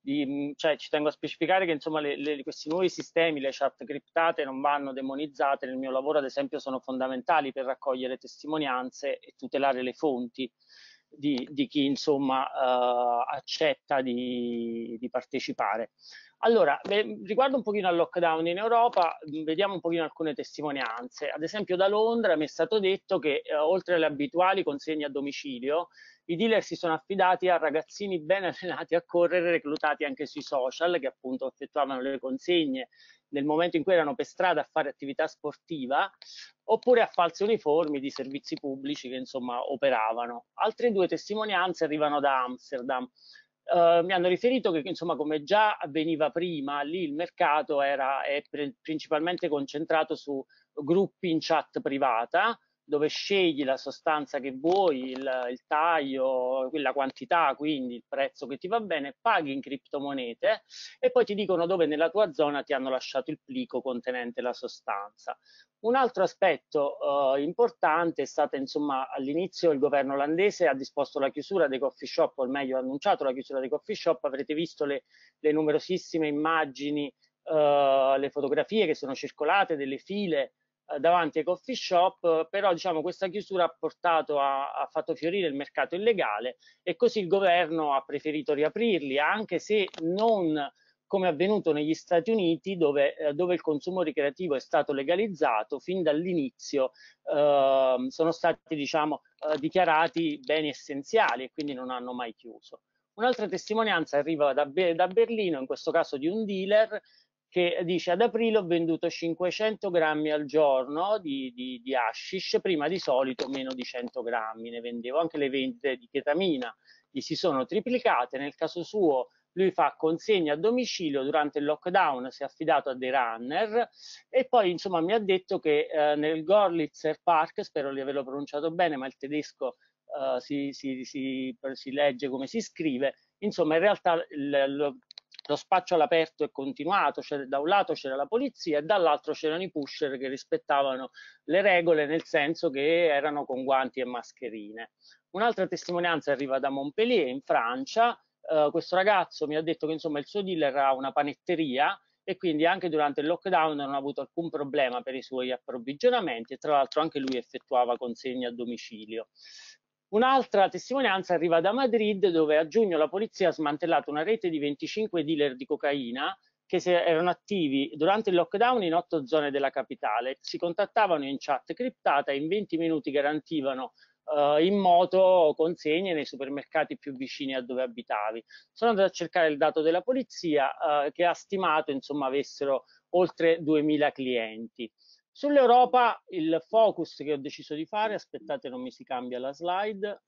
di, cioè ci tengo a specificare che insomma le, le, questi nuovi sistemi, le chat criptate non vanno demonizzate. Nel mio lavoro ad esempio sono fondamentali per raccogliere testimonianze e tutelare le fonti di, di chi insomma uh, accetta di, di partecipare. Allora, beh, riguardo un pochino al lockdown in Europa, vediamo un pochino alcune testimonianze. Ad esempio da Londra mi è stato detto che eh, oltre alle abituali consegne a domicilio, i dealer si sono affidati a ragazzini ben allenati a correre, reclutati anche sui social, che appunto effettuavano le consegne nel momento in cui erano per strada a fare attività sportiva, oppure a false uniformi di servizi pubblici che insomma operavano. Altre due testimonianze arrivano da Amsterdam. Uh, mi hanno riferito che insomma, come già avveniva prima, lì il mercato era, è principalmente concentrato su gruppi in chat privata, dove scegli la sostanza che vuoi, il, il taglio, la quantità, quindi il prezzo che ti va bene, paghi in criptomonete e poi ti dicono dove nella tua zona ti hanno lasciato il plico contenente la sostanza. Un altro aspetto uh, importante è stato, insomma, all'inizio il governo olandese ha disposto la chiusura dei coffee shop, o meglio ha annunciato la chiusura dei coffee shop. Avrete visto le, le numerosissime immagini, uh, le fotografie che sono circolate delle file uh, davanti ai coffee shop, uh, però diciamo questa chiusura ha portato a, ha fatto fiorire il mercato illegale e così il governo ha preferito riaprirli, anche se non come è avvenuto negli Stati Uniti, dove, eh, dove il consumo ricreativo è stato legalizzato fin dall'inizio, eh, sono stati diciamo, eh, dichiarati beni essenziali e quindi non hanno mai chiuso. Un'altra testimonianza arriva da, Be da Berlino, in questo caso di un dealer, che dice: ad aprile ho venduto cinquecento grammi al giorno di, di, di hashish, prima di solito meno di cento grammi ne vendevo. Anche le vendite di chetamina gli si sono triplicate. Nel caso suo lui fa consegna a domicilio, durante il lockdown si è affidato a dei runner e poi insomma mi ha detto che eh, nel Gorlitzer Park, spero di averlo pronunciato bene, ma il tedesco eh, si, si, si, si legge come si scrive, insomma in realtà il, lo, lo spaccio all'aperto è continuato, cioè da un lato c'era la polizia e dall'altro c'erano i pusher che rispettavano le regole, nel senso che erano con guanti e mascherine. Un'altra testimonianza arriva da Montpellier, in Francia. Uh, questo ragazzo mi ha detto che insomma il suo dealer ha una panetteria e quindi anche durante il lockdown non ha avuto alcun problema per i suoi approvvigionamenti e tra l'altro anche lui effettuava consegne a domicilio. Un'altra testimonianza arriva da Madrid, dove a giugno la polizia ha smantellato una rete di venticinque dealer di cocaina che erano attivi durante il lockdown in otto zone della capitale. Si contattavano in chat criptata e in venti minuti garantivano Uh, in moto consegne nei supermercati più vicini a dove abitavi. Sono andato a cercare il dato della polizia uh, che ha stimato insomma avessero oltre duemila clienti. Sull'Europa il focus che ho deciso di fare, aspettate non mi si cambia la slide,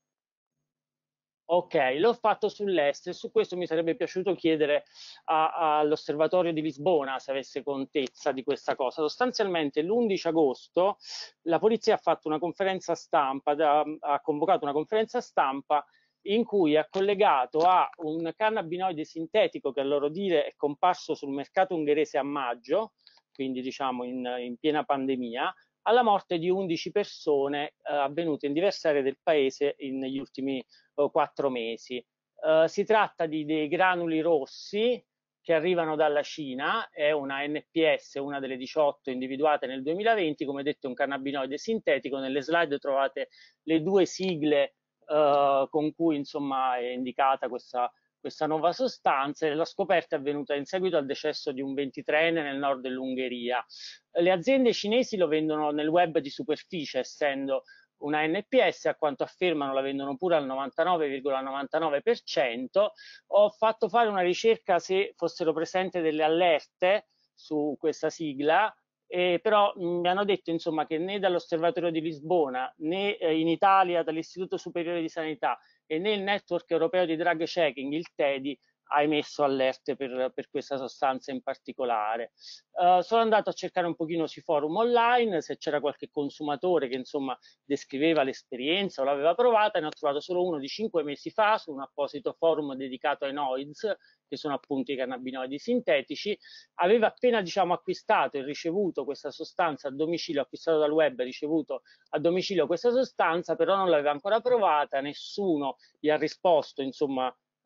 ok, l'ho fatto sull'est e su questo mi sarebbe piaciuto chiedere all'Osservatorio di Lisbona se avesse contezza di questa cosa. Sostanzialmente l'undici agosto la polizia ha fatto una conferenza stampa, da, ha convocato una conferenza stampa in cui ha collegato a un cannabinoide sintetico che a loro dire è comparso sul mercato ungherese a maggio, quindi diciamo in, in piena pandemia, alla morte di undici persone eh, avvenute in diverse aree del paese in, negli ultimi quattro mesi. Uh, si tratta di dei granuli rossi che arrivano dalla Cina, è una N P S, una delle diciotto individuate nel duemilaventi, come detto è un cannabinoide sintetico. Nelle slide trovate le due sigle uh, con cui insomma è indicata questa, questa nuova sostanza. La scoperta è avvenuta in seguito al decesso di un ventitreenne nel nord dell'Ungheria. Le aziende cinesi lo vendono nel web di superficie, essendo una N P S, a quanto affermano la vendono pure al novantanove virgola novantanove per cento. Ho fatto fare una ricerca se fossero presenti delle allerte su questa sigla, eh, però mh, mi hanno detto insomma che né dall'Osservatorio di Lisbona né eh, in Italia dall'Istituto Superiore di Sanità e né il Network Europeo di Drug Checking, il TEDI, ha emesso allerte per, per questa sostanza in particolare. Uh, sono andato a cercare un pochino sui forum online se c'era qualche consumatore che insomma descriveva l'esperienza o l'aveva provata, e ne ho trovato solo uno di cinque mesi fa su un apposito forum dedicato ai noids, che sono appunto i cannabinoidi sintetici. Aveva appena diciamo acquistato e ricevuto questa sostanza a domicilio, acquistato dal web e ricevuto a domicilio questa sostanza, però non l'aveva ancora provata, nessuno gli ha risposto insomma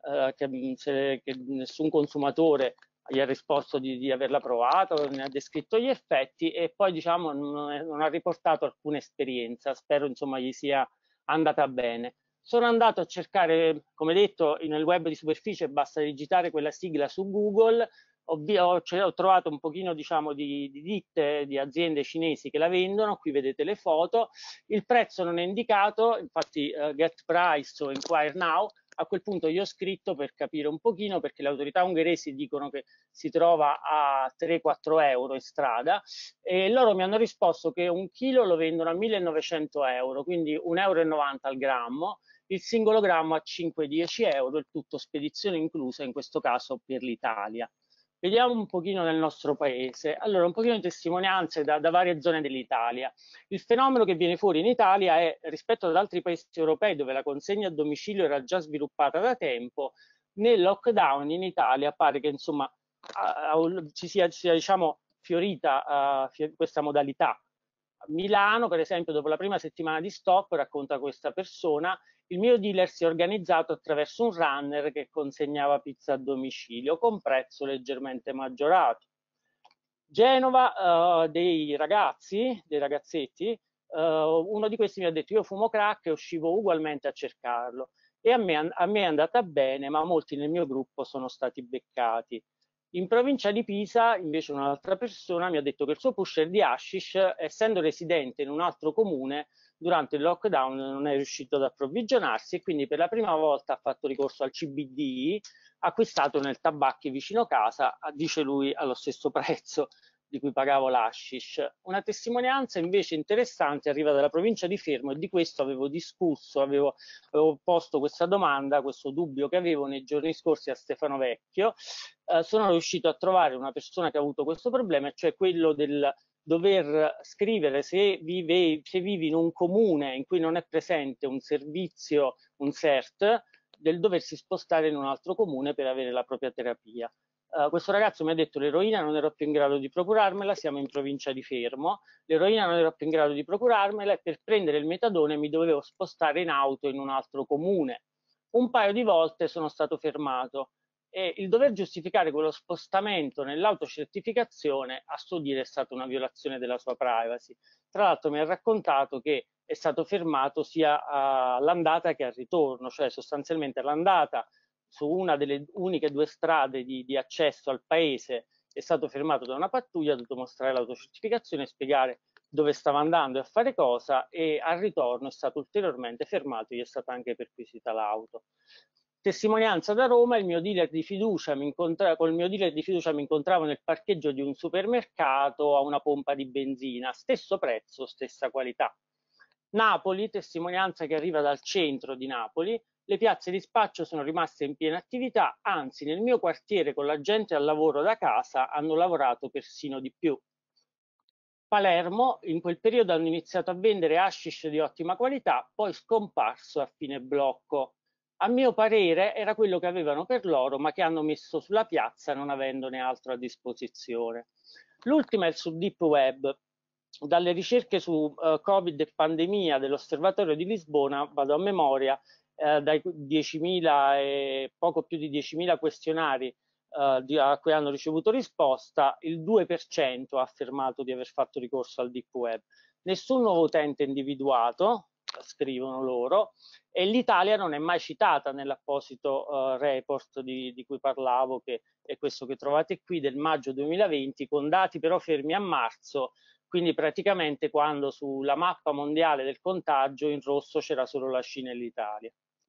eh, che, se, che nessun consumatore gli ha risposto di, di averla provato, ne ha descritto gli effetti e poi diciamo non, è, non ha riportato alcuna esperienza. Spero insomma gli sia andata bene. Sono andato a cercare, come detto, nel web di superficie basta digitare quella sigla su Google. Ho, ho, ho trovato un pochino diciamo di, di ditte, di aziende cinesi che la vendono, qui vedete le foto, il prezzo non è indicato, infatti uh, get price o inquire now. A quel punto io ho scritto per capire un pochino, perché le autorità ungheresi dicono che si trova a tre quattro euro in strada e loro mi hanno risposto che un chilo lo vendono a millenovecento euro, quindi un euro e novanta al grammo, il singolo grammo a cinque dieci euro, il tutto spedizione inclusa in questo caso per l'Italia. Vediamo un pochino nel nostro paese. Allora, un pochino di testimonianze da, da varie zone dell'Italia. Il fenomeno che viene fuori in Italia è, rispetto ad altri paesi europei dove la consegna a domicilio era già sviluppata da tempo, nel lockdown in Italia pare che insomma ci sia, sia diciamo, fiorita uh, questa modalità. A Milano, per esempio, dopo la prima settimana di stop, racconta questa persona, il mio dealer si è organizzato attraverso un runner che consegnava pizza a domicilio con prezzo leggermente maggiorato. Genova, uh, dei ragazzi, dei ragazzetti, uh, uno di questi mi ha detto io fumo crack e uscivo ugualmente a cercarlo e a me, a me è andata bene, ma molti nel mio gruppo sono stati beccati. In provincia di Pisa, invece, un'altra persona mi ha detto che il suo pusher di hashish, essendo residente in un altro comune, durante il lockdown non è riuscito ad approvvigionarsi e quindi per la prima volta ha fatto ricorso al C B D acquistato nel tabacchi vicino casa, dice lui, allo stesso prezzo di cui pagavo l'hashish. Una testimonianza invece interessante arriva dalla provincia di Fermo e di questo avevo discusso, avevo, avevo posto questa domanda, questo dubbio che avevo nei giorni scorsi a Stefano Vecchio. Eh, sono riuscito a trovare una persona che ha avuto questo problema, cioè quello del dover scrivere se, vive, se vivi in un comune in cui non è presente un servizio, un C E R T, del doversi spostare in un altro comune per avere la propria terapia. Uh, questo ragazzo mi ha detto l'eroina non ero più in grado di procurarmela, siamo in provincia di Fermo, l'eroina non ero più in grado di procurarmela e per prendere il metadone mi dovevo spostare in auto in un altro comune. Un paio di volte sono stato fermato e il dover giustificare quello spostamento nell'autocertificazione a suo dire è stata una violazione della sua privacy. Tra l'altro mi ha raccontato che è stato fermato sia all'andata che al ritorno, cioè sostanzialmente all'andata su una delle uniche due strade di, di accesso al paese è stato fermato da una pattuglia, ha dovuto mostrare l'autocertificazione e spiegare dove stava andando e a fare cosa, e al ritorno è stato ulteriormente fermato, gli è stata anche perquisita l'auto. Testimonianza da Roma, il mio dealer di fiducia mi incontra, con il mio dealer di fiducia mi incontravo nel parcheggio di un supermercato a una pompa di benzina, stesso prezzo, stessa qualità. Napoli, testimonianza che arriva dal centro di Napoli, le piazze di spaccio sono rimaste in piena attività, anzi nel mio quartiere con la gente al lavoro da casa hanno lavorato persino di più. Palermo, in quel periodo hanno iniziato a vendere hashish di ottima qualità, poi scomparso a fine blocco. A mio parere era quello che avevano per loro, ma che hanno messo sulla piazza non avendone altro a disposizione. L'ultima è sul Deep Web. Dalle ricerche su uh, Covid e pandemia dell'Osservatorio di Lisbona, vado a memoria, eh, dai diecimila e poco più di diecimila questionari uh, di, a cui hanno ricevuto risposta, il due per cento ha affermato di aver fatto ricorso al Deep Web. Nessun nuovo utente individuato, scrivono loro, e l'Italia non è mai citata nell'apposito uh, report di, di cui parlavo, che è questo che trovate qui, del maggio duemilaventi, con dati però fermi a marzo, quindi praticamente quando sulla mappa mondiale del contagio in rosso c'era solo la Cina e l'Italia.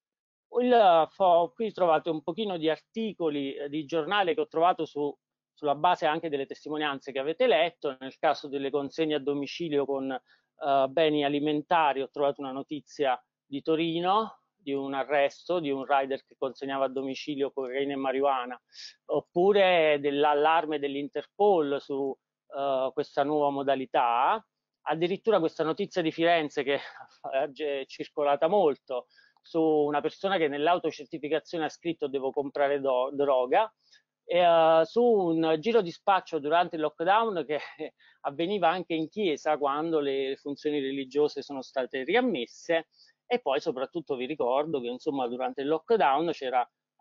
Qui trovate un pochino di articoli eh, di giornale che ho trovato su, sulla base anche delle testimonianze che avete letto. Nel caso delle consegne a domicilio con eh, beni alimentari ho trovato una notizia di Torino, di un arresto di un rider che consegnava a domicilio cocaina e marijuana, oppure dell'allarme dell'Interpol su Uh, questa nuova modalità, addirittura questa notizia di Firenze che è circolata molto su una persona che nell'autocertificazione ha scritto devo comprare do- droga, e, uh, su un giro di spaccio durante il lockdown che avveniva anche in chiesa quando le funzioni religiose sono state riammesse, e poi soprattutto vi ricordo che insomma durante il lockdown c'era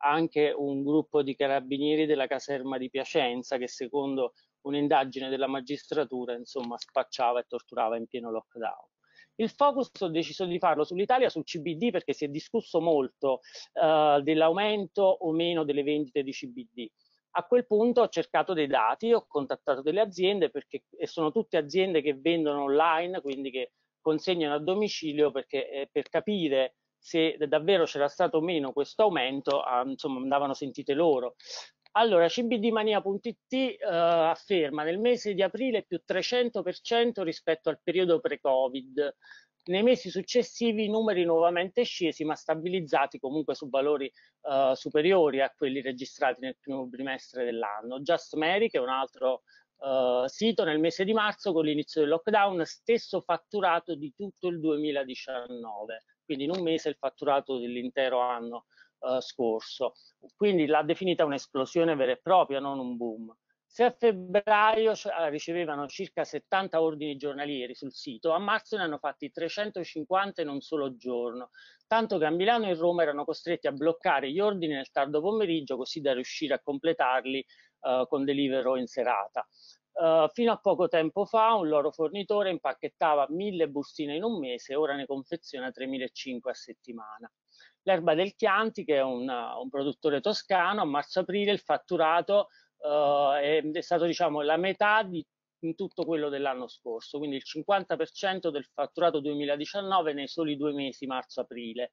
anche un gruppo di carabinieri della caserma di Piacenza che secondo un'indagine della magistratura insomma spacciava e torturava in pieno lockdown. Il focus ho deciso di farlo sull'Italia, sul C B D, perché si è discusso molto uh, dell'aumento o meno delle vendite di C B D. A quel punto ho cercato dei dati, ho contattato delle aziende perché e sono tutte aziende che vendono online, quindi che consegnano a domicilio, perché eh, per capire se davvero c'era stato o meno questo aumento, ah, insomma andavano sentite loro. Allora, C B D mania punto it eh, afferma nel mese di aprile più trecento per cento rispetto al periodo pre-Covid. Nei mesi successivi i numeri nuovamente scesi, ma stabilizzati comunque su valori uh, superiori a quelli registrati nel primo trimestre dell'anno. Just Mary, che è un altro uh, sito, nel mese di marzo, con l'inizio del lockdown, stesso fatturato di tutto il duemiladiciannove, quindi in un mese il fatturato dell'intero anno uh, scorso. Quindi l'ha definita un'esplosione vera e propria, non un boom. Se a febbraio ricevevano circa settanta ordini giornalieri sul sito, a marzo ne hanno fatti trecentocinquanta in un solo giorno, tanto che a Milano e Roma erano costretti a bloccare gli ordini nel tardo pomeriggio così da riuscire a completarli uh, con Deliveroo in serata. Uh, fino a poco tempo fa un loro fornitore impacchettava mille bustine in un mese, ora ne confeziona tremilacinquecento a settimana. L'Erba del Chianti, che è un, un produttore toscano, a marzo-aprile il fatturato Uh, è, è stato diciamo la metà di in tutto quello dell'anno scorso, quindi il cinquanta per cento del fatturato duemiladiciannove nei soli due mesi marzo-aprile.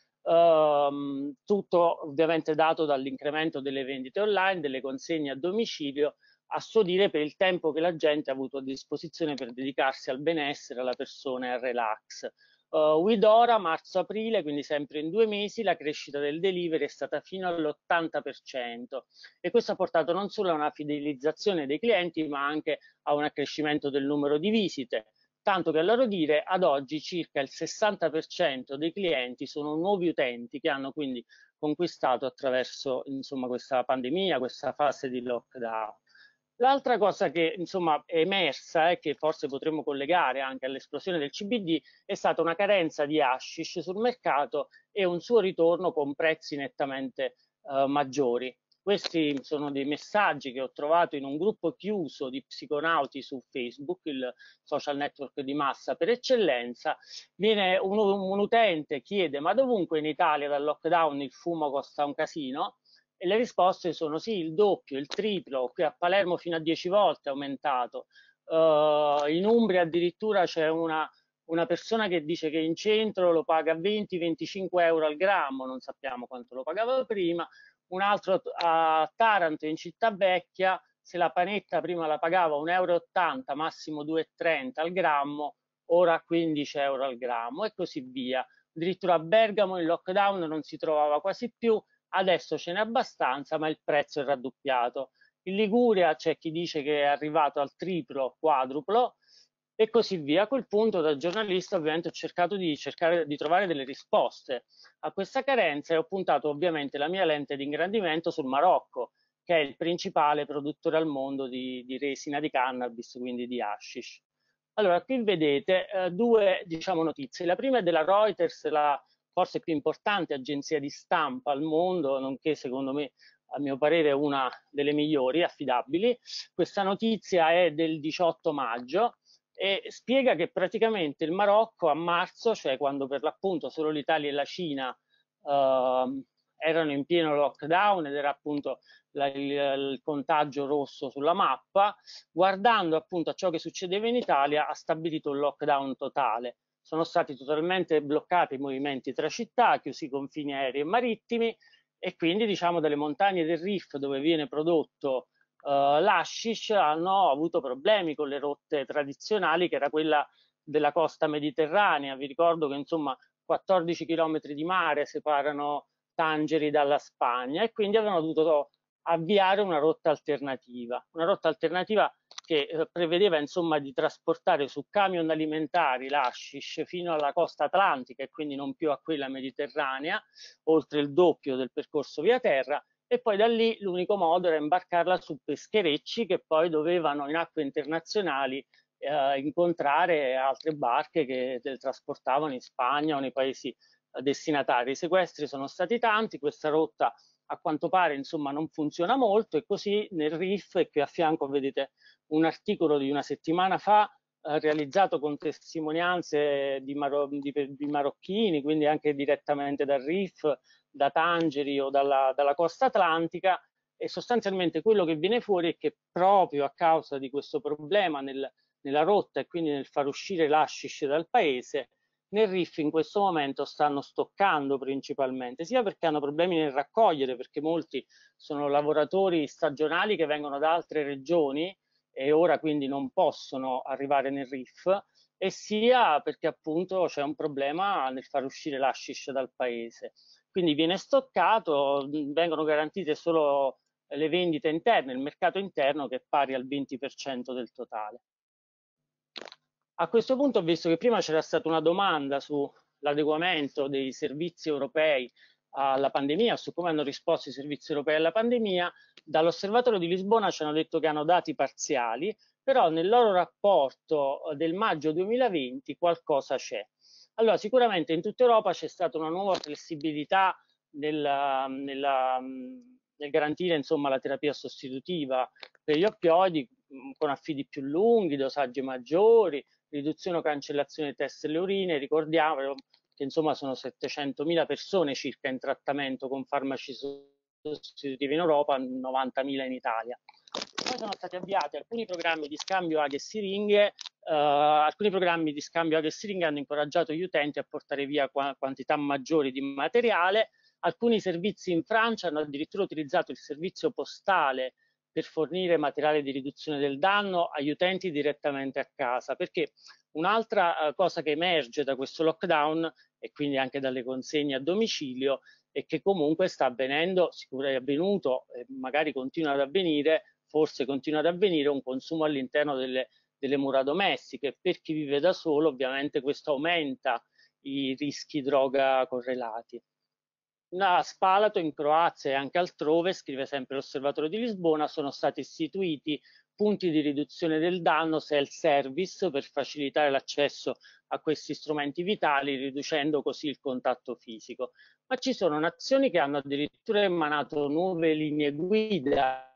Uh, tutto ovviamente dato dall'incremento delle vendite online, delle consegne a domicilio, a suo dire per il tempo che la gente ha avuto a disposizione per dedicarsi al benessere, alla persona e al relax. Uh, Widora, marzo-aprile, quindi sempre in due mesi, la crescita del delivery è stata fino all'ottanta per cento e questo ha portato non solo a una fidelizzazione dei clienti ma anche a un accrescimento del numero di visite, tanto che a loro dire ad oggi circa il sessanta per cento dei clienti sono nuovi utenti che hanno quindi conquistato attraverso insomma questa pandemia, questa fase di lockdown. L'altra cosa che insomma è emersa e eh, che forse potremmo collegare anche all'esplosione del C B D è stata una carenza di hashish sul mercato e un suo ritorno con prezzi nettamente eh, maggiori. Questi sono dei messaggi che ho trovato in un gruppo chiuso di psiconauti su Facebook, il social network di massa per eccellenza. Viene un, un utente chiede: ma dovunque in Italia dal lockdown il fumo costa un casino? E le risposte sono sì, il doppio, il triplo, qui a Palermo fino a dieci volte è aumentato. Uh, in Umbria addirittura c'è una, una persona che dice che in centro lo paga venti venticinque euro al grammo, non sappiamo quanto lo pagava prima. Un altro a Taranto, in Città Vecchia, se la panetta prima la pagava un euro e ottanta, massimo due e trenta al grammo, ora quindici euro al grammo e così via. Addirittura a Bergamo il lockdown non si trovava quasi più. Adesso ce n'è abbastanza, ma il prezzo è raddoppiato. In Liguria c'è chi dice che è arrivato al triplo, quadruplo e così via. A quel punto, da giornalista, ovviamente ho cercato di cercare di trovare delle risposte a questa carenza e ho puntato ovviamente la mia lente di ingrandimento sul Marocco, che è il principale produttore al mondo di, di resina di cannabis, quindi di hashish. Allora, qui vedete eh, due diciamo, notizie. La prima è della Reuters, la forse più importante agenzia di stampa al mondo, nonché secondo me, a mio parere, una delle migliori, affidabili. Questa notizia è del diciotto maggio e spiega che praticamente il Marocco a marzo, cioè quando per l'appunto solo l'Italia e la Cina eh, erano in pieno lockdown ed era appunto la, il, il contagio rosso sulla mappa, guardando appunto a ciò che succedeva in Italia, ha stabilito un lockdown totale. Sono stati totalmente bloccati i movimenti tra città, chiusi i confini aerei e marittimi e quindi diciamo dalle montagne del Rif dove viene prodotto uh, l'hashish hanno avuto problemi con le rotte tradizionali che era quella della costa mediterranea. Vi ricordo che insomma quattordici chilometri di mare separano Tangeri dalla Spagna e quindi avevano dovuto avviare una rotta alternativa, una rotta alternativa che eh, prevedeva insomma di trasportare su camion alimentari l'hashish fino alla costa atlantica e quindi non più a quella mediterranea, oltre il doppio del percorso via terra, e poi da lì l'unico modo era imbarcarla su pescherecci che poi dovevano in acque internazionali eh, incontrare altre barche che le trasportavano in Spagna o nei paesi eh, destinatari. I sequestri sono stati tanti, questa rotta a quanto pare insomma non funziona molto, e così nel R I F, e qui a fianco vedete un articolo di una settimana fa eh, realizzato con testimonianze di, maro di, di marocchini, quindi anche direttamente dal R I F, da Tangeri o dalla, dalla costa atlantica, e sostanzialmente quello che viene fuori è che proprio a causa di questo problema nel, nella rotta e quindi nel far uscire l'hashish dal paese, nel R I F in questo momento stanno stoccando principalmente, sia perché hanno problemi nel raccogliere, perché molti sono lavoratori stagionali che vengono da altre regioni e ora quindi non possono arrivare nel R I F, e sia perché appunto c'è un problema nel far uscire l'hashish dal paese. Quindi viene stoccato, vengono garantite solo le vendite interne, il mercato interno che è pari al venti per cento del totale. A questo punto ho visto che prima c'era stata una domanda sull'adeguamento dei servizi europei alla pandemia, su come hanno risposto i servizi europei alla pandemia. Dall'Osservatorio di Lisbona ci hanno detto che hanno dati parziali, però nel loro rapporto del maggio duemilaventi qualcosa c'è. Allora, sicuramente in tutta Europa c'è stata una nuova flessibilità nella, nella, nel garantire insomma, la terapia sostitutiva per gli oppioidi, con affidi più lunghi, dosaggi maggiori, riduzione o cancellazione dei test delle urine. Ricordiamo che insomma sono settecentomila persone circa in trattamento con farmaci sostitutivi in Europa, novantamila in Italia. Poi sono stati avviati alcuni programmi di scambio aghe e siringhe. Uh, alcuni programmi di scambio aghe e siringhe hanno incoraggiato gli utenti a portare via qua quantità maggiori di materiale. Alcuni servizi in Francia hanno addirittura utilizzato il servizio postale per fornire materiale di riduzione del danno agli utenti direttamente a casa, perché un'altra uh, cosa che emerge da questo lockdown, e quindi anche dalle consegne a domicilio, è che comunque sta avvenendo, sicuramente è avvenuto e magari continua ad avvenire, forse continua ad avvenire un consumo all'interno delle, delle mura domestiche. Per chi vive da solo ovviamente questo aumenta i rischi droga correlati. A Spalato, in Croazia e anche altrove, scrive sempre l'Osservatorio di Lisbona, sono stati istituiti punti di riduzione del danno self-service per facilitare l'accesso a questi strumenti vitali, riducendo così il contatto fisico. Ma ci sono nazioni che hanno addirittura emanato nuove linee guida.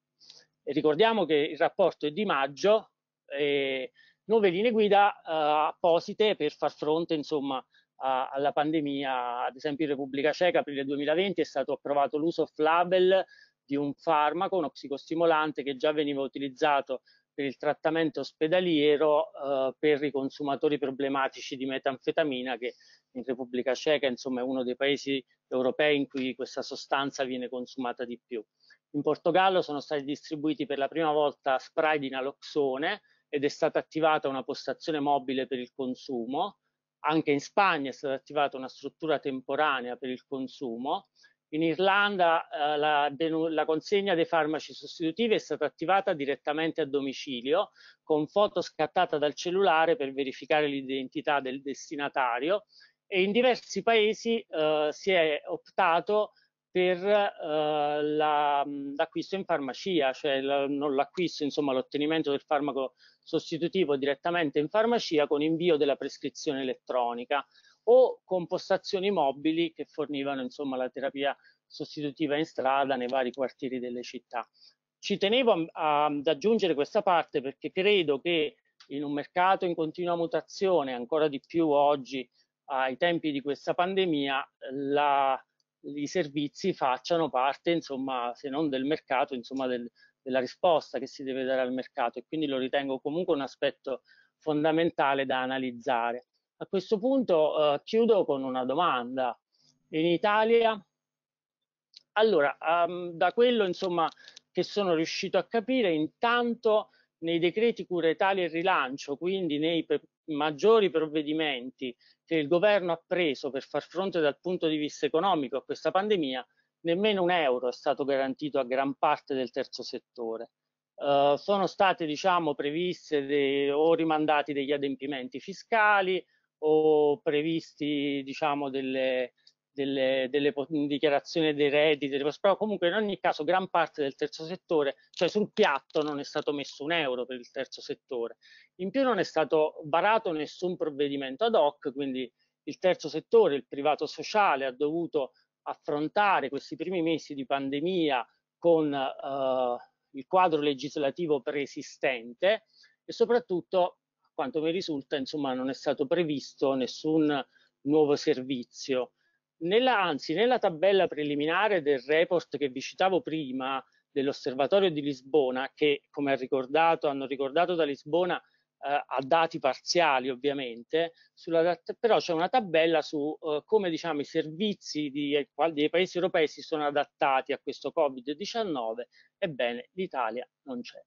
E ricordiamo che il rapporto è di maggio, e nuove linee guida eh, apposite per far fronte insomma alla pandemia. Ad esempio in Repubblica Ceca aprile duemilaventi è stato approvato l'uso off-label di un farmaco, uno psicostimolante che già veniva utilizzato per il trattamento ospedaliero eh, per i consumatori problematici di metanfetamina, che in Repubblica Ceca insomma è uno dei paesi europei in cui questa sostanza viene consumata di più. In Portogallo sono stati distribuiti per la prima volta spray di naloxone ed è stata attivata una postazione mobile per il consumo. Anche in Spagna è stata attivata una struttura temporanea per il consumo. In Irlanda eh, la, la consegna dei farmaci sostitutivi è stata attivata direttamente a domicilio, con foto scattata dal cellulare per verificare l'identità del destinatario, e in diversi paesi eh, si è optato per eh, l'acquisto in farmacia, cioè la, non l'acquisto, insomma l'ottenimento del farmaco sostitutivo direttamente in farmacia con invio della prescrizione elettronica, o con postazioni mobili che fornivano insomma la terapia sostitutiva in strada nei vari quartieri delle città. Ci tenevo a, ad aggiungere questa parte perché credo che in un mercato in continua mutazione, ancora di più oggi ai tempi di questa pandemia, la, i servizi facciano parte, insomma, se non del mercato, insomma, del, della risposta che si deve dare al mercato, e quindi lo ritengo comunque un aspetto fondamentale da analizzare. A questo punto eh, chiudo con una domanda. In Italia, allora, um, da quello insomma che sono riuscito a capire, intanto nei decreti Cura Italia e Rilancio, quindi nei maggiori provvedimenti che il governo ha preso per far fronte dal punto di vista economico a questa pandemia, nemmeno un euro è stato garantito a gran parte del terzo settore. Uh, sono state, diciamo, previste de, o rimandati degli adempimenti fiscali, o previsti, diciamo, delle, delle, delle dichiarazioni dei redditi, però comunque in ogni caso gran parte del terzo settore, cioè sul piatto non è stato messo un euro per il terzo settore. In più non è stato varato nessun provvedimento ad hoc, quindi il terzo settore, il privato sociale, ha dovuto affrontare questi primi mesi di pandemia con eh, il quadro legislativo preesistente e soprattutto, a quanto mi risulta, insomma, non è stato previsto nessun nuovo servizio. Nella, anzi, nella tabella preliminare del report che vi citavo prima dell'Osservatorio di Lisbona, che come ha ricordato, hanno ricordato da Lisbona eh, a dati parziali ovviamente, sulla, però c'è una tabella su eh, come diciamo, i servizi di, dei paesi europei si sono adattati a questo Covid diciannove. Ebbene, l'Italia non c'è.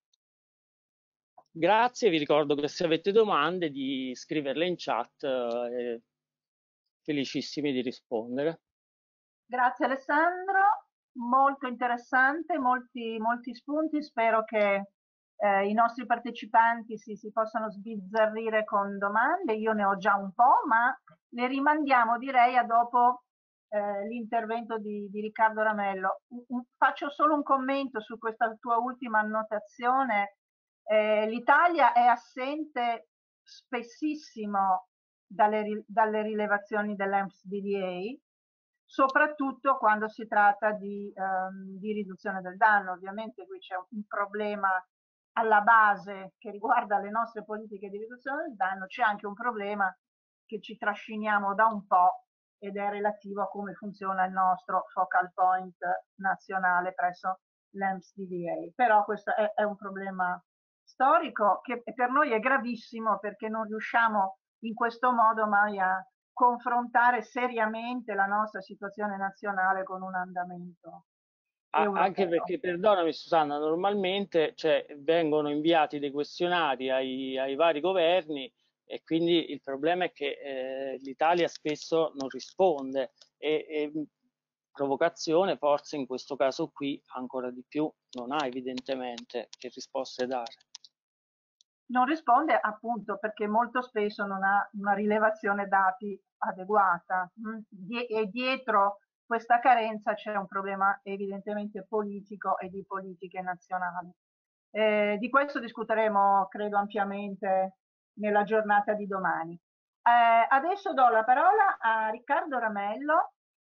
Grazie, vi ricordo che se avete domande di scriverle in chat, eh, felicissimi di rispondere.
Grazie Alessandro, molto interessante, molti, molti spunti, spero che eh, i nostri partecipanti si, si possano sbizzarrire con domande, io ne ho già un po', ma le rimandiamo direi a dopo eh, l'intervento di, di Riccardo Ramello. Un, faccio solo un commento su questa tua ultima annotazione. Eh, L'Italia è assente spessissimo dalle, dalle rilevazioni dell'E M S D D A, soprattutto quando si tratta di, um, di riduzione del danno. Ovviamente qui c'è un problema alla base che riguarda le nostre politiche di riduzione del danno, c'è anche un problema che ci trasciniamo da un po' ed è relativo a come funziona il nostro focal point nazionale presso l'E M S D D A. Però questo è, è un problema storico che per noi è gravissimo, perché non riusciamo in questo modo mai a confrontare seriamente la nostra situazione nazionale con un andamento europeo.
Anche perché, perdonami Susanna, normalmente cioè, vengono inviati dei questionari ai, ai vari governi e quindi il problema è che eh, l'Italia spesso non risponde e, e provocazione forse in questo caso qui ancora di più non ha evidentemente che risposte dare.
Non risponde appunto perché molto spesso non ha una rilevazione dati adeguata e dietro questa carenza c'è un problema evidentemente politico e di politiche nazionali. Eh, di questo discuteremo credo ampiamente nella giornata di domani. Eh, adesso do la parola a Riccardo Ramello.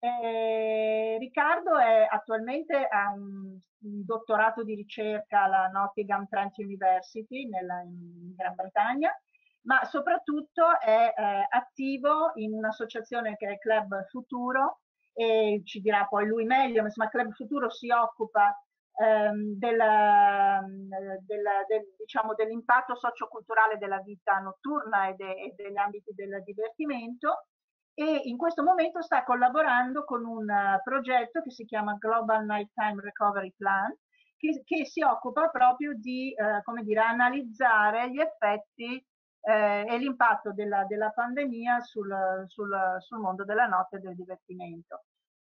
Eh, Riccardo è attualmente a un, un dottorato di ricerca alla Nottingham Trent University nella, in Gran Bretagna, ma soprattutto è eh, attivo in un'associazione che è Club Futuro, e ci dirà poi lui meglio, ma insomma Club Futuro si occupa ehm, della, della, del, diciamo, dell'impatto socioculturale della vita notturna e, de, e degli ambiti del divertimento, e in questo momento sta collaborando con un uh, progetto che si chiama Global Nighttime Recovery Plan, che, che si occupa proprio di uh, come dire, analizzare gli effetti eh, e l'impatto della, della pandemia sul, sul, sul mondo della notte e del divertimento.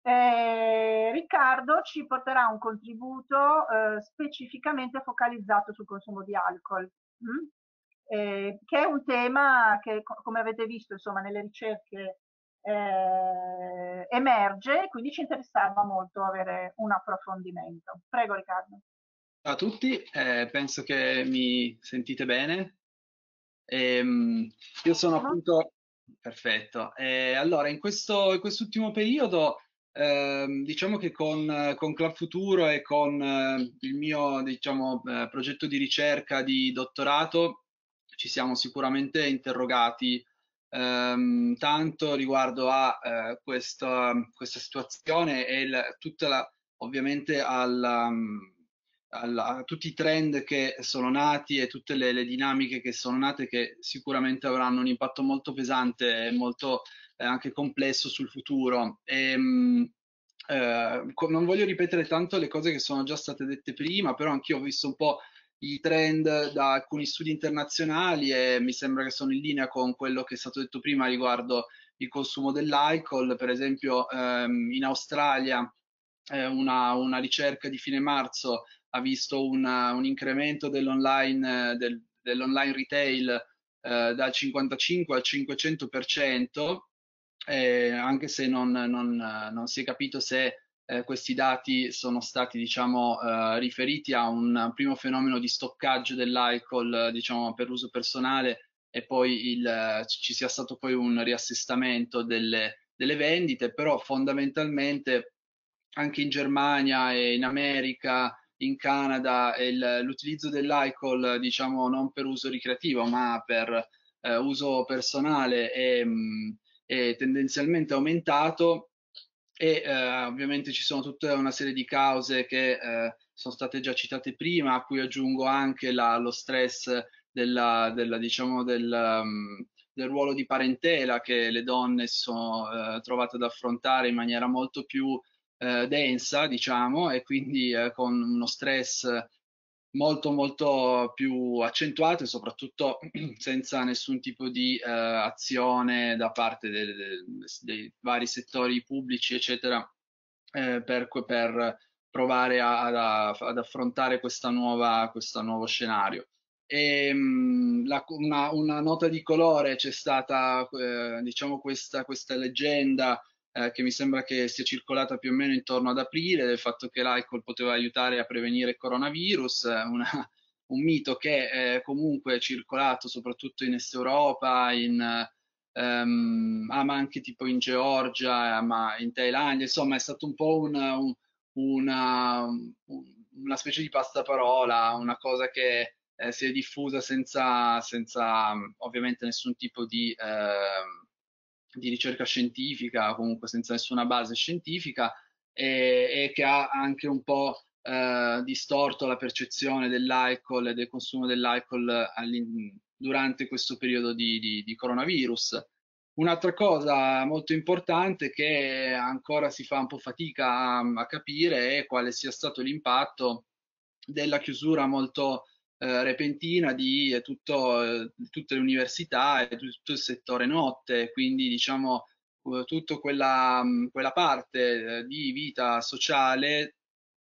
Eh, Riccardo ci porterà un contributo eh, specificamente focalizzato sul consumo di alcol, mh? eh, che è un tema che, come avete visto, insomma, nelle ricerche eh, emerge, quindi ci interessava molto avere un approfondimento. Prego Riccardo.
Ciao a tutti, eh, penso che mi sentite bene. Ehm, io sono appunto perfetto. Eh, allora, in questo in quest'ultimo periodo, eh, diciamo che con, con Club Futuro e con eh, il mio diciamo, eh, progetto di ricerca di dottorato ci siamo sicuramente interrogati ehm, tanto riguardo a eh, questa, questa situazione e il, tutta la, ovviamente al, al, a tutti i trend che sono nati e tutte le, le dinamiche che sono nate, che sicuramente avranno un impatto molto pesante e molto eh, anche complesso sul futuro. E, mh, eh, non voglio ripetere tanto le cose che sono già state dette prima, però anch'io ho visto un po' i trend da alcuni studi internazionali e mi sembra che sono in linea con quello che è stato detto prima riguardo il consumo dell'alcol. Per esempio ehm, in Australia eh, una, una ricerca di fine marzo ha visto una, un incremento dell'online eh, del, dell'online retail eh, dal cinquantacinque al cinquecento per cento, eh, anche se non, non, non si è capito se Eh, questi dati sono stati diciamo eh, riferiti a un primo fenomeno di stoccaggio dell'alcol eh, diciamo per uso personale e poi il, ci sia stato poi un riassestamento delle, delle vendite, però fondamentalmente anche in Germania e in America, in Canada, l'utilizzo dell'alcol, diciamo, non per uso ricreativo, ma per eh, uso personale è, è tendenzialmente aumentato, e eh, ovviamente ci sono tutta una serie di cause che eh, sono state già citate prima, a cui aggiungo anche la, lo stress della, della, diciamo, del, um, del ruolo di parentela che le donne si sono eh, trovate ad affrontare in maniera molto più eh, densa, diciamo, e quindi eh, con uno stress molto molto più accentuato, e soprattutto senza nessun tipo di eh, azione da parte dei, dei, dei vari settori pubblici, eccetera, eh, per, per provare a, a, ad affrontare questa nuova, questo nuovo scenario. E, mh, la, una, una nota di colore c'è stata, eh, diciamo, questa, questa leggenda eh, che mi sembra che sia circolata più o meno intorno ad aprile, del fatto che l'alcol poteva aiutare a prevenire il coronavirus, una, un mito che è comunque circolato soprattutto in Est Europa, in, um, ah, ma anche tipo in Georgia, ma in Thailandia, insomma è stato un po' un, un, una, un, una specie di passaparola, una cosa che eh, si è diffusa senza, senza ovviamente nessun tipo di, eh, di ricerca scientifica, comunque senza nessuna base scientifica, e, e che ha anche un po' eh, distorto la percezione dell'alcol e del consumo dell'alcol durante questo periodo di, di, di coronavirus. Un'altra cosa molto importante che ancora si fa un po' fatica a, a capire è quale sia stato l'impatto della chiusura molto eh, repentina di eh, tutto, eh, tutte le università e tutto il settore notte, quindi diciamo eh, tutta quella, quella parte eh, di vita sociale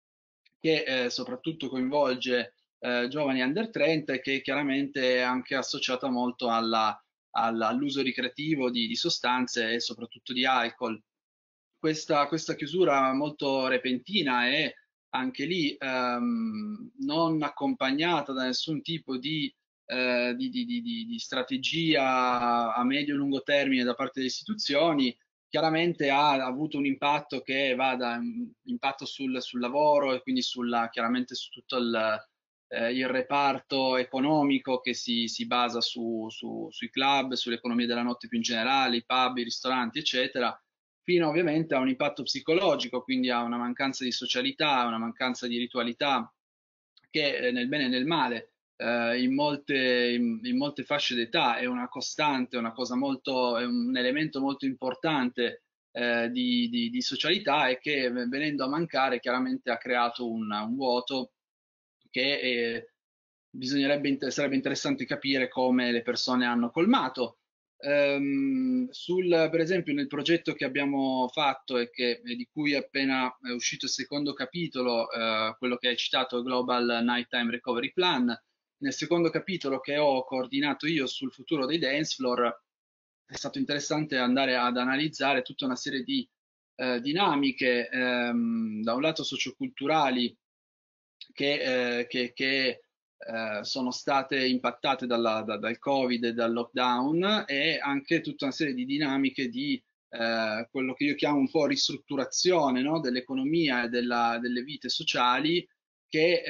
che eh, soprattutto coinvolge eh, giovani under trenta, e che chiaramente è anche associata molto alla, alla, all'uso ricreativo di, di sostanze e soprattutto di alcol. Questa, questa chiusura molto repentina e anche lì ehm, non accompagnata da nessun tipo di, eh, di, di, di, di strategia a medio e lungo termine da parte delle istituzioni, chiaramente ha avuto un impatto che va da un impatto sul, sul lavoro, e quindi sulla, chiaramente su tutto il, eh, il reparto economico che si, si basa su, su, sui club, sull'economia della notte più in generale, i pub, i ristoranti, eccetera, fino ovviamente a un impatto psicologico, quindi a una mancanza di socialità, a una mancanza di ritualità che eh, nel bene e nel male eh, in, molte, in, in molte fasce d'età è una costante, una cosa molto, è un elemento molto importante eh, di, di, di socialità, e che venendo a mancare chiaramente ha creato un, un vuoto che eh, bisognerebbe, sarebbe interessante capire come le persone hanno colmato. Um, sul, per esempio nel progetto che abbiamo fatto e che, di cui è appena è uscito il secondo capitolo, uh, quello che hai citato, Global Nighttime Recovery Plan, nel secondo capitolo che ho coordinato io sul futuro dei dance floor, è stato interessante andare ad analizzare tutta una serie di uh, dinamiche, um, da un lato socioculturali che, eh, che, che eh, sono state impattate dalla, da, dal Covid e dal lockdown, e anche tutta una serie di dinamiche di eh, quello che io chiamo un po' ristrutturazione, no? dell'economia e della, delle vite sociali, che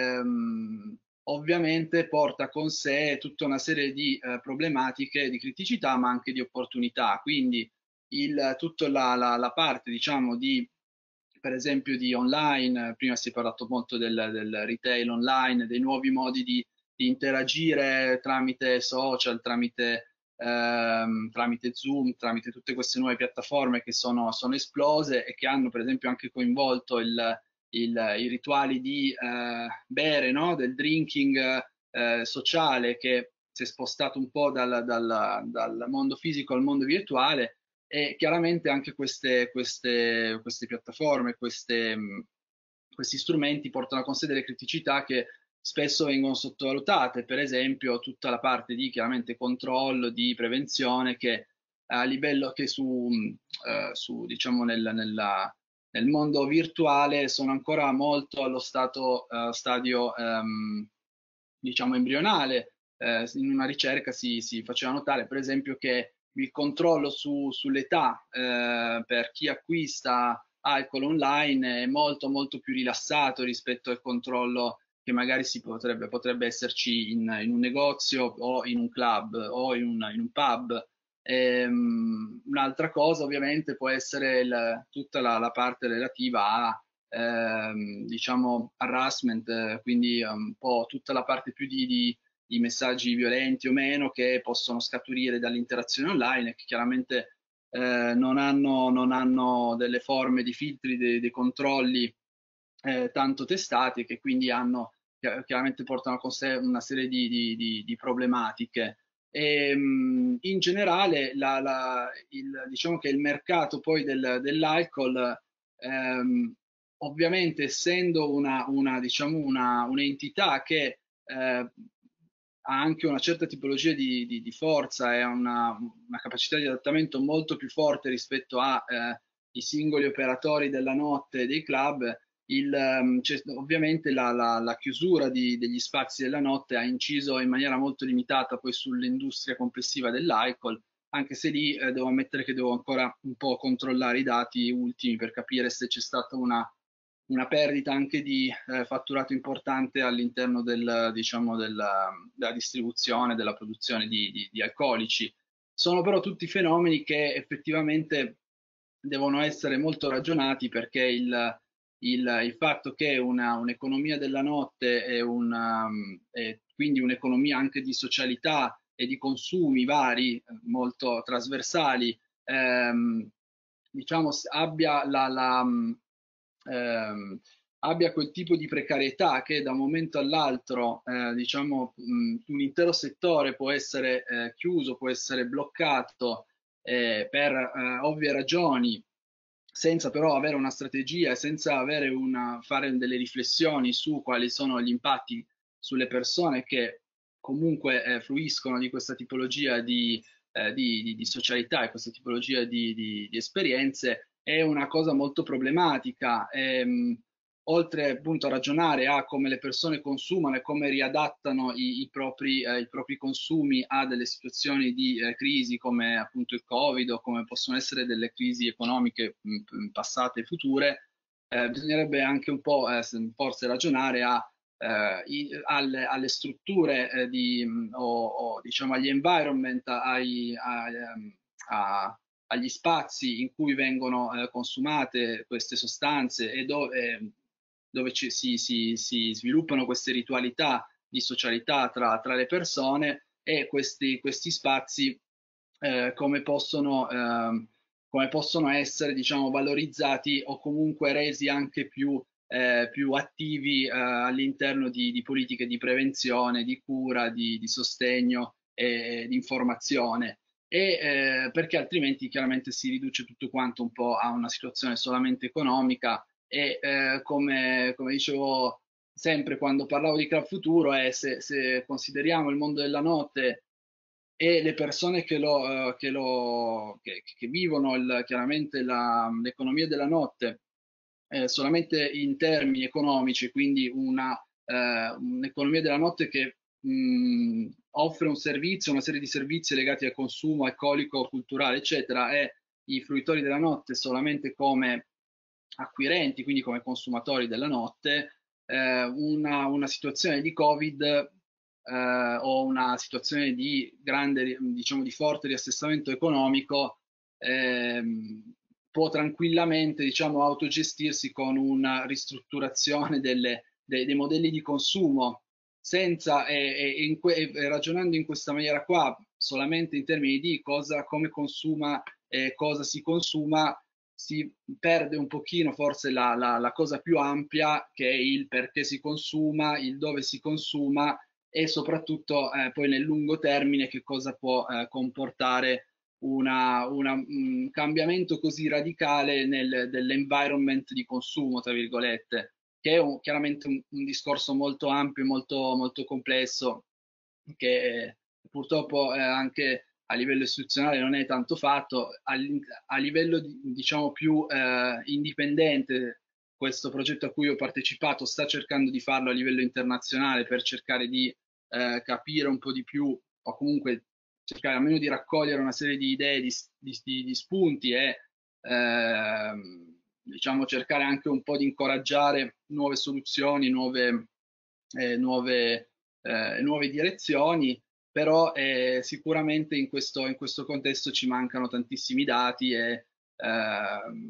ehm, ovviamente porta con sé tutta una serie di eh, problematiche, di criticità, ma anche di opportunità. Quindi il, tutta la, la, la parte, diciamo, di per esempio di online, prima si è parlato molto del, del retail online, dei nuovi modi di, di interagire tramite social, tramite, ehm, tramite Zoom, tramite tutte queste nuove piattaforme che sono, sono esplose, e che hanno per esempio anche coinvolto il, il, i rituali di eh, bere, no? Del drinking eh, sociale, che si è spostato un po' dal, dal, dal mondo fisico al mondo virtuale. E chiaramente anche queste, queste, queste piattaforme, queste, questi strumenti portano con sé delle criticità che spesso vengono sottovalutate, per esempio tutta la parte di chiaramente controllo, di prevenzione, che a livello che su, eh, su diciamo nel, nella, nel mondo virtuale sono ancora molto allo stato, uh, stadio um, diciamo embrionale. Eh, in una ricerca si, si faceva notare per esempio che il controllo su, sull'età eh, per chi acquista alcol online è molto molto più rilassato rispetto al controllo che magari si potrebbe, potrebbe esserci in, in un negozio o in un club o in un, in un pub. Ehm, un'altra cosa ovviamente può essere il, tutta la, la parte relativa a ehm, diciamo harassment, eh, quindi un po' tutta la parte più di, di, di messaggi violenti o meno che possono scaturire dall'interazione online e che chiaramente eh, non, hanno, non hanno delle forme di filtri, dei, dei controlli eh, tanto testati, che quindi hanno chiaramente portano con sé una serie di, di, di, di problematiche. E, mh, in generale la, la, il, diciamo che il mercato poi del, dell'alcol ehm, ovviamente essendo una, una diciamo una, un'entità che eh, ha anche una certa tipologia di, di, di forza e una, una capacità di adattamento molto più forte rispetto ai eh, singoli operatori della notte e dei club. Il, um, ovviamente la, la, la chiusura di, degli spazi della notte ha inciso in maniera molto limitata poi sull'industria complessiva dell'alcol, anche se lì eh, devo ammettere che devo ancora un po' controllare i dati ultimi per capire se c'è stata una, una perdita anche di eh, fatturato importante all'interno del, diciamo, della, della distribuzione, della produzione di, di, di alcolici. Sono però tutti fenomeni che effettivamente devono essere molto ragionati, perché il Il, il fatto che un'economia della notte è una, è quindi un'economia anche di socialità e di consumi vari, molto trasversali, ehm, diciamo abbia, la, la, ehm, abbia quel tipo di precarietà che da un momento all'altro eh, diciamo mh, un intero settore può essere eh, chiuso, può essere bloccato eh, per eh, ovvie ragioni, senza però avere una strategia e senza avere una, fare delle riflessioni su quali sono gli impatti sulle persone che comunque eh, fruiscono di questa tipologia di, eh, di, di, di socialità e questa tipologia di, di, di esperienze, è una cosa molto problematica. E, mh, oltre appunto a ragionare a come le persone consumano e come riadattano i, i, propri, eh, i propri consumi a delle situazioni di eh, crisi come appunto il Covid o come possono essere delle crisi economiche mh, passate e future, eh, bisognerebbe anche un po' eh, forse ragionare a, eh, i, alle, alle strutture eh, di, mh, o, o diciamo agli environment, ai, ai, a, agli spazi in cui vengono eh, consumate queste sostanze e dove dove ci, si, si, si sviluppano queste ritualità di socialità tra, tra le persone, e questi, questi spazi eh, come, possono, eh, come possono essere diciamo, valorizzati o comunque resi anche più, eh, più attivi eh, all'interno di, di politiche di prevenzione, di cura, di, di sostegno e di informazione. E eh, perché altrimenti chiaramente si riduce tutto quanto un po' a una situazione solamente economica. E eh, come, come dicevo sempre quando parlavo di Club Futuro, è se, se consideriamo il mondo della notte e le persone che, lo, uh, che, lo, che, che vivono il, chiaramente l'economia della notte eh, solamente in termini economici, quindi una, eh, un'economia della notte che mh, offre un servizio, una serie di servizi legati al consumo alcolico, culturale, eccetera, e i fruitori della notte solamente come acquirenti, quindi come consumatori della notte, eh, una, una situazione di Covid eh, o una situazione di grande, diciamo, di forte riassestamento economico ehm, può tranquillamente, diciamo, autogestirsi con una ristrutturazione delle, dei, dei modelli di consumo, senza, e, e, in que, e ragionando in questa maniera qua, solamente in termini di cosa, come consuma e cosa si consuma, si perde un pochino forse la, la, la cosa più ampia, che è il perché si consuma, il dove si consuma e soprattutto eh, poi nel lungo termine che cosa può eh, comportare una, una, un cambiamento così radicale nel, dell'environment di consumo, tra virgolette, che è un, chiaramente un, un discorso molto ampio, molto, molto complesso, che purtroppo eh, anche a livello istituzionale non è tanto fatto. A, a livello di, diciamo più eh, indipendente, questo progetto a cui ho partecipato sta cercando di farlo a livello internazionale per cercare di eh, capire un po' di più o comunque cercare almeno di raccogliere una serie di idee, di, di, di spunti e eh, diciamo cercare anche un po' di incoraggiare nuove soluzioni, nuove, eh, nuove, eh, nuove direzioni, però eh, sicuramente in questo, in questo contesto ci mancano tantissimi dati e eh,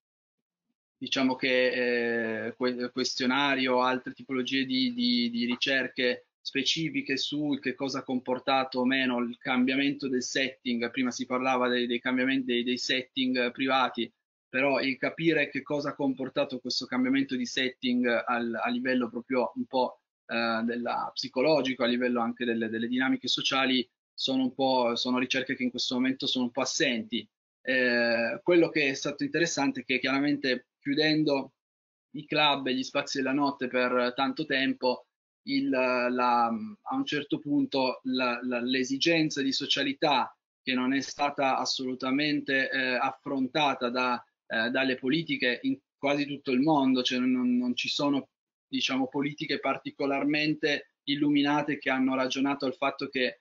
diciamo che eh, questionari o altre tipologie di, di, di ricerche specifiche su che cosa ha comportato o meno il cambiamento del setting. Prima si parlava dei, dei cambiamenti dei, dei setting privati, però il capire che cosa ha comportato questo cambiamento di setting al, a livello proprio un po' eh, della, psicologico, a livello anche delle, delle dinamiche sociali, sono un po', sono ricerche che in questo momento sono un po' assenti. Eh, quello che è stato interessante è che chiaramente chiudendo i club e gli spazi della notte per tanto tempo, il, la, a un certo punto l'esigenza di socialità che non è stata assolutamente eh, affrontata da, eh, dalle politiche in quasi tutto il mondo, cioè non, non ci sono diciamo, politiche particolarmente illuminate che hanno ragionato al fatto che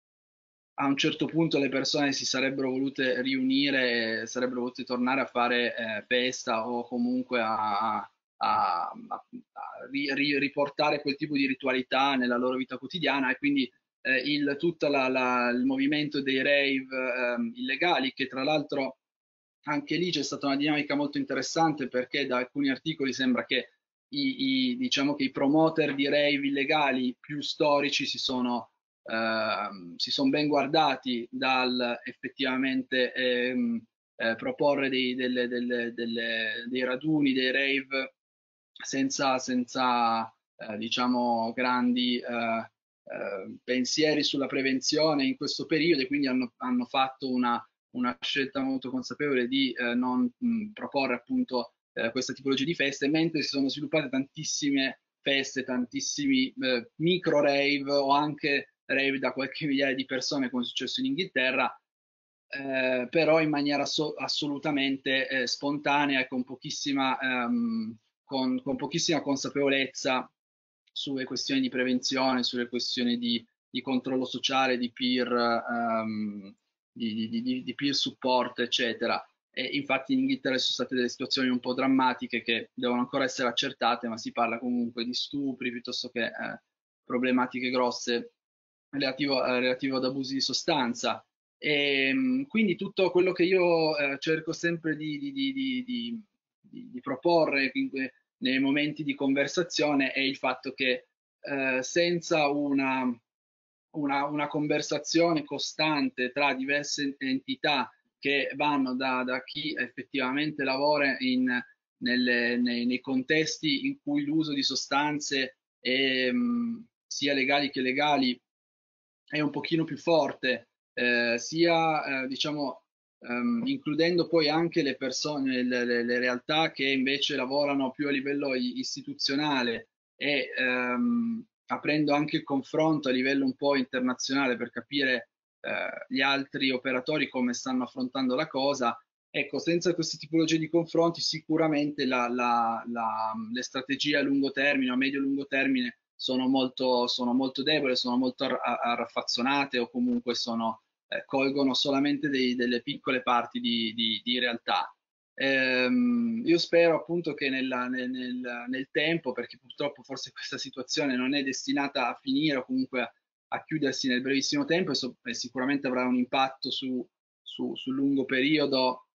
a un certo punto le persone si sarebbero volute riunire e sarebbero volute tornare a fare eh, festa o comunque a, a, a, a ri, ri, riportare quel tipo di ritualità nella loro vita quotidiana, e quindi eh, il, tutto la, la, il movimento dei rave eh, illegali, che tra l'altro anche lì c'è stata una dinamica molto interessante, perché da alcuni articoli sembra che i, i, diciamo che i promoter di rave illegali più storici si sono Uh, si sono ben guardati dal effettivamente ehm, eh, proporre dei, delle, delle, delle, dei raduni, dei rave senza, senza eh, diciamo grandi eh, eh, pensieri sulla prevenzione in questo periodo, e quindi hanno, hanno fatto una, una scelta molto consapevole di eh, non mh, proporre appunto eh, questa tipologia di feste, mentre si sono sviluppate tantissime feste, tantissimi eh, micro rave o anche rave da qualche migliaia di persone, come è successo in Inghilterra, eh, però in maniera so assolutamente eh, spontanea e con pochissima, ehm, con, con pochissima consapevolezza sulle questioni di prevenzione, sulle questioni di, di controllo sociale, di peer, ehm, di, di, di, di peer support, eccetera. E infatti in Inghilterra ci sono state delle situazioni un po' drammatiche che devono ancora essere accertate, ma si parla comunque di stupri piuttosto che eh, problematiche grosse relativo, eh, relativo ad abusi di sostanza. E quindi tutto quello che io eh, cerco sempre di, di, di, di, di, di proporre in, nei momenti di conversazione è il fatto che eh, senza una, una, una conversazione costante tra diverse entità che vanno da, da chi effettivamente lavora in, nelle, nei, nei contesti in cui l'uso di sostanze è, mh, sia legali che legali è un pochino più forte, eh, sia eh, diciamo um, includendo poi anche le persone, le, le, le realtà che invece lavorano più a livello istituzionale e um, aprendo anche il confronto a livello un po' internazionale per capire eh, gli altri operatori come stanno affrontando la cosa. Ecco, senza queste tipologie di confronti sicuramente la, la, la, le strategie a lungo termine o medio-lungo termine sono molto, sono molto deboli, sono molto raffazzonate o comunque sono, eh, colgono solamente dei, delle piccole parti di, di, di realtà. Ehm, io spero appunto che nella, nel, nel, nel tempo, perché purtroppo forse questa situazione non è destinata a finire o comunque a, a chiudersi nel brevissimo tempo e, so, e sicuramente avrà un impatto su, su, sul lungo periodo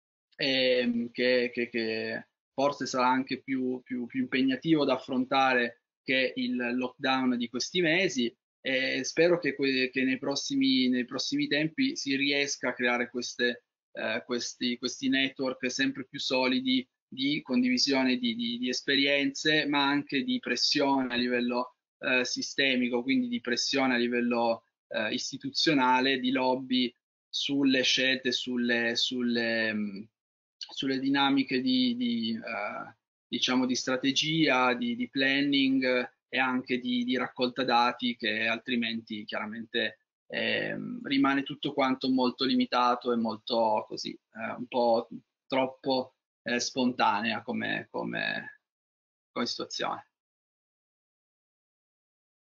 ehm, che, che, che forse sarà anche più, più, più impegnativo da affrontare che il lockdown di questi mesi, e spero che, che nei, prossimi, nei prossimi tempi si riesca a creare queste, eh, questi, questi network sempre più solidi di condivisione di, di, di esperienze, ma anche di pressione a livello eh, sistemico, quindi di pressione a livello eh, istituzionale, di lobby sulle scelte, sulle, sulle, mh, sulle dinamiche di, di uh, diciamo di strategia, di, di planning e anche di, di raccolta dati, che altrimenti chiaramente eh, rimane tutto quanto molto limitato e molto così, eh, un po' troppo eh, spontanea come, come, come situazione.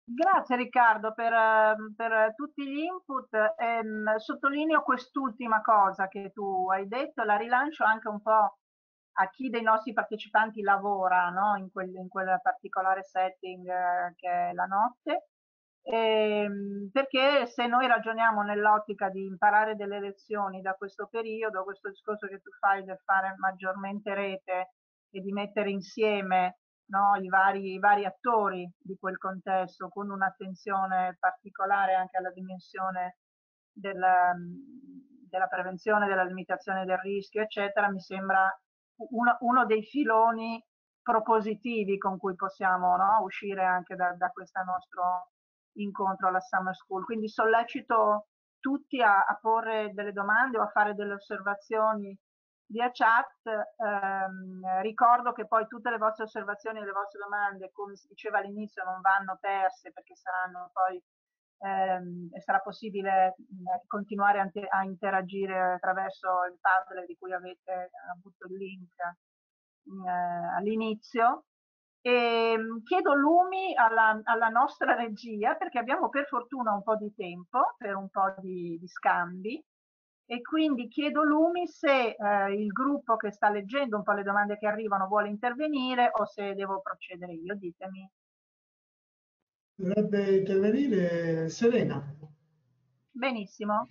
Grazie Riccardo per, per tutti gli input. Ehm, sottolineo quest'ultima cosa che tu hai detto, la rilancio anche un po' a chi dei nostri partecipanti lavora, no? in, quel, in quel particolare setting eh, che è la notte, ehm, perché se noi ragioniamo nell'ottica di imparare delle lezioni da questo periodo, questo discorso che tu fai del fare maggiormente rete e di mettere insieme, no, i, vari, i vari attori di quel contesto con un'attenzione particolare anche alla dimensione della, della prevenzione, della limitazione del rischio, eccetera, mi sembra uno, uno dei filoni propositivi con cui possiamo, no, uscire anche da, da questo nostro incontro alla Summer School. Quindi sollecito tutti a, a porre delle domande o a fare delle osservazioni via chat. Ehm, ricordo che poi tutte le vostre osservazioni e le vostre domande, come si diceva all'inizio, non vanno perse perché saranno poi ehm, sarà possibile mh, continuare a, a interagire attraverso il Padlet di cui avete avuto il link mh, all'inizio. E chiedo lumi alla, alla nostra regia perché abbiamo per fortuna un po' di tempo per un po' di, di scambi. E quindi chiedo lumi se eh, il gruppo che sta leggendo un po' le domande che arrivano vuole intervenire o se devo procedere io, ditemi.
Dovrebbe intervenire Serena.
Benissimo.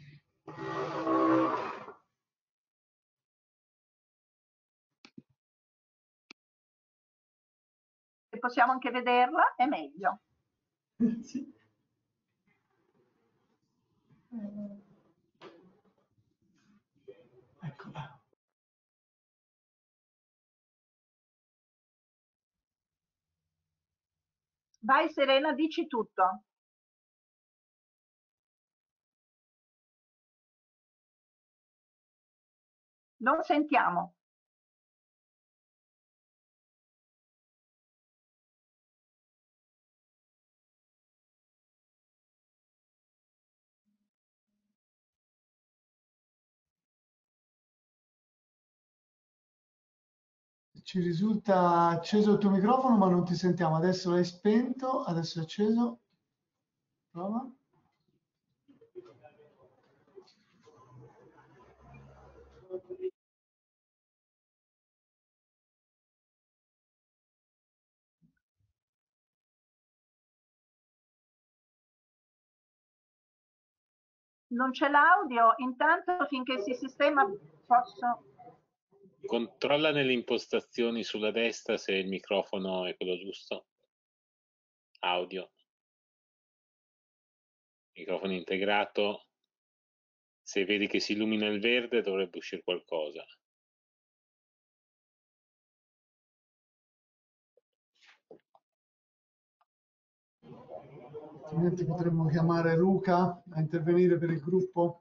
Se possiamo anche vederla è meglio.
Sì. Eccola.
Vai Serena, dici tutto. Non sentiamo.
Ci risulta acceso il tuo microfono, ma non ti sentiamo. Adesso l'hai spento, adesso è acceso. Prova.
Non c'è l'audio, intanto finché si sistema posso...
Controlla nelle impostazioni sulla destra se il microfono è quello giusto. Audio. Microfono integrato. Se vedi che si illumina il verde dovrebbe uscire qualcosa.
Altrimenti potremmo chiamare Luca a intervenire per il gruppo.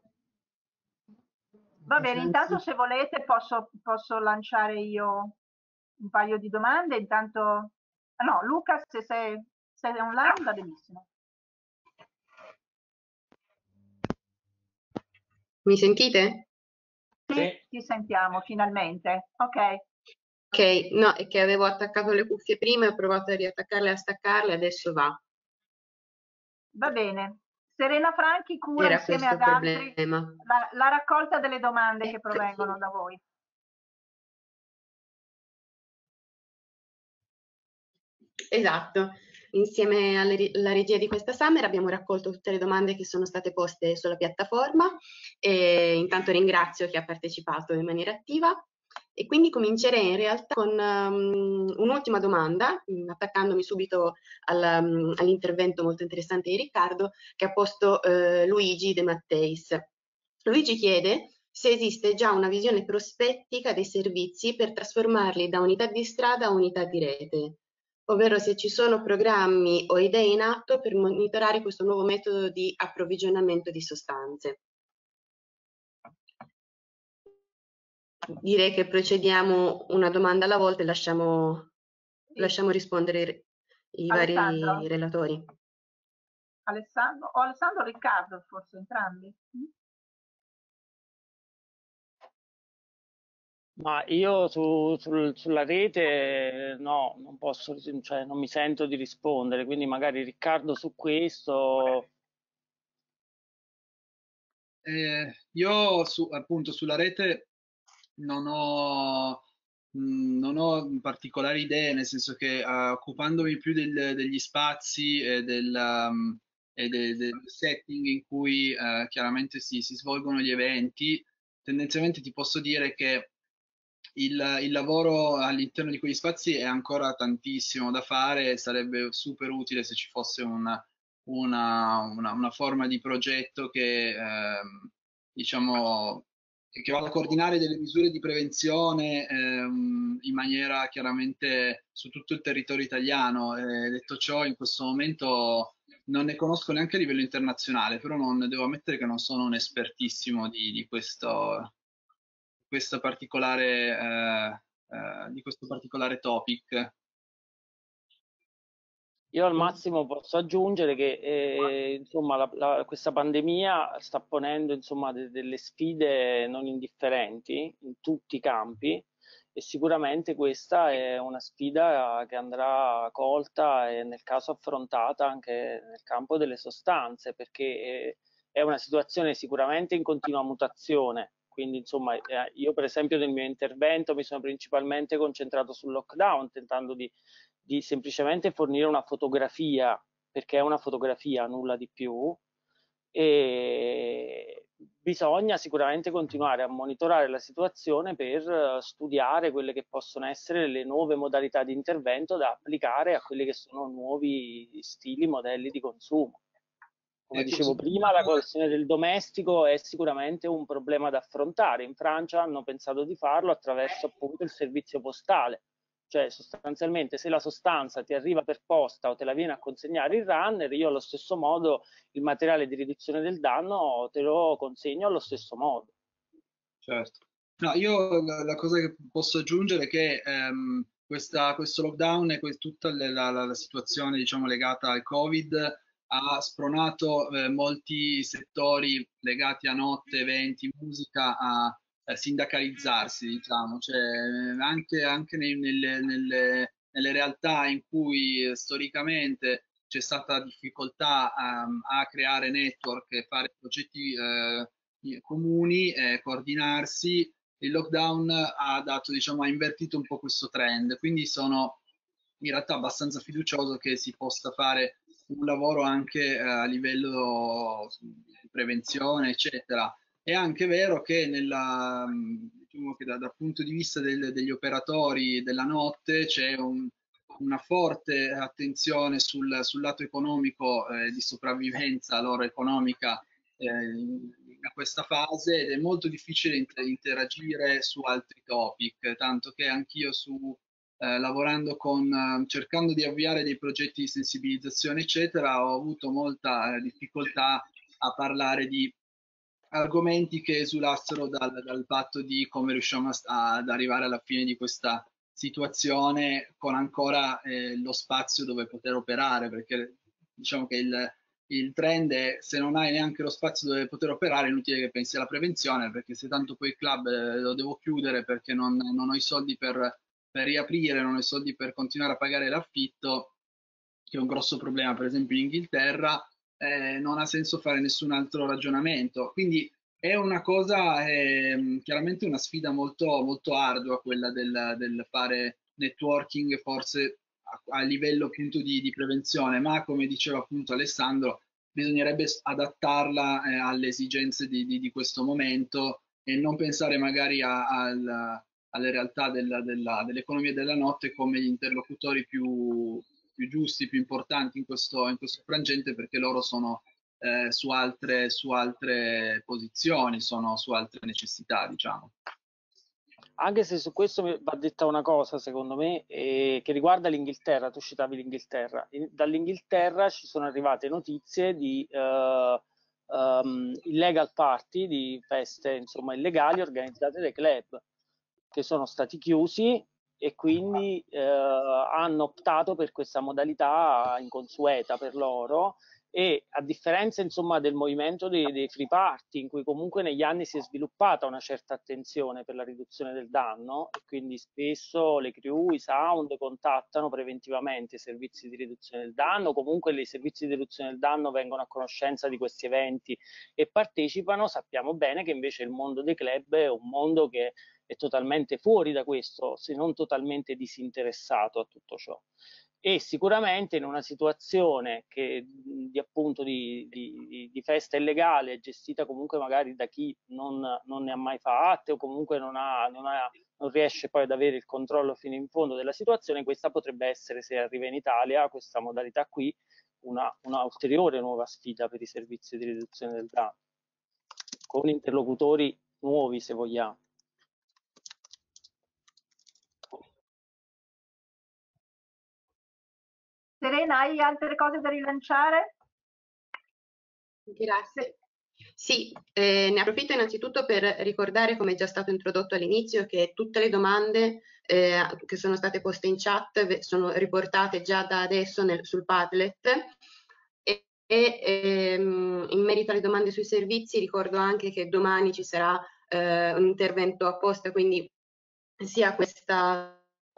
Va bene, intanto se volete posso, posso lanciare io un paio di domande. Intanto, no, Luca, se sei, sei online va benissimo.
Mi sentite?
Sì, sì, ti sentiamo finalmente. Ok.
Ok, no, è che avevo attaccato le cuffie prima e ho provato a riattaccarle e a staccarle, adesso va.
Va bene. Serena Franchi cura
Era
insieme
questo
ad
il
altri
problema.
la, la raccolta delle domande che
Ecco.
provengono da voi.
Esatto, insieme alle- alla regia di questa Summer abbiamo raccolto tutte le domande che sono state poste sulla piattaforma e intanto ringrazio chi ha partecipato in maniera attiva e quindi comincerei in realtà con um, un'ultima domanda, mh, attaccandomi subito al, um, all'intervento molto interessante di Riccardo che ha posto eh, Luigi De Matteis. Luigi chiede se esiste già una visione prospettica dei servizi per trasformarli da unità di strada a unità di rete, ovvero se ci sono programmi o idee in atto per monitorare questo nuovo metodo di approvvigionamento di sostanze. Direi che procediamo una domanda alla volta e lasciamo, sì. lasciamo rispondere i
Alessandro.
vari relatori.
Alessandro o Alessandro o Riccardo, forse entrambi.
Ma io su, sul- sulla rete no, non posso, cioè non mi sento di rispondere, quindi magari Riccardo su questo.
Eh, io su, appunto sulla rete non ho, mh, non ho particolari idee, nel senso che eh, occupandomi più del- degli spazi e del, um, e de- del setting in cui eh, chiaramente si, si svolgono gli eventi, tendenzialmente ti posso dire che il, il lavoro all'interno di quegli spazi è ancora tantissimo da fare, sarebbe super utile se ci fosse una, una, una- una forma di progetto che, ehm, diciamo, che vada a coordinare delle misure di prevenzione ehm, in maniera chiaramente su tutto il territorio italiano. Eh, detto ciò, in questo momento non ne conosco neanche a livello internazionale, però non devo ammettere che non sono un espertissimo di, di questo, questo particolare, eh, eh, di questo particolare topic.
Io al massimo posso aggiungere che eh, insomma, la- la- questa pandemia sta ponendo insomma, de- delle sfide non indifferenti in tutti i campi e sicuramente questa è una sfida che andrà colta e nel caso affrontata anche nel campo delle sostanze, perché eh, è una situazione sicuramente in continua mutazione. Quindi, insomma, eh, io per esempio nel mio intervento mi sono principalmente concentrato sul lockdown, tentando di di semplicemente fornire una fotografia, perché è una fotografia, nulla di più, e bisogna sicuramente continuare a monitorare la situazione per studiare quelle che possono essere le nuove modalità di intervento da applicare a quelli che sono nuovi stili, modelli di consumo. Come
Ecco,
dicevo prima, la questione del domestico è sicuramente un problema da affrontare. In Francia hanno pensato di farlo attraverso appunto il servizio postale, cioè sostanzialmente se la sostanza ti arriva per posta o te la viene a consegnare il runner, io allo stesso modo il materiale di riduzione del danno te lo consegno allo stesso modo.
certo. No, io la, la cosa che posso aggiungere è che ehm, questa- questo lockdown e que- tutta la, la- la situazione, diciamo, legata al Covid ha spronato eh, molti settori legati a notte, eventi, musica a eh, sindacalizzarsi, diciamo, cioè eh, anche, anche nei- nelle, nelle- nelle realtà in cui eh, storicamente c'è stata difficoltà ehm, a creare network e fare progetti eh, comuni, eh, coordinarsi, il lockdown ha dato, diciamo, ha invertito un po' questo trend, quindi sono in realtà abbastanza fiducioso che si possa fare un lavoro anche eh, a livello di prevenzione, eccetera. È anche vero che, nella, diciamo che da, dal punto di vista del, degli operatori della notte c'è un, una forte attenzione sul, sul lato economico, eh, di sopravvivenza loro economica eh, in, in questa fase ed è molto difficile inter- interagire su altri topic, tanto che anch'io su eh, lavorando con, eh, cercando di avviare dei progetti di sensibilizzazione, eccetera, ho avuto molta eh, difficoltà a parlare di argomenti che esulassero dal, dal fatto di come riusciamo a- ad arrivare alla fine di questa situazione con ancora eh, lo spazio dove poter operare, perché diciamo che il, il trend è se non hai neanche lo spazio dove poter operare, è inutile che pensi alla prevenzione, perché se tanto poi il club eh, lo devo chiudere perché non, non ho i soldi per, per riaprire, non ho i soldi per continuare a pagare l'affitto, che è un grosso problema per esempio in Inghilterra, eh, non ha senso fare nessun altro ragionamento. Quindi è una cosa, è, chiaramente una sfida molto, molto ardua quella del, del fare networking, forse a, a livello appunto di, di, prevenzione, ma come diceva appunto Alessandro, bisognerebbe adattarla eh, alle esigenze di, di, di, questo momento e non pensare magari a, a, alle realtà della, della, dell'economia della notte come gli interlocutori più, più giusti, più importanti in questo, in questo frangente, perché loro sono eh, su, altre, su altre posizioni, sono su altre necessità, diciamo.
Anche se su questo va detta una cosa, secondo me, eh, che riguarda l'Inghilterra, tu citavi l'Inghilterra. In, dall'Inghilterra ci sono arrivate notizie di uh, um, illegal party, di feste insomma illegali organizzate dai club, che sono stati chiusi e quindi eh, hanno optato per questa modalità inconsueta per loro. E a differenza insomma del movimento dei, dei free party, in cui comunque negli anni si è sviluppata una certa attenzione per la riduzione del danno, e quindi spesso le crew, i sound contattano preventivamente i servizi di riduzione del danno, comunque i servizi di riduzione del danno vengono a conoscenza di questi eventi e partecipano. Sappiamo bene che invece il mondo dei club è un mondo che è totalmente fuori da questo, se non totalmente disinteressato a tutto ciò. E sicuramente in una situazione che di appunto di, di, di festa illegale, gestita comunque magari da chi non, non ne ha mai fatte o comunque non, ha, non, ha, non riesce poi ad avere il controllo fino in fondo della situazione, questa potrebbe essere, se arriva in Italia, questa modalità qui, una, una ulteriore nuova sfida per i servizi di riduzione del danno, con interlocutori nuovi se vogliamo.
Serena, hai altre cose da rilanciare?
Grazie. Sì, eh, ne approfitto innanzitutto per ricordare, come è già stato introdotto all'inizio, che tutte le domande eh, che sono state poste in chat sono riportate già da adesso nel, sul Padlet. E, e ehm, in merito alle domande sui servizi ricordo anche che domani ci sarà eh, un intervento apposta, quindi sia questa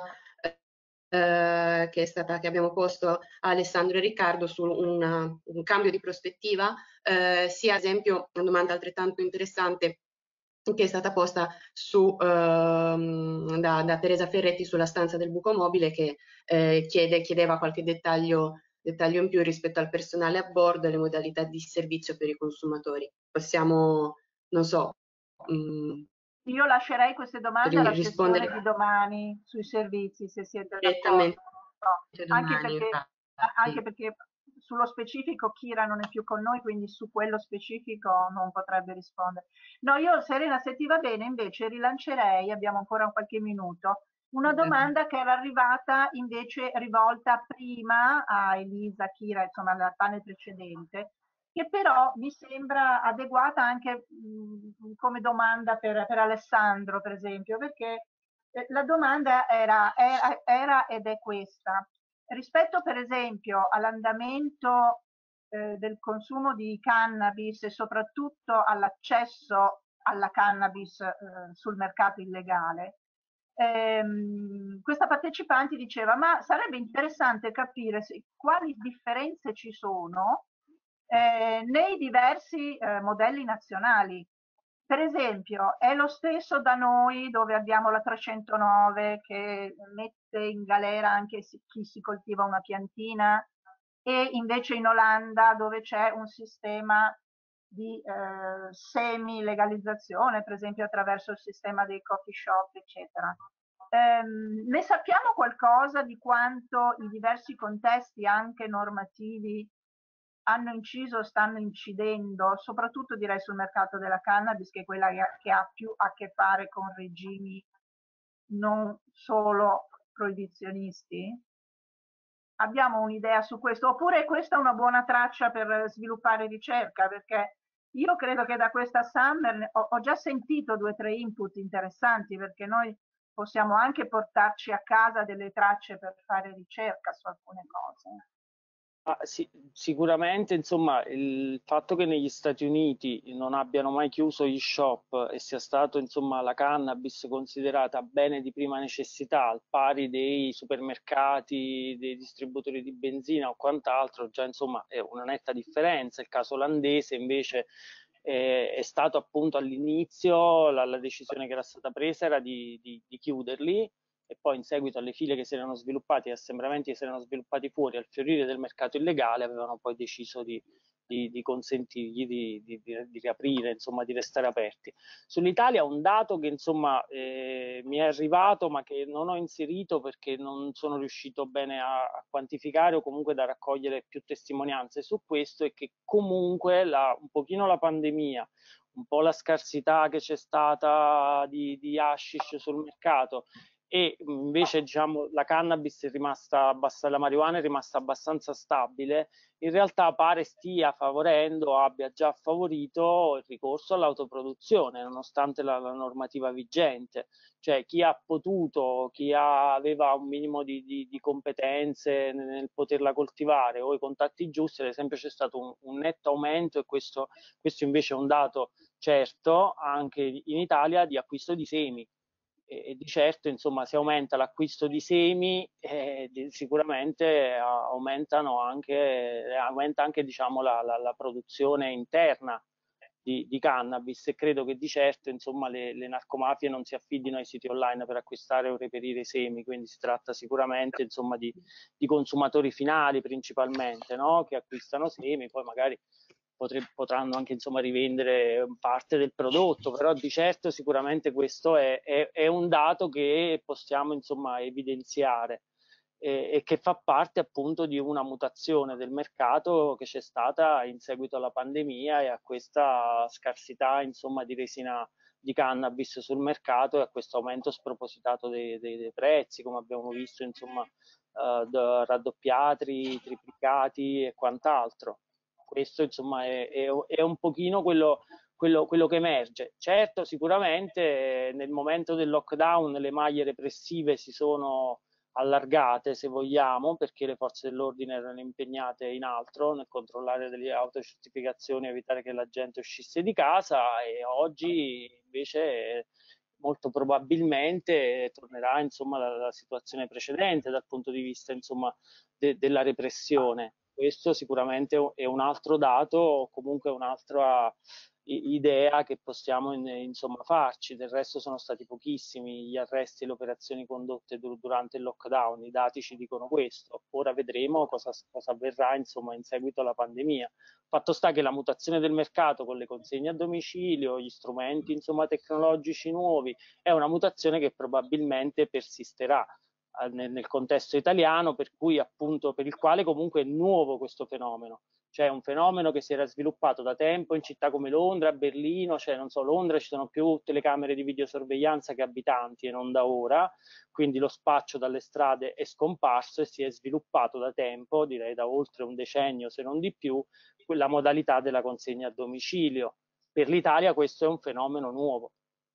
Eh, che è stata che abbiamo posto a Alessandro e Riccardo su una, un cambio di prospettiva, eh, sia ad esempio una domanda altrettanto interessante che è stata posta su, ehm, da, da Teresa Ferretti sulla stanza del buco mobile, che eh, chiede, chiedeva qualche dettaglio, dettaglio in più rispetto al personale a bordo e le modalità di servizio per i consumatori. Possiamo, non so, mh,
io lascerei queste domande alla sessione di domani sui servizi, se siete d'accordo. No, anche, perché, anche perché sullo specifico Kira non è più con noi, quindi su quello specifico non potrebbe rispondere. No, io Serena, se ti va bene, invece rilancerei, abbiamo ancora qualche minuto, una domanda che era arrivata invece rivolta prima a Elisa, Kira, insomma, nel panel precedente, che però mi sembra adeguata anche mh, come domanda per, per Alessandro, per esempio, perché eh, la domanda era, era, era ed è questa. Rispetto, per esempio, all'andamento eh, del consumo di cannabis e soprattutto all'accesso alla cannabis eh, sul mercato illegale, ehm, questa partecipante diceva: ma sarebbe interessante capire se, quali differenze ci sono Eh, nei diversi eh, modelli nazionali. Per esempio, è lo stesso da noi, dove abbiamo la trecentonove che mette in galera anche chi si coltiva una piantina, e invece in Olanda, dove c'è un sistema di eh, semi-legalizzazione, per esempio attraverso il sistema dei coffee shop, eccetera. Ehm, ne sappiamo qualcosa di quanto i diversi contesti, anche normativi, hanno inciso, stanno incidendo, soprattutto direi sul mercato della cannabis, che è quella che ha più a che fare con regimi non solo proibizionisti? Abbiamo un'idea su questo? Oppure questa è una buona traccia per sviluppare ricerca? Perché io credo che da questa Summer ho, ho già sentito due o tre input interessanti, perché noi possiamo anche portarci a casa delle tracce per fare ricerca su alcune cose.
Ah, sì, sicuramente insomma il fatto che negli Stati Uniti non abbiano mai chiuso gli shop e sia stato insomma la cannabis considerata bene di prima necessità al pari dei supermercati, dei distributori di benzina o quant'altro, già insomma è una netta differenza. Il caso olandese invece eh, è stato appunto all'inizio la, la decisione che era stata presa era di, di, di chiuderli, e poi in seguito alle file che si erano sviluppati, assembramenti che si erano sviluppati fuori al fiorire del mercato illegale, avevano poi deciso di, di, di consentirgli di, di, di riaprire, insomma di restare aperti. Sull'Italia un dato che insomma eh, mi è arrivato ma che non ho inserito perché non sono riuscito bene a, a quantificare o comunque da raccogliere più testimonianze su questo, è che comunque la, un pochino la pandemia, un po' la scarsità che c'è stata di, di hashish sul mercato e invece diciamo la cannabis è rimasta abbast- la marijuana è rimasta abbastanza stabile, in realtà pare stia favorendo, abbia già favorito il ricorso all'autoproduzione nonostante la, la normativa vigente. Cioè chi ha potuto, chi ha, aveva un minimo di, di, di competenze nel poterla coltivare o i contatti giusti, ad esempio c'è stato un, un netto aumento, e questo, questo invece è un dato certo anche in Italia, di acquisto di semi. E di certo, insomma, se aumenta l'acquisto di semi, eh, sicuramente aumentano anche, aumenta anche diciamo, la, la, la produzione interna di, di cannabis, e credo che di certo, insomma, le, le narcomafie non si affidino ai siti online per acquistare o reperire i semi, quindi si tratta sicuramente, insomma, di, di consumatori finali principalmente, no? Che acquistano semi, poi magari Potre, potranno anche insomma rivendere parte del prodotto, però di certo sicuramente questo è, è, è un dato che possiamo insomma evidenziare e, e che fa parte appunto di una mutazione del mercato che c'è stata in seguito alla pandemia e a questa scarsità insomma di resina di cannabis sul mercato e a questo aumento spropositato dei, dei, dei prezzi, come abbiamo visto insomma uh, raddoppiati, triplicati e quant'altro. Questo insomma è, è, è un pochino quello, quello, quello che emerge. Certo, sicuramente nel momento del lockdown le maglie repressive si sono allargate, se vogliamo, perché le forze dell'ordine erano impegnate in altro, nel controllare delle autocertificazioni, evitare che la gente uscisse di casa, e oggi invece molto probabilmente tornerà insomma la, la situazione precedente dal punto di vista insomma de, della repressione. Questo sicuramente è un altro dato, o comunque un'altra idea che possiamo insomma farci. Del resto sono stati pochissimi gli arresti e le operazioni condotte durante il lockdown, i dati ci dicono questo. Ora vedremo cosa, cosa avverrà insomma in seguito alla pandemia. Fatto sta che la mutazione del mercato con le consegne a domicilio, gli strumenti insomma tecnologici nuovi, è una mutazione che probabilmente persisterà Nel, nel contesto italiano, per cui appunto per il quale comunque è nuovo questo fenomeno, cioè un fenomeno che si era sviluppato da tempo in città come Londra, Berlino, cioè non so, Londra ci sono più telecamere di videosorveglianza che abitanti e non da ora, quindi lo spaccio dalle strade è scomparso e si è sviluppato da tempo, direi da oltre un decennio se non di più, quella modalità della consegna a domicilio. Per l'Italia questo è un fenomeno nuovo.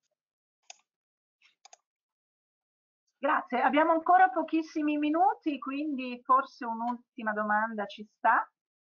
Grazie, abbiamo ancora pochissimi minuti, quindi forse un'ultima domanda ci sta.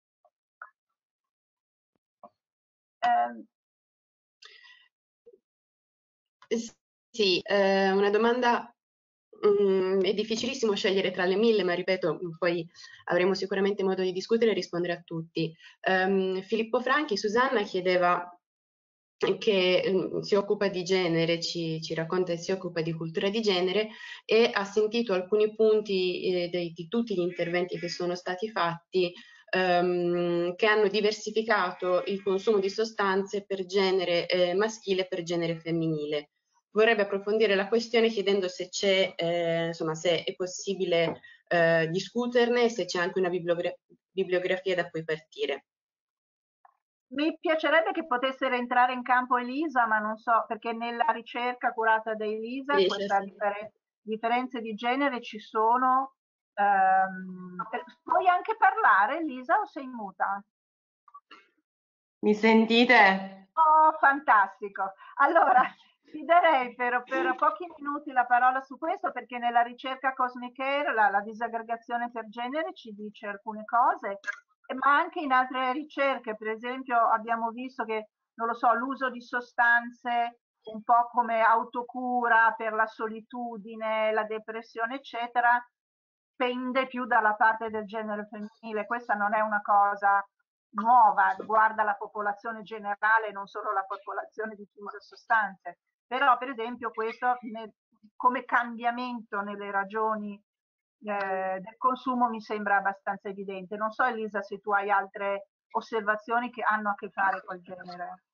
Eh, sì, eh, una domanda, um, è difficilissimo scegliere tra le mille, ma ripeto, poi avremo sicuramente modo di discutere e rispondere a tutti. Um, Filippo Franchi, Susanna chiedeva che um, si occupa di genere, ci, ci racconta che si occupa di cultura di genere e ha sentito alcuni punti eh, di, di tutti gli interventi che sono stati fatti um, che hanno diversificato il consumo di sostanze per genere eh, maschile e per genere femminile. Vorrebbe approfondire la questione chiedendo se c'è, eh, insomma, se è possibile eh, discuterne e se c'è anche una bibliogra- bibliografia da cui partire.
Mi piacerebbe che potesse entrare in campo Elisa, ma non so, perché nella ricerca curata da Elisa
Sì,
queste
certo.
differen- differenze di genere ci sono. Ehm, puoi anche parlare, Elisa, o sei muta?
Mi sentite?
Oh, fantastico. Allora, ti darei per, per pochi minuti la parola su questo, perché nella ricerca Cosmic Air la, la disaggregazione per genere ci dice alcune cose, ma anche in altre ricerche, per esempio abbiamo visto che, non lo so, l'uso di sostanze un po' come autocura per la solitudine, la depressione, eccetera, pende più dalla parte del genere femminile. Questa non è una cosa nuova, riguarda la popolazione generale, non solo la popolazione di chi usa sostanze. Però, per esempio, questo nel, come cambiamento nelle ragioni eh, del consumo mi sembra abbastanza evidente. Non so, Elisa, se tu hai altre osservazioni che hanno a che fare col genere.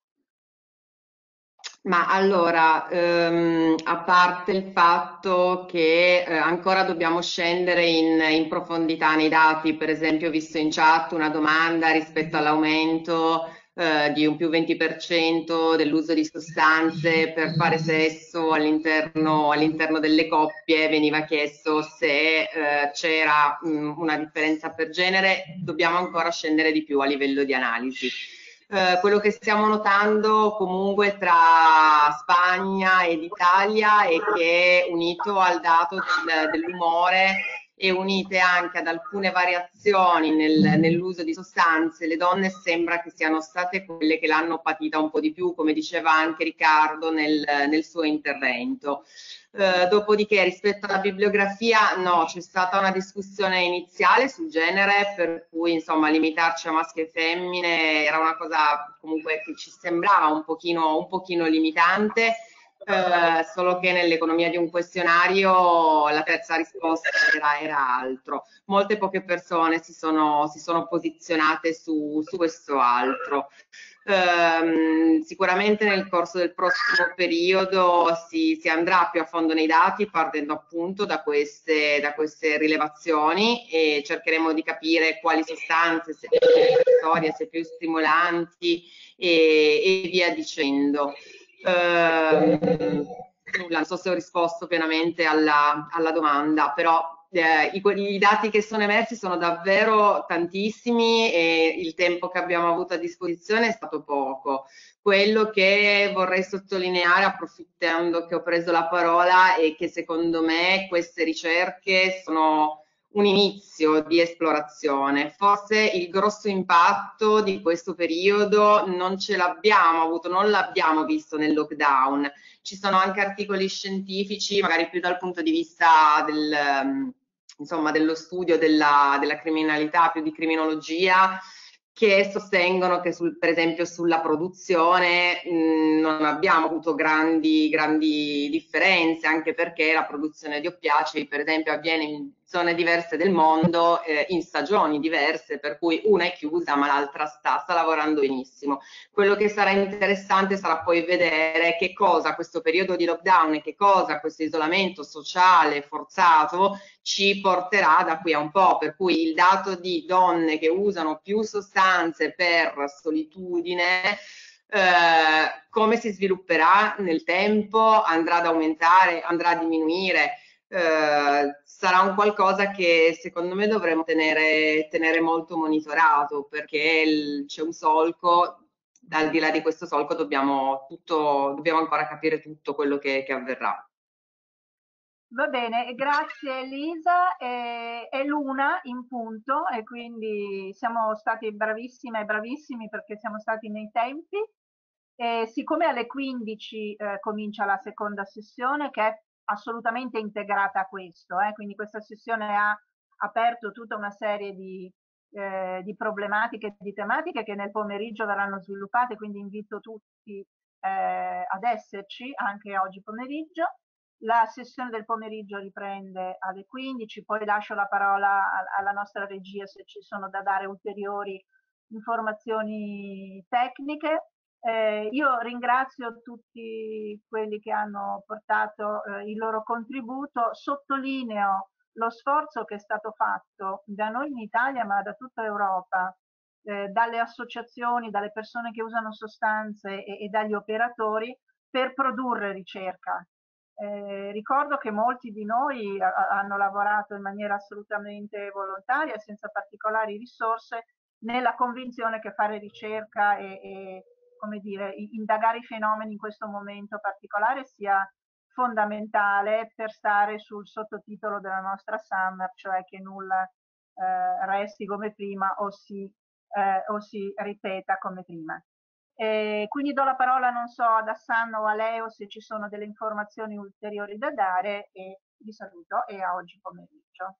Ma allora, ehm, a parte il fatto che eh, ancora dobbiamo scendere in, in profondità nei dati, per esempio ho visto in chat una domanda rispetto all'aumento eh, di un più venti per cento dell'uso di sostanze per fare sesso all'interno all'interno delle coppie, veniva chiesto se eh, c'era mh, una differenza per genere. Dobbiamo ancora scendere di più a livello di analisi. Eh, quello che stiamo notando comunque tra Spagna ed Italia è che, unito al dato del, dell'umore e unite anche ad alcune variazioni nel, nell'uso di sostanze, le donne sembra che siano state quelle che l'hanno patita un po' di più, come diceva anche Riccardo nel, nel suo intervento. Eh, dopodiché, rispetto alla bibliografia, no, c'è stata una discussione iniziale sul genere, per cui insomma limitarci a maschi e femmine era una cosa comunque che ci sembrava un pochino, un pochino limitante. Eh, solo che nell'economia di un questionario la terza risposta era, era altro. Molte poche persone si sono, si sono posizionate su, su questo altro. Eh, sicuramente nel corso del prossimo periodo si, si andrà più a fondo nei dati, partendo appunto da queste, da queste rilevazioni, e cercheremo di capire quali sostanze, se più accessorie, se più stimolanti e, e via dicendo. Uh, non so se ho risposto pienamente alla, alla domanda, però eh, i, i dati che sono emersi sono davvero tantissimi e il tempo che abbiamo avuto a disposizione è stato poco. Quello che vorrei sottolineare, approfittando che ho preso la parola, è che secondo me queste ricerche sono un inizio di esplorazione. Forse il grosso impatto di questo periodo non ce l'abbiamo avuto, non l'abbiamo visto nel lockdown. Ci sono anche articoli scientifici, magari più dal punto di vista del, insomma, dello studio della, della criminalità, più di criminologia, che sostengono che sul, per esempio sulla produzione mh, non abbiamo avuto grandi, grandi differenze, anche perché la produzione di oppiacei per esempio avviene in zone diverse del mondo, eh, in stagioni diverse, per cui una è chiusa ma l'altra sta, sta lavorando benissimo. Quello che sarà interessante sarà poi vedere che cosa questo periodo di lockdown e che cosa questo isolamento sociale forzato ci porterà da qui a un po', per cui il dato di donne che usano più sostanze per solitudine, eh, come si svilupperà nel tempo, andrà ad aumentare, andrà a diminuire, eh, sarà un qualcosa che secondo me dovremo tenere, tenere molto monitorato, perché c'è un solco, al di là di questo solco dobbiamo, tutto, dobbiamo ancora capire tutto quello che, che avverrà.
Va bene, grazie Elisa. È, è l'una in punto e quindi siamo stati bravissime e bravissimi perché siamo stati nei tempi. E siccome alle quindici eh, comincia la seconda sessione, che è assolutamente integrata a questo, eh, quindi questa sessione ha aperto tutta una serie di, eh, di problematiche, di tematiche che nel pomeriggio verranno sviluppate, quindi invito tutti eh, ad esserci anche oggi pomeriggio. La sessione del pomeriggio riprende alle quindici, poi lascio la parola alla nostra regia se ci sono da dare ulteriori informazioni tecniche. Eh, io ringrazio tutti quelli che hanno portato eh, il loro contributo, sottolineo lo sforzo che è stato fatto da noi in Italia ma da tutta Europa, eh, dalle associazioni, dalle persone che usano sostanze e, e dagli operatori per produrre ricerca. Eh, ricordo che molti di noi a, hanno lavorato in maniera assolutamente volontaria, senza particolari risorse, nella convinzione che fare ricerca e, e come dire, indagare i fenomeni in questo momento particolare sia fondamentale per stare sul sottotitolo della nostra Summer, cioè che nulla eh, resti come prima o si, eh, o si ripeta come prima. Eh, quindi do la parola, non so, ad Hassan o a Leo se ci sono delle informazioni ulteriori da dare e vi saluto e a oggi pomeriggio.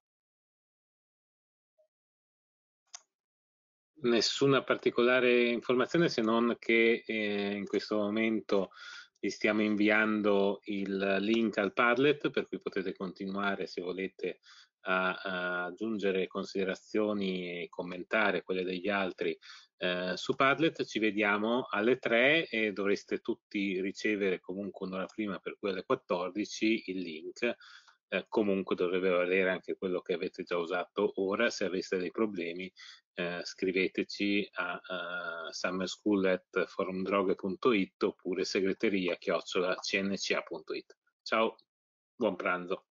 Nessuna particolare informazione se non che eh, in questo momento vi stiamo inviando il link al Padlet, per cui potete continuare se volete a, a aggiungere considerazioni e commentare quelle degli altri eh, su Padlet. Ci vediamo alle tre e dovreste tutti ricevere comunque un'ora prima, per cui alle quattordici, il link. Eh, comunque dovrebbe valere anche quello che avete già usato ora. Se aveste dei problemi eh, scriveteci a uh, summerschool at forumdroghe punto it oppure segreteria chiocciola c n c a punto it. Ciao, buon pranzo.